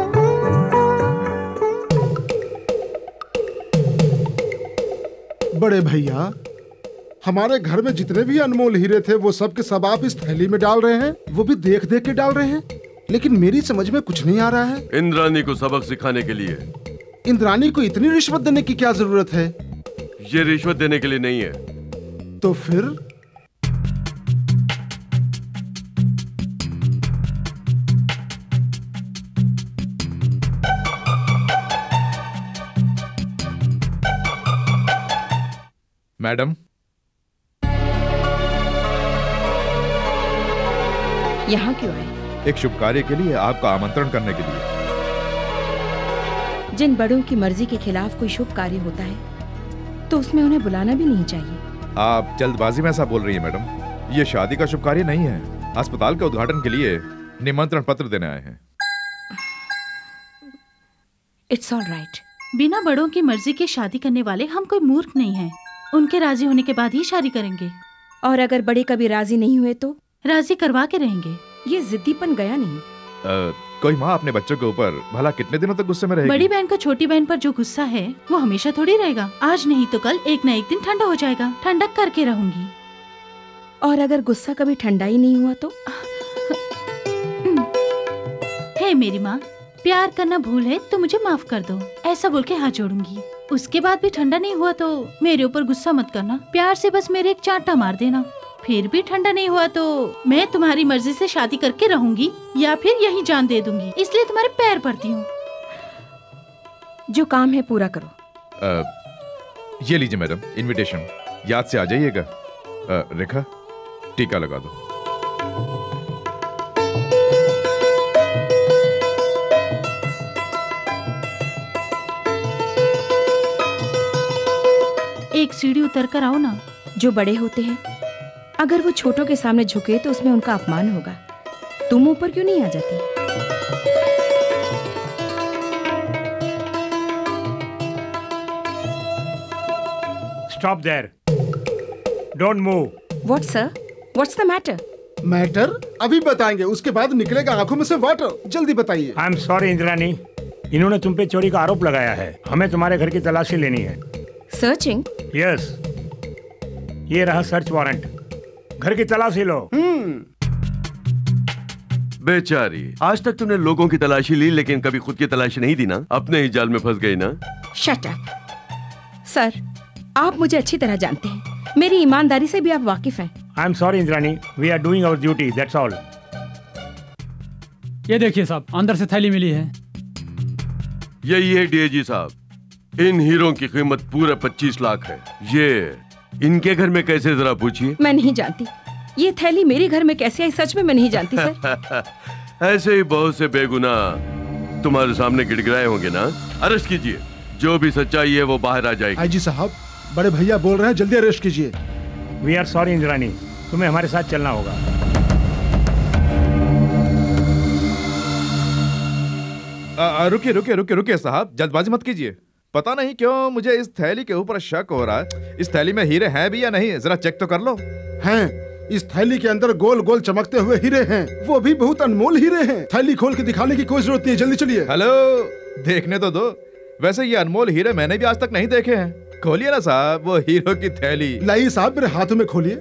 बड़े भैया, हमारे घर में जितने भी अनमोल हीरे थे वो सब के सब आप इस थैली में डाल रहे हैं, वो भी देख देख के डाल रहे हैं, लेकिन मेरी समझ में कुछ नहीं आ रहा है। इंद्रानी को सबक सिखाने के लिए। इंद्रानी को इतनी रिश्वत देने की क्या जरूरत है? ये रिश्वत देने के लिए नहीं है। तो फिर? मैडम, यहाँ क्यों आए? एक शुभ कार्य के लिए, आपका आमंत्रण करने के लिए। जिन बड़ों की मर्जी के खिलाफ कोई शुभ कार्य होता है तो उसमें उन्हें बुलाना भी नहीं चाहिए। आप जल्दबाजी में ऐसा बोल रही हैं मैडम। ये शादी का शुभ कार्य नहीं है, अस्पताल के उद्घाटन के लिए निमंत्रण पत्र देने आए हैं। It's all right. बिना बड़ों की मर्जी के शादी करने वाले हम कोई मूर्ख नहीं हैं। उनके राजी होने के बाद ही शादी करेंगे। और अगर बड़े कभी राजी नहीं हुए तो? राजी करवा के रहेंगे। ये जिद्दीपन गया नहीं। आ, कोई माँ अपने बच्चों के ऊपर भला कितने दिनों तक गुस्से में रहेगी? बड़ी बहन को छोटी बहन पर जो गुस्सा है वो हमेशा थोड़ी रहेगा। आज नहीं तो कल एक न एक दिन ठंडा हो जाएगा। ठंडक करके रहूंगी। और अगर गुस्सा कभी ठंडा ही नहीं हुआ तो? हे मेरी माँ, प्यार करना भूल है तो मुझे माफ कर दो, ऐसा बोल के हाथ जोड़ूंगी। उसके बाद भी ठंडा नहीं हुआ तो मेरे ऊपर गुस्सा मत करना। प्यार से बस मेरे एक चांटा मार देना। फिर भी ठंडा नहीं हुआ तो मैं तुम्हारी मर्जी से शादी करके रहूंगी या फिर यहीं जान दे दूंगी। इसलिए तुम्हारे पैर पड़ती हूँ। जो काम है पूरा करो। आ, ये लीजिए मैडम इनविटेशन, याद से आ जाइएगा। रेखा, टीका लगा दो। एक सीढ़ी उतर कर आओ ना। जो बड़े होते हैं अगर वो छोटों के सामने झुके तो उसमें उनका अपमान होगा। तुम ऊपर क्यों नहीं आ जाती? Stop there, don't move. What sir, what's the matter? Matter अभी बताएंगे, उसके बाद निकलेगा आंखों में से वाटर। जल्दी बताइए। आई एम सॉरी इंद्रानी, इन्होंने तुम पे चोरी का आरोप लगाया है। हमें तुम्हारे घर की तलाशी लेनी है। सर्चिंग? यस, ये रहा सर्च वारंट। घर की तलाशी लो। बेचारी, आज तक तुमने लोगों की तलाशी ली लेकिन कभी खुद की तलाशी नहीं दी ना। अपने ही जाल में फंस गई ना। Shut up. सर, आप मुझे अच्छी तरह जानते हैं। मेरी ईमानदारी से भी आप वाकिफ हैं। I am sorry Indrani, we are doing our duty, that's all. ये देखिए साहब, अंदर से थैली मिली है। यही है डीएजी साहब, इन हीरों की कीमत पूरे पच्चीस लाख है। ये इनके घर में कैसे, जरा पूछिए। मैं नहीं जानती। ये थैली मेरे घर में कैसे आई, सच में मैं नहीं जानती सर। ऐसे ही बहुत से बेगुनाह तुम्हारे सामने गिड़गिड़ाए होंगे ना। अरेस्ट कीजिए, जो भी सच्चाई है वो बाहर आ जाएगी। आईजी साहब, बड़े भैया बोल रहे हैं, जल्दी अरेस्ट कीजिए। वी आर सॉरी इंद्रानी, तुम्हें हमारे साथ चलना होगा। रुकिए रुकिए रुकिए रुकिए साहब, जल्दबाजी मत कीजिए। पता नहीं क्यों मुझे इस थैली के ऊपर शक हो रहा है। इस थैली में हीरे हैं भी या नहीं, जरा चेक तो कर लो। हैं, इस थैली के अंदर गोल गोल चमकते हुए हीरे हैं, वो भी बहुत अनमोल हीरे हैं। थैली खोल के दिखाने की कोई जरूरत नहीं है, जल्दी चलिए। हेलो, देखने तो दो। वैसे ये अनमोल हीरे मैंने भी आज तक नहीं देखे हैं। खोलिए ना साहब वो हीरो की थैली। लाइए साहब, मेरे हाथों में खोलिए।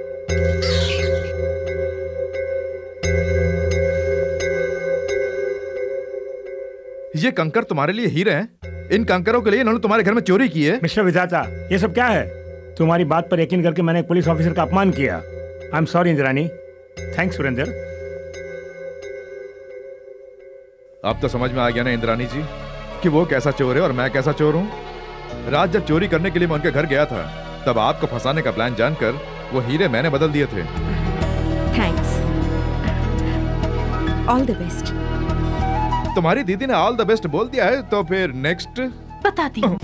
ये कंकर तुम्हारे लिए हीरे हैं। इन कंकरों के लिए इन्होंने तुम्हारे घर में चोरी की है। मिस्टर विधाता, ये सब क्या है? तुम्हारी बात पर यकीन करके मैंने एक पुलिस ऑफिसर का अपमान किया। I am sorry Indrani. Thanks Surendra. अब तो समझ में आ गया ना इंद्रानी जी कि वो कैसा चोर है और मैं कैसा चोर हूँ। रात जब चोरी करने के लिए मैं उनके घर गया था, तब आपको फंसाने का प्लान जानकर वो हीरे मैंने बदल दिए थे। Thanks, all the best. तुम्हारी दीदी ने ऑल द बेस्ट बोल दिया है, तो फिर नेक्स्ट बताती हूँ।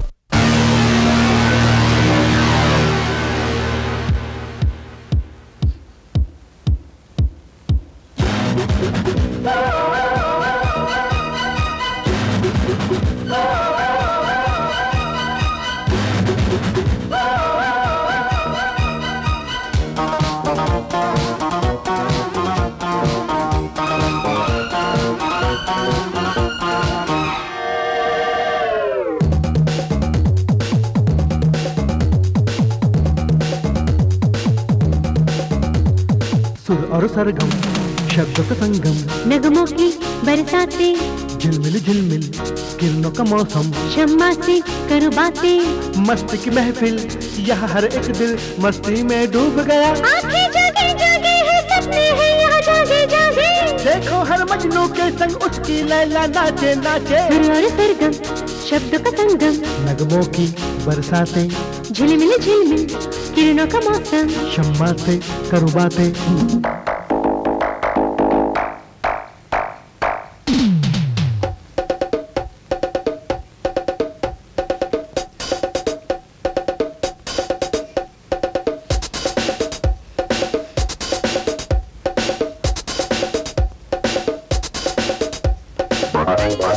सुर और सरगम, शब्दों का संगम, नगमों की बरसातें, झिलमिल झिलमिल किरणों का मौसम, शम्मा से करो बातें, मस्ती की महफिल, यहाँ हर एक दिल मस्ती में डूब गया। आंखें जागे जागे है, सपने हैं यहाँ जागे जागे। देखो हर मजनू के संग उसकी लैला नाचे नाचे। सुर और सरगम, शब्दों का संगम, नगमों की बरसातें, झिलमिल झिलमिल किरणों का मौसम, शम्मा से करो बातें।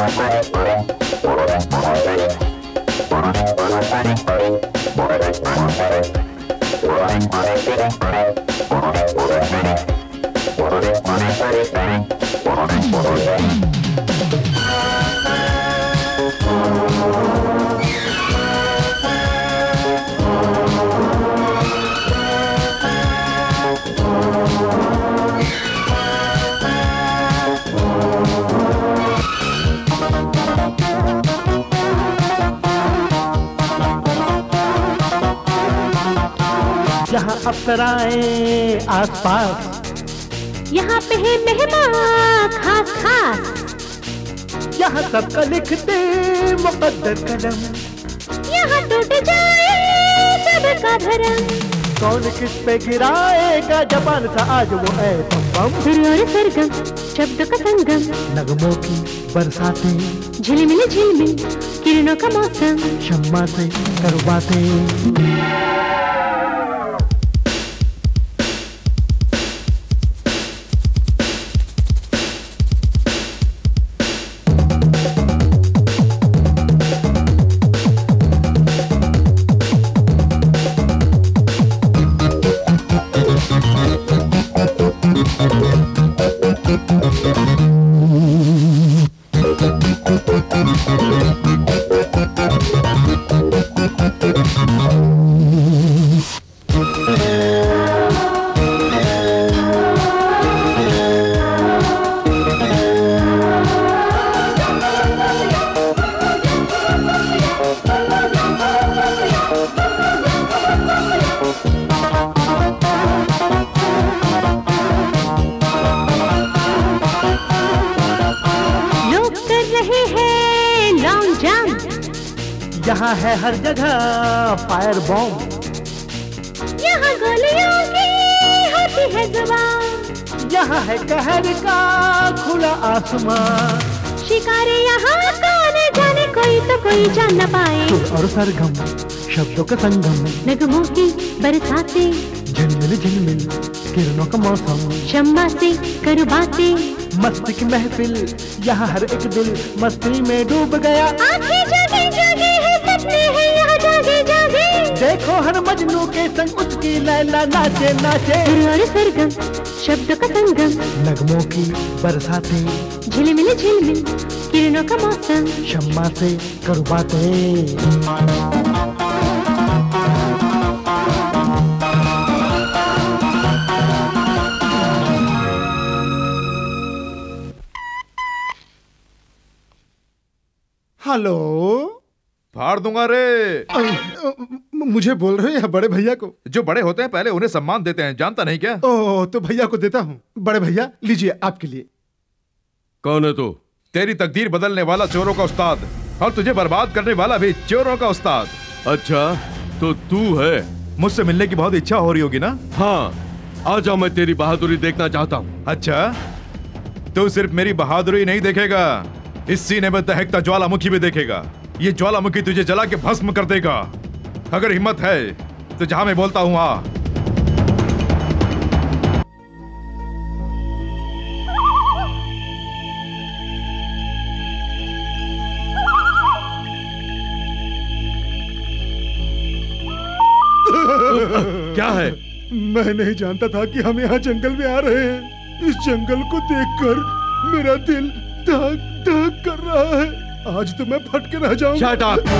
यहाँ अप्सराएं आस पास, यहाँ पे है मेहमान खास खास, यहाँ सबका लिखते मुकद्दर कलम, यहाँ टूट जाए सबका भरम। कौन किस पे गिराएगा जबान सा आज वो है बम। सुर और सरगम शब्द का संगम, नगमों की बरसातें, झिलमिल झिलमिल किरणों का मौसम, शम्मा से करवाते। यहाँ है हर जगह फायर बॉम्ब, यहाँ गोलियों की होती है जुबान, यहाँ है कहर का खुला आसमान। शिकारी यहाँ कौन जाने, कोई तो कोई जान न पाए। सुर और सरगम शब्दों का संगम, नगमों की बरसातें, झिलमिल झिलमिल किरणों का मौसम, शम्मा से करो बातें। मस्ती की महफिल, यहाँ हर एक दिल मस्ती में डूब गया। आंखें जागे जागे है, सपने हैं यहाँ जागे जागे। देखो हर मजनू के संग उसकी लैला नाचे नाचे। सुर और सरगम शब्द का संगम, नगमों की बरसातें, झिलमिल झिलमिल किरणों का मौसम, शम्मा से करो बातें। हेलो, फाड़ दूंगा रे। मुझे बोल रहे हैं बड़े भैया को? जो बड़े होते हैं पहले उन्हें सम्मान देते हैं, जानता नहीं क्या? ओह, तो भैया को देता हूँ। बड़े भैया लीजिए आपके लिए। कौन है तू? तेरी तकदीर बदलने वाला चोरों का उस्ताद, और तुझे बर्बाद करने वाला भी चोरों का उस्ताद। अच्छा, तो तू है? मुझसे मिलने की बहुत इच्छा हो रही होगी ना? हाँ, आ जाओ, मैं तेरी बहादुरी देखना चाहता हूँ। अच्छा, तू सिर्फ मेरी बहादुरी नहीं देखेगा, इस सीने में दहकता ज्वालामुखी भी देखेगा। ये ज्वालामुखी तुझे जला के भस्म कर देगा। अगर हिम्मत है तो जहां मैं बोलता हूं आ। क्या है? मैं नहीं जानता था कि हम यहाँ जंगल में आ रहे हैं। इस जंगल को देखकर मेरा दिल धक धक कर रहा है। आज तो मैं फट के रह जाऊंगा। Shut up!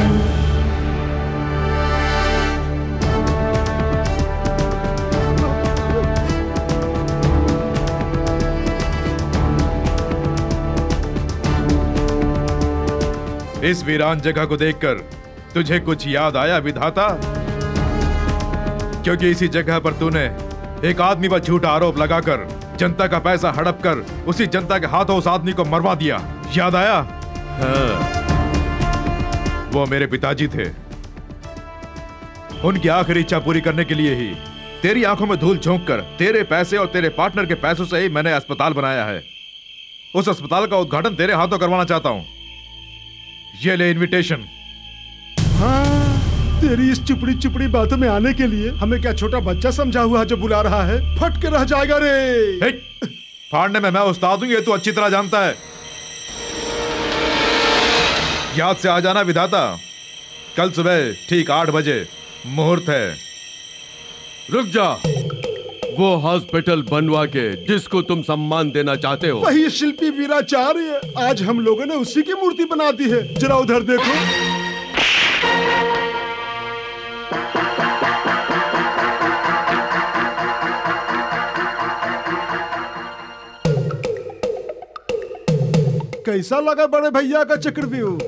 इस वीरान जगह को देखकर तुझे कुछ याद आया विधाता? क्योंकि इसी जगह पर तूने एक आदमी पर झूठा आरोप लगाकर जनता का पैसा हड़प कर उसी जनता के हाथों उस आदमी को मरवा दिया। याद आया? हाँ। वो मेरे पिताजी थे। उनकी आखिरी इच्छा पूरी करने के लिए ही तेरी आंखों में धूल झोंक कर तेरे पैसे और तेरे पार्टनर के पैसों से ही मैंने अस्पताल बनाया है। उस अस्पताल का उद्घाटन तेरे हाथों करवाना चाहता हूं। ये ले इनविटेशन। हाँ, तेरी इस चुपड़ी चुपड़ी बातों में आने के लिए हमें क्या छोटा बच्चा समझा हुआ जो बुला रहा है? फट के रह जाएगा रे। फाड़ने में मैं उस्ताद हूं, ये तू अच्छी तरह जानता है। याद से आ जाना विधाता, कल सुबह ठीक आठ बजे मुहूर्त है। रुक जा, वो हॉस्पिटल बनवा के जिसको तुम सम्मान देना चाहते हो, वही शिल्पी वीराचार्य, आज हम लोगों ने उसी की मूर्ति बना दी है। जरा उधर देखो। कैसा लगा बड़े भैया का चक्रव्यूह?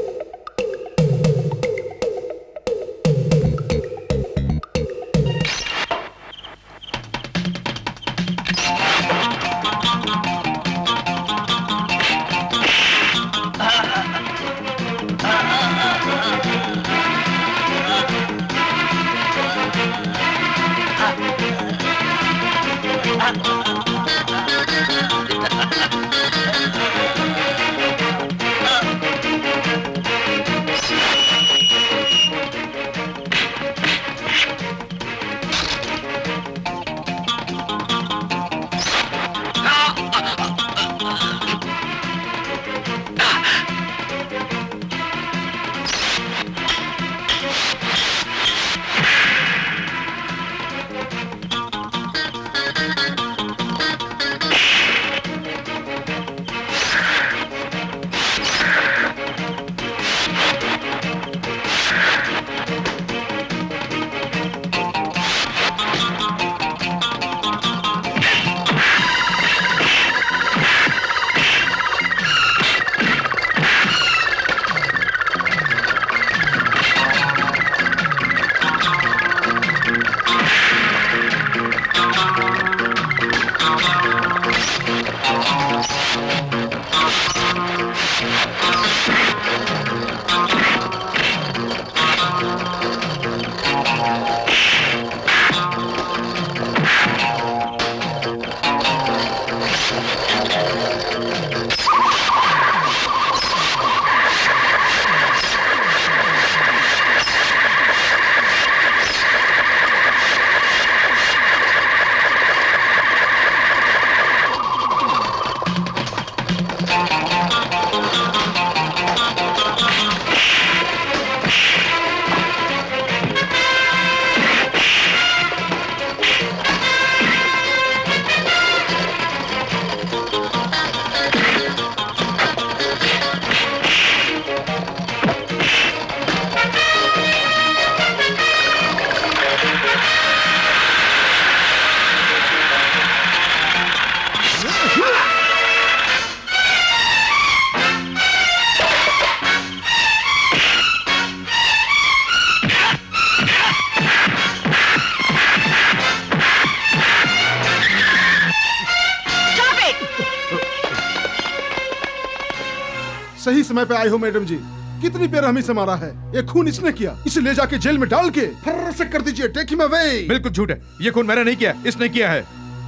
सही समय पे आए हो मैडम जी। कितनी बेरहमी से मारा है। ये खून इसने किया, इसे ले जाके जेल में डाल के फर्र से कर दीजिए। Take him away. बिल्कुल झूठ है, ये खून मैंने नहीं किया, इसने किया है।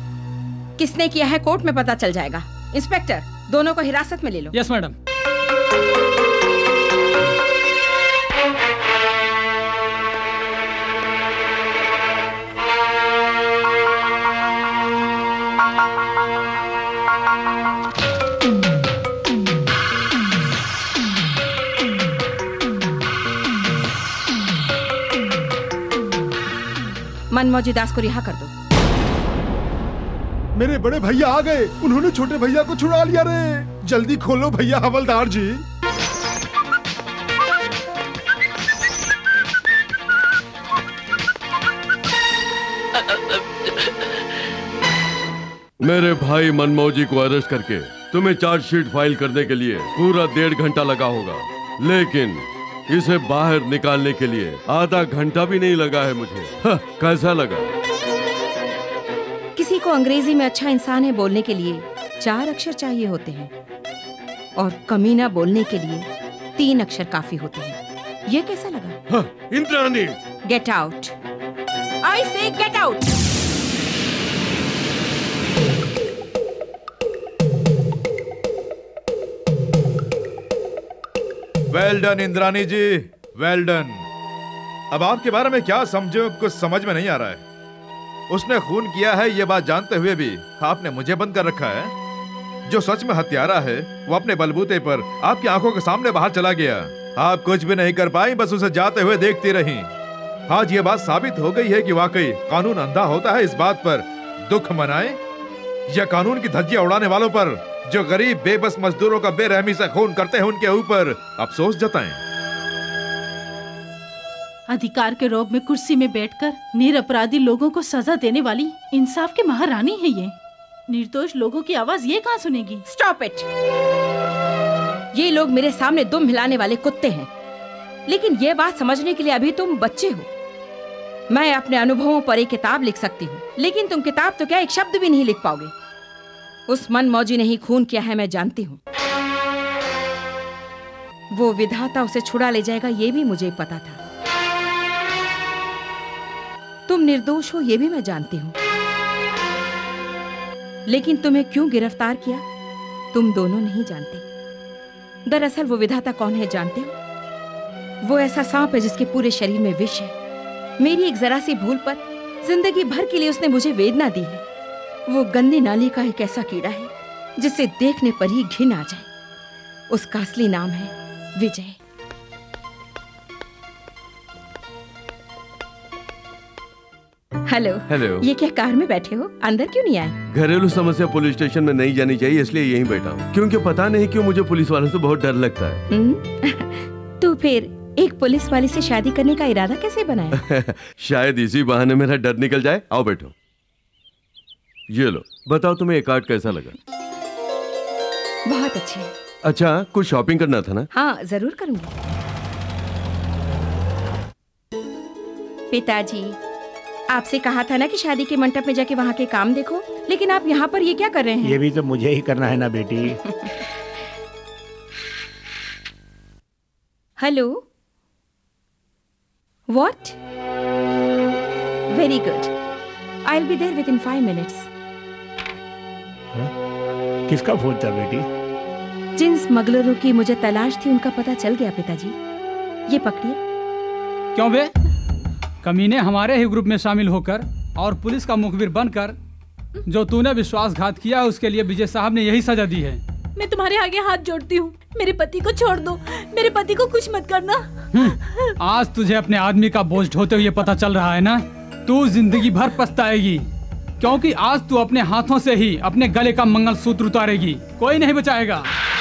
किसने किया है कोर्ट में पता चल जाएगा। इंस्पेक्टर, दोनों को हिरासत में ले लो। Yes madam. मनमौजी दास को रिहा कर दो। मेरे बड़े भैया आ गए, उन्होंने छोटे भैया को छुड़ा लिया रे। जल्दी खोलो भैया हवलदार जी। मेरे भाई मनमौजी को अरेस्ट करके तुम्हें चार्जशीट फाइल करने के लिए पूरा डेढ़ घंटा लगा होगा, लेकिन इसे बाहर निकालने के लिए आधा घंटा भी नहीं लगा है मुझे। हाँ, कैसा लगा? किसी को अंग्रेजी में अच्छा इंसान है बोलने के लिए चार अक्षर चाहिए होते हैं और कमीना बोलने के लिए तीन अक्षर काफी होते हैं। ये कैसा लगा? हाँ, Indrani, gate out. I say get out. Well done Indrani ji, well done. अब आपके बारे में क्या समझो, कुछ समझ में नहीं आ रहा है। उसने खून किया है ये बात जानते हुए भी आपने मुझे बंद कर रखा है। जो सच में हत्यारा है वो अपने बलबूते पर आपकी आंखों के सामने बाहर चला गया। आप कुछ भी नहीं कर पाई, बस उसे जाते हुए देखती रही। आज ये बात साबित हो गई है कि वाकई कानून अंधा होता है। इस बात पर दुख मनाए या कानून की धज्जियां उड़ाने वालों पर, जो गरीब बेबस मजदूरों का बेरहमी से खून करते हैं, उनके ऊपर अफसोस जताएं। अधिकार के रौब में कुर्सी में बैठकर निरपराधी लोगों को सजा देने वाली इंसाफ की महारानी है ये। निर्दोष लोगों की आवाज ये कहाँ सुनेगी? Stop it. ये लोग मेरे सामने दुम हिलाने वाले कुत्ते हैं, लेकिन ये बात समझने के लिए अभी तुम बच्चे हो। मैं अपने अनुभवों पर एक किताब लिख सकती हूँ, लेकिन तुम किताब तो क्या एक शब्द भी नहीं लिख पाओगे। उस मनमौजी ने ही खून किया है, मैं जानती हूँ। वो विधाता उसे छुड़ा ले जाएगा, ये भी मुझे पता था। तुम निर्दोष हो, ये भी मैं जानती हूँ, लेकिन तुम्हें क्यों गिरफ्तार किया तुम दोनों नहीं जानते। दरअसल वो विधाता कौन है जानते हो? वो ऐसा सांप है जिसके पूरे शरीर में विष है। मेरी एक जरा सी भूल पर जिंदगी भर के लिए उसने मुझे वेदना दी है। वो गंदी नाली का एक ऐसा कीड़ा है जिसे देखने पर ही घिन आ जाए। उसका असली नाम है विजय। हेलो। हेलो। ये क्या कार में बैठे हो? अंदर क्यों नहीं आए? घरेलू समस्या पुलिस स्टेशन में नहीं जानी चाहिए, इसलिए यहीं बैठा हूँ, क्योंकि पता नहीं क्यों मुझे पुलिस वालों से बहुत डर लगता है। तो फिर एक पुलिस वाली से शादी करने का इरादा कैसे बनाया? शायद इसी बहाने मेरा डर निकल जाए। आओ बैठो। ये लो, बताओ तुम्हें ये कार्ड कैसा लगा? बहुत अच्छे। अच्छा, कुछ शॉपिंग करना था ना? हाँ, जरूर करूंगी। पिताजी, आपसे कहा था ना कि शादी के मंडप में जाके वहाँ के काम देखो, लेकिन आप यहाँ पर ये क्या कर रहे हैं? ये भी तो मुझे ही करना है ना बेटी। Hello. What? Very good. I will be there within five minutes. किसका फोन था बेटी? जिन स्मगलरों की मुझे तलाश थी उनका पता चल गया पिताजी। ये पकड़िए। क्यों बे? कमीने हमारे ही ग्रुप में शामिल होकर और पुलिस का मुखबिर बनकर जो तूने विश्वासघात किया है, उसके लिए विजय साहब ने यही सजा दी है। मैं तुम्हारे आगे हाथ जोड़ती हूँ, मेरे पति को छोड़ दो, मेरे पति को कुछ मत करना। आज तुझे अपने आदमी का बोझ ढोते हुए पता चल रहा है ना, तू जिंदगी भर पछताएगी, क्योंकि आज तू अपने हाथों से ही अपने गले का मंगलसूत्र उतारेगी। कोई नहीं बचाएगा।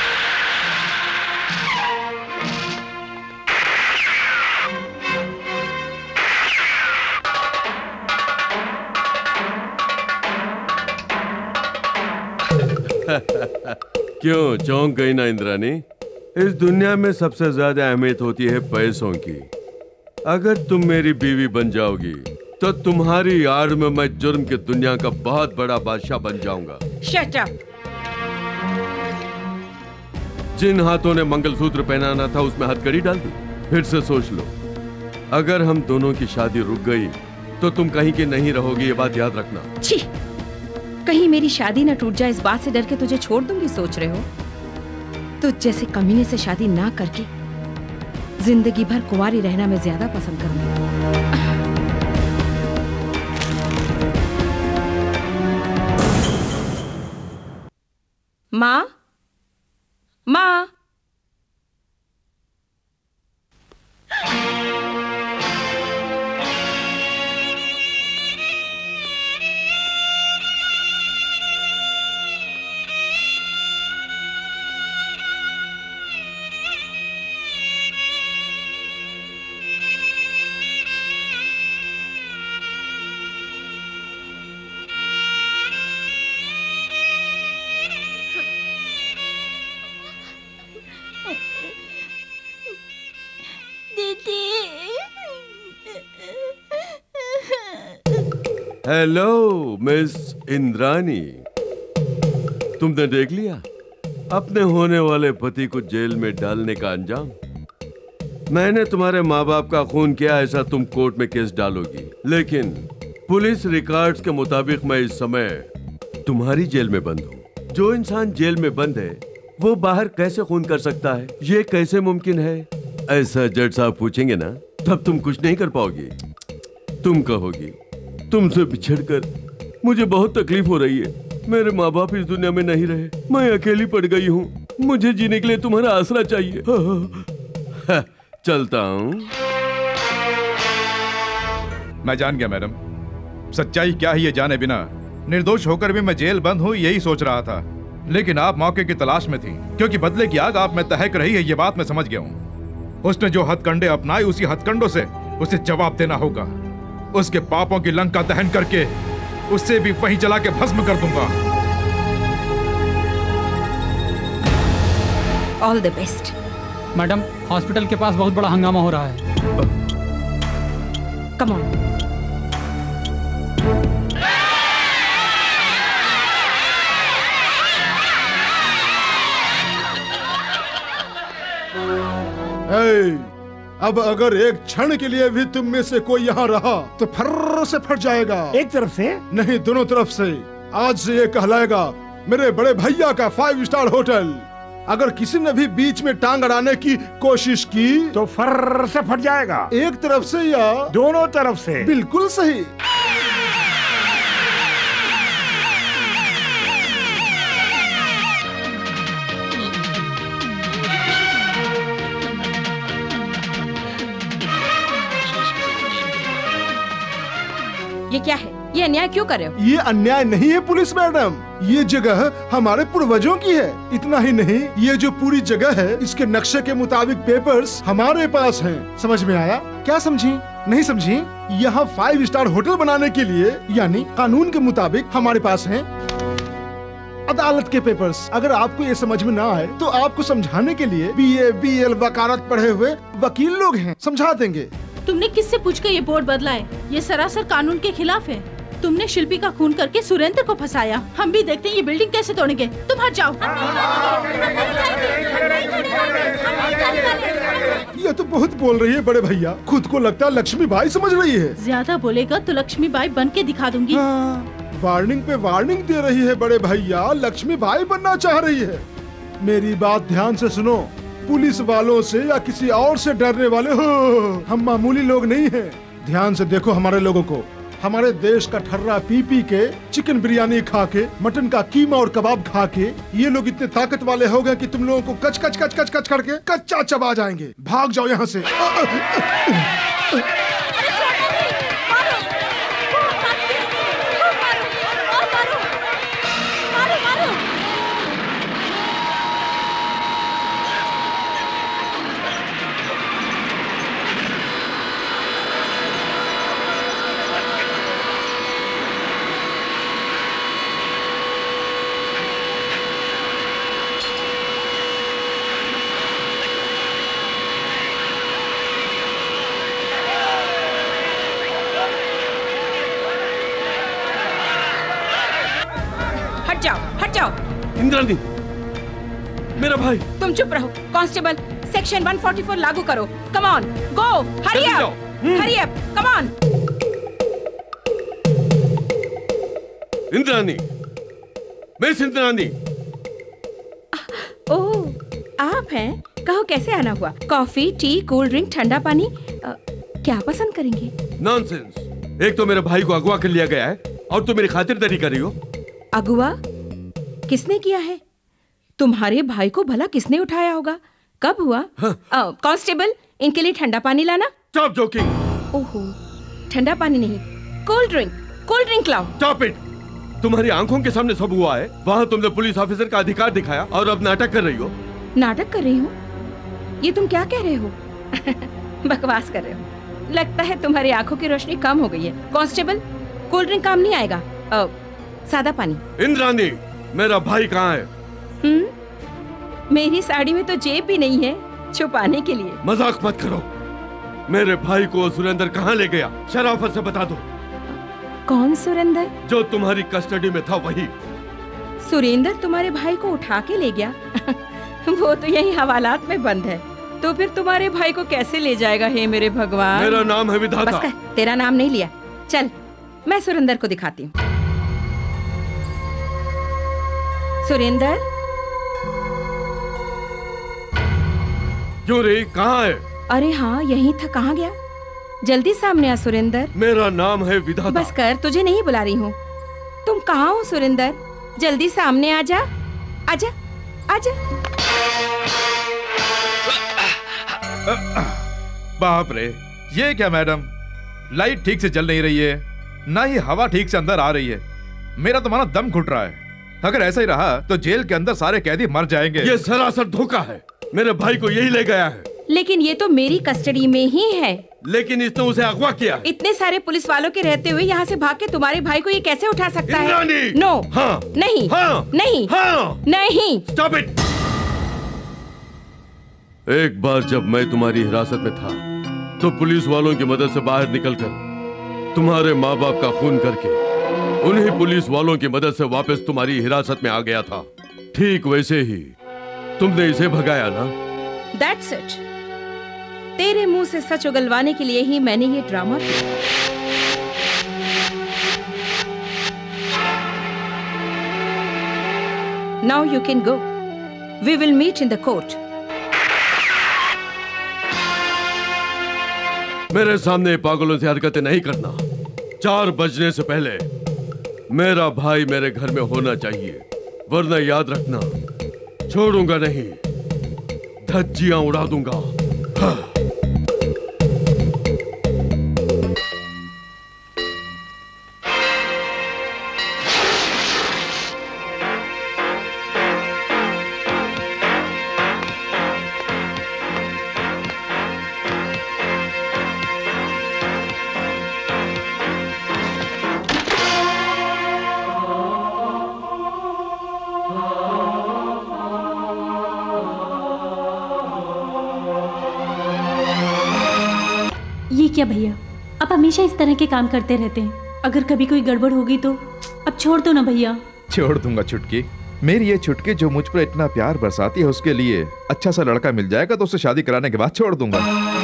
क्यों चौंक गई ना इंद्रानी? इस दुनिया में सबसे ज्यादा अहमियत होती है पैसों की। अगर तुम मेरी बीवी बन जाओगी तो तुम्हारी आड़ में मैं जुर्म की दुनिया का बहुत बड़ा बादशाह बन जाऊंगा। Shut up. जिन हाथों ने मंगलसूत्र पहनाना था उसमें हथकड़ी डाल दी। फिर से सोच लो, अगर हम दोनों की शादी रुक गई तो तुम कहीं की नहीं रहोगी, ये बात याद रखना। छी, कहीं मेरी शादी न टूट जाए इस बात से डर के तुझे छोड़ दूंगी सोच रहे हो? तुझ जैसे कमीने से शादी ना करके जिंदगी भर कुंवारी रहना मैं ज्यादा पसंद करूंगी। माँ, माँ, हेलो मिस इंद्रानी, तुमने देख लिया अपने होने वाले पति को जेल में डालने का अंजाम। मैंने तुम्हारे माँ बाप का खून किया, ऐसा तुम कोर्ट में केस डालोगी, लेकिन पुलिस रिकॉर्ड्स के मुताबिक मैं इस समय तुम्हारी जेल में बंद हूँ। जो इंसान जेल में बंद है वो बाहर कैसे खून कर सकता है? ये कैसे मुमकिन है? ऐसा जज साहब पूछेंगे ना, तब तुम कुछ नहीं कर पाओगी। तुम कहोगी तुमसे बिछड़कर मुझे बहुत तकलीफ हो रही है, मेरे माँ बाप इस दुनिया में नहीं रहे, मैं अकेली पड़ गई हूँ। मुझे जीने के लिए तुम्हारा आसरा चाहिए। चलता हूँ। मैं जान गया मैडम, सच्चाई क्या है ये जाने बिना निर्दोष होकर भी मैं जेल बंद हूँ यही सोच रहा था, लेकिन आप मौके की तलाश में थी, क्योंकि बदले की आग आप में तहक रही है ये बात मैं समझ गया हूँ। उसने जो हथकंडे अपनाए उसी हथकंडों से उसे जवाब देना होगा। उसके पापों की लंका दहन करके उससे भी वहीं जला के भस्म कर दूंगा। All the best. Madam, hospital के पास बहुत बड़ा हंगामा हो रहा है। Come on. Hey, अब अगर एक क्षण के लिए भी तुम में से कोई यहाँ रहा तो फर्र से फट जाएगा। एक तरफ से नहीं, दोनों तरफ से। आज से ये कहलाएगा मेरे बड़े भैया का फाइव स्टार होटल। अगर किसी ने भी बीच में टांग अड़ाने की कोशिश की तो फर्र से फट जाएगा। एक तरफ से या दोनों तरफ से। बिल्कुल सही। ये क्या है? ये अन्याय क्यों कर रहे हो? ये अन्याय नहीं है पुलिस मैडम, ये जगह हमारे पूर्वजों की है। इतना ही नहीं, ये जो पूरी जगह है इसके नक्शे के मुताबिक पेपर्स हमारे पास हैं। समझ में आया? क्या समझी? नहीं समझी? यहाँ फाइव स्टार होटल बनाने के लिए यानी कानून के मुताबिक हमारे पास हैं अदालत के पेपर्स। अगर आपको ये समझ में ना आए तो आपको समझाने के लिए बी ए बी एल वकालत पढ़े हुए वकील लोग हैं, समझा देंगे। तुमने किससे पूछ कर ये बोर्ड बदला है? ये सरासर कानून के खिलाफ है। तुमने शिल्पी का खून करके सुरेंद्र को फंसाया। हम भी देखते हैं ये बिल्डिंग कैसे तोड़ेंगे। तुम हट जाओ। ये तो बहुत बोल रही है बड़े भैया, खुद को लगता है लक्ष्मी बाई समझ रही है। ज्यादा बोलेगा तो लक्ष्मी बाई बन के दिखा दूंगी। हाँ, वार्निंग पे वार्निंग दे रही है बड़े भैया, लक्ष्मी बाई बनना चाह रही है। मेरी बात ध्यान से सुनो, पुलिस वालों से या किसी और से डरने वाले हो हम मामूली लोग नहीं हैं। ध्यान से देखो हमारे लोगों को। हमारे देश का ठर्रा पी पी के, चिकन बिरयानी खा के, मटन का कीमा और कबाब खा के ये लोग इतने ताकत वाले हो गए कि तुम लोगों को कच कच कच कच कच करके कच्चा चबा जाएंगे। भाग जाओ यहाँ से। इंद्रानी, मेरा भाई। तुम चुप रहो। Constable, section one forty four लागू करो। Come on, go, hurry up, hurry up, come on. Indrani, miss Indrani. Oh, आप हैं? कहो कैसे आना हुआ? कॉफी, टी, कोल्ड ड्रिंक, ठंडा पानी, आ, क्या पसंद करेंगे? नॉनसेंस। एक तो मेरे भाई को अगवा कर लिया गया है और तुम मेरी खातिरदारी कर रही हो। अगवा किसने किया है? तुम्हारे भाई को भला किसने उठाया होगा? कब हुआ? कांस्टेबल, इनके लिए ठंडा पानी लाना। Stop joking. ओहो, ठंडा पानी नहीं, कोल्ड ड्रिंक, कोल्ड ड्रिंक लाओ। Stop it. तुम्हारी आंखों के सामने सब हुआ है। वहाँ तुमने पुलिस ऑफिसर का अधिकार दिखाया और अब नाटक कर रही हो। नाटक कर रही हूँ? ये तुम क्या कह रहे हो? बकवास कर रहे हो। लगता है तुम्हारी आंखों की रोशनी कम हो गई है। कांस्टेबल, कोल्ड ड्रिंक काम नहीं आएगा, आ, सादा पानी। इंद्रानी, मेरा भाई कहाँ है? हम्म, मेरी साड़ी में तो जेब भी नहीं है छुपाने के लिए। मजाक मत करो। मेरे भाई को सुरेंद्र कहाँ ले गया? शराफत से बता दो। कौन सुरेंद्र? जो तुम्हारी कस्टडी में था वही। सुरेंद्र तुम्हारे भाई को उठा के ले गया? वो तो यही हवालात में बंद है। तो फिर तुम्हारे भाई को कैसे ले जाएगा? हे मेरे भगवान। मेरा नाम है विधाता। बस कर, तेरा नाम नहीं लिया। चल, मैं सुरेंद्र को दिखाती हूँ। सुरेंद्र, क्यों रे, कहाँ है? अरे हाँ, यही था। कहाँ गया? जल्दी सामने आ सुरेंद्र। मेरा नाम है विधाता। बस कर, तुझे नहीं बुला रही हूँ। तुम कहाँ हो सुरेंद्र? जल्दी सामने आ जा, आजा, आजा। बाप रे, ये क्या मैडम, लाइट ठीक से जल नहीं रही है, ना ही हवा ठीक से अंदर आ रही है। मेरा तो मानो दम घुट रहा है। अगर ऐसा ही रहा तो जेल के अंदर सारे कैदी मर जाएंगे। ये सरासर धोखा है। मेरे भाई को यही ले गया है। लेकिन ये तो मेरी कस्टडी में ही है। लेकिन इसने उसे अगवा किया है। इतने सारे पुलिस वालों के रहते हुए यहाँ से भाग के तुम्हारे भाई को ये कैसे उठा सकता है? नो, हाँ, नहीं, हाँ, नहीं, हाँ, नहीं। Stop it. एक बार जब मैं तुम्हारी हिरासत में था तो पुलिस वालों की मदद से बाहर निकलकर तुम्हारे माँ बाप का खून करके उन्हीं पुलिस वालों की मदद से वापस तुम्हारी हिरासत में आ गया था। ठीक वैसे ही तुमने इसे भगाया ना? That's it. तेरे मुंह से सच उगलवाने के लिए ही मैंने ये ड्रामा किया। Now you can go. We will meet in the court. मेरे सामने पागलों से हरकतें नहीं करना। चार बजने से पहले मेरा भाई मेरे घर में होना चाहिए, वरना याद रखना छोड़ूंगा नहीं, धज्जियां उड़ा दूंगा। हाँ। क्या भैया, आप हमेशा इस तरह के काम करते रहते हैं। अगर कभी कोई गड़बड़ होगी तो अब छोड़ दो ना भैया। छोड़ दूंगा छुटकी। मेरी ये छुटकी जो मुझ पर इतना प्यार बरसाती है, उसके लिए अच्छा सा लड़का मिल जाएगा तो उससे शादी कराने के बाद छोड़ दूंगा।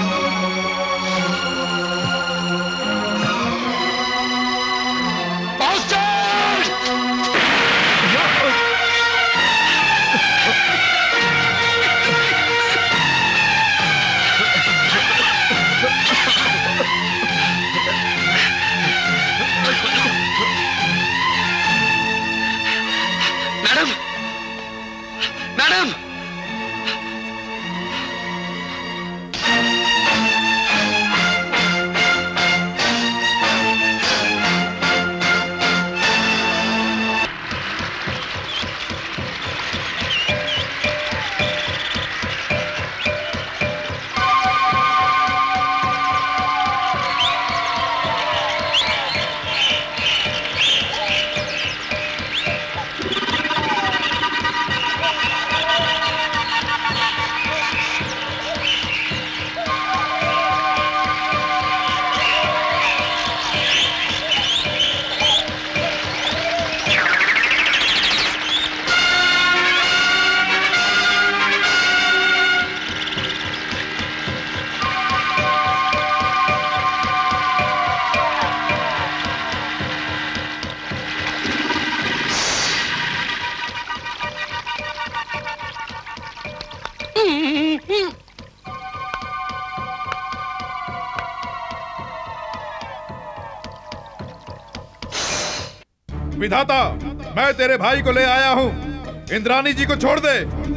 विधाता, मैं तेरे भाई को ले आया हूं। इंद्राणी जी को छोड़ दे।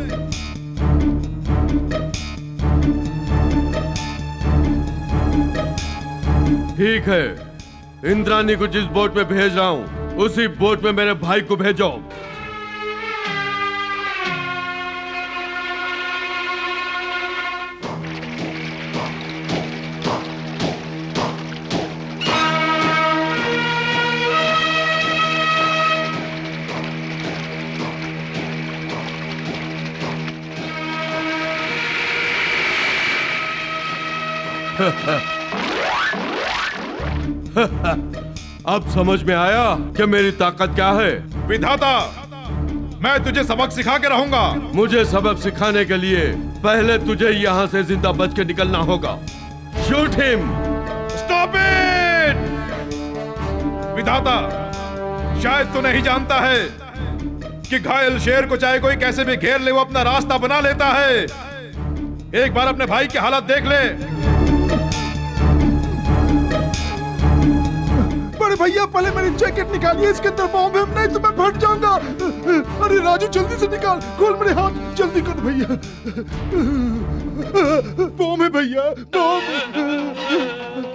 ठीक है, इंद्राणी को जिस बोट में भेज रहा हूं उसी बोट में मेरे भाई को भेजो। अब समझ में आया कि मेरी ताकत क्या है? विधाता, मैं तुझे सबक सिखा के रहूंगा। मुझे सबक सिखाने के लिए पहले तुझे यहाँ से जिंदा बच के निकलना होगा। Shoot him. Stop it! विधाता, शायद तू नहीं जानता है कि घायल शेर को चाहे कोई कैसे भी घेर ले, वो अपना रास्ता बना लेता है। एक बार अपने भाई की हालत देख ले। बड़े भैया, पहले मेरी जैकेट निकालिए, इसके अंदर बॉम्ब है, नहीं तो मैं फट जाऊंगा। राजू जल्दी से निकाल, खोल मेरे हाथ, जल्दी कर भैया। बम है भैया, बम।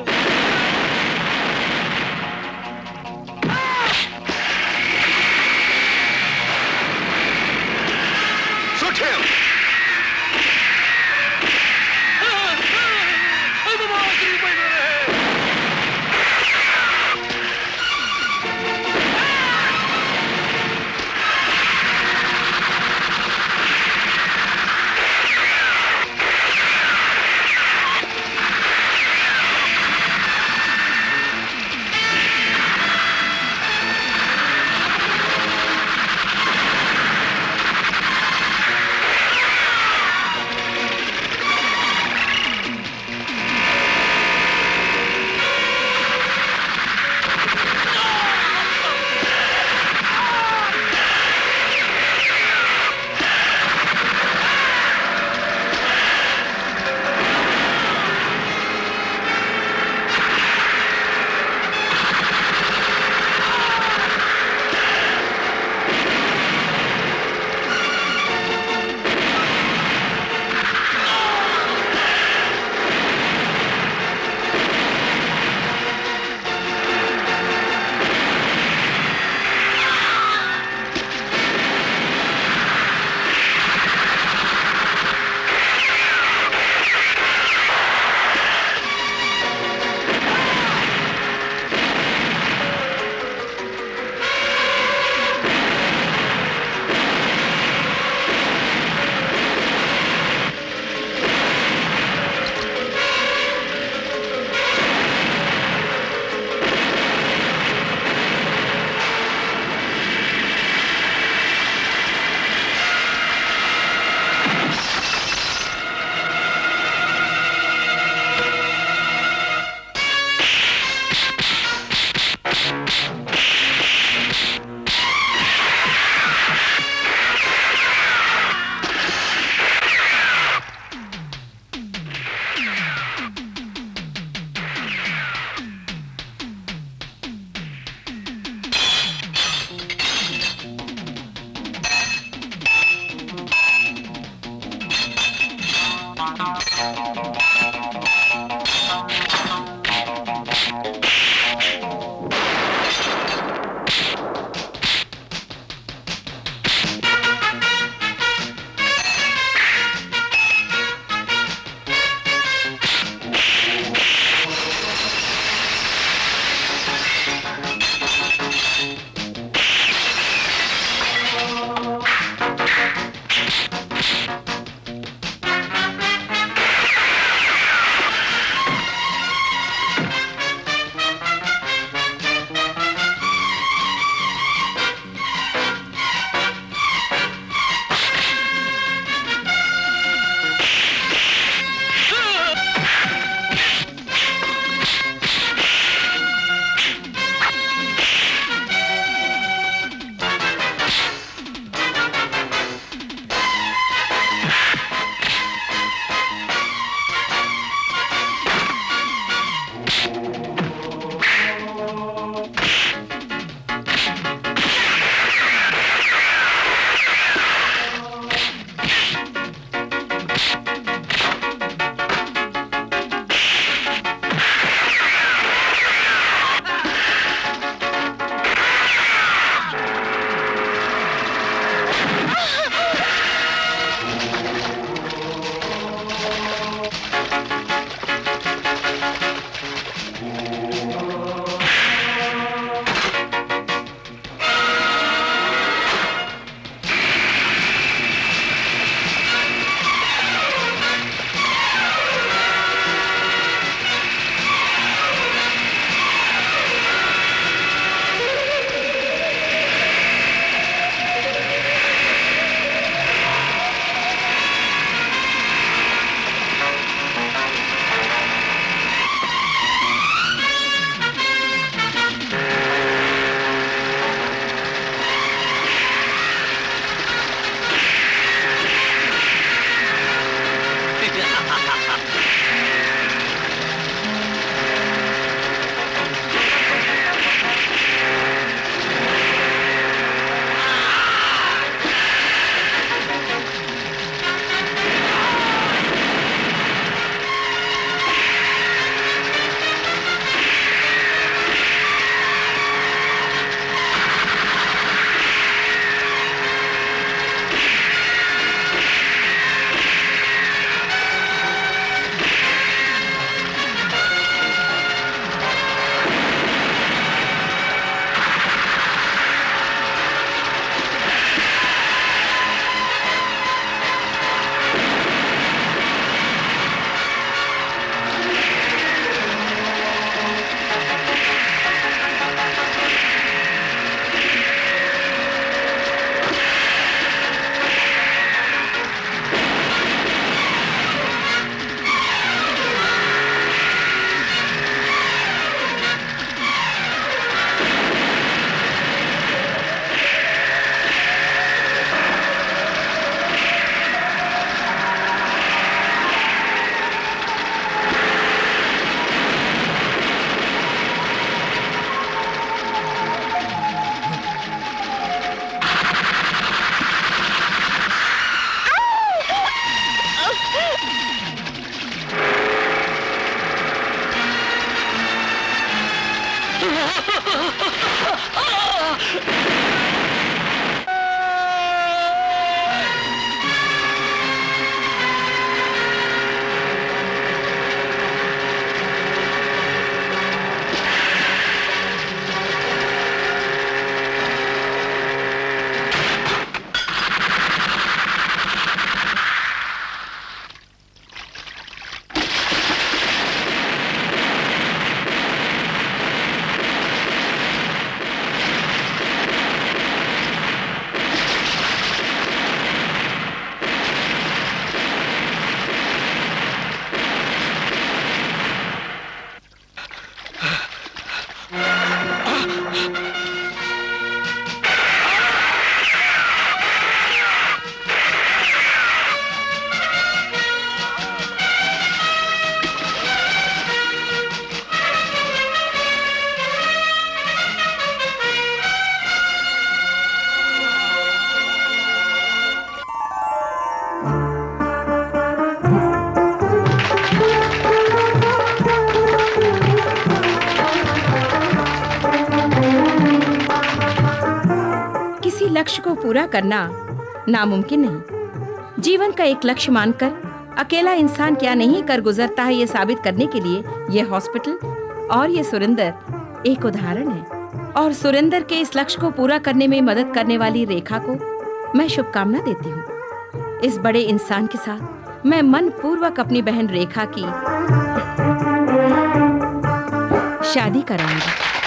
लक्ष्य को पूरा करना नामुमकिन नहीं। जीवन का एक लक्ष्य मानकर अकेला इंसान क्या नहीं कर गुजरता है, ये साबित करने के लिए ये हॉस्पिटल और ये सुरेंदर एक उदाहरण है। और सुरेंदर के इस लक्ष्य को पूरा करने में मदद करने वाली रेखा को मैं शुभकामना देती हूँ। इस बड़े इंसान के साथ मैं मन पूर्वक अपनी बहन रेखा की शादी कराऊंगी।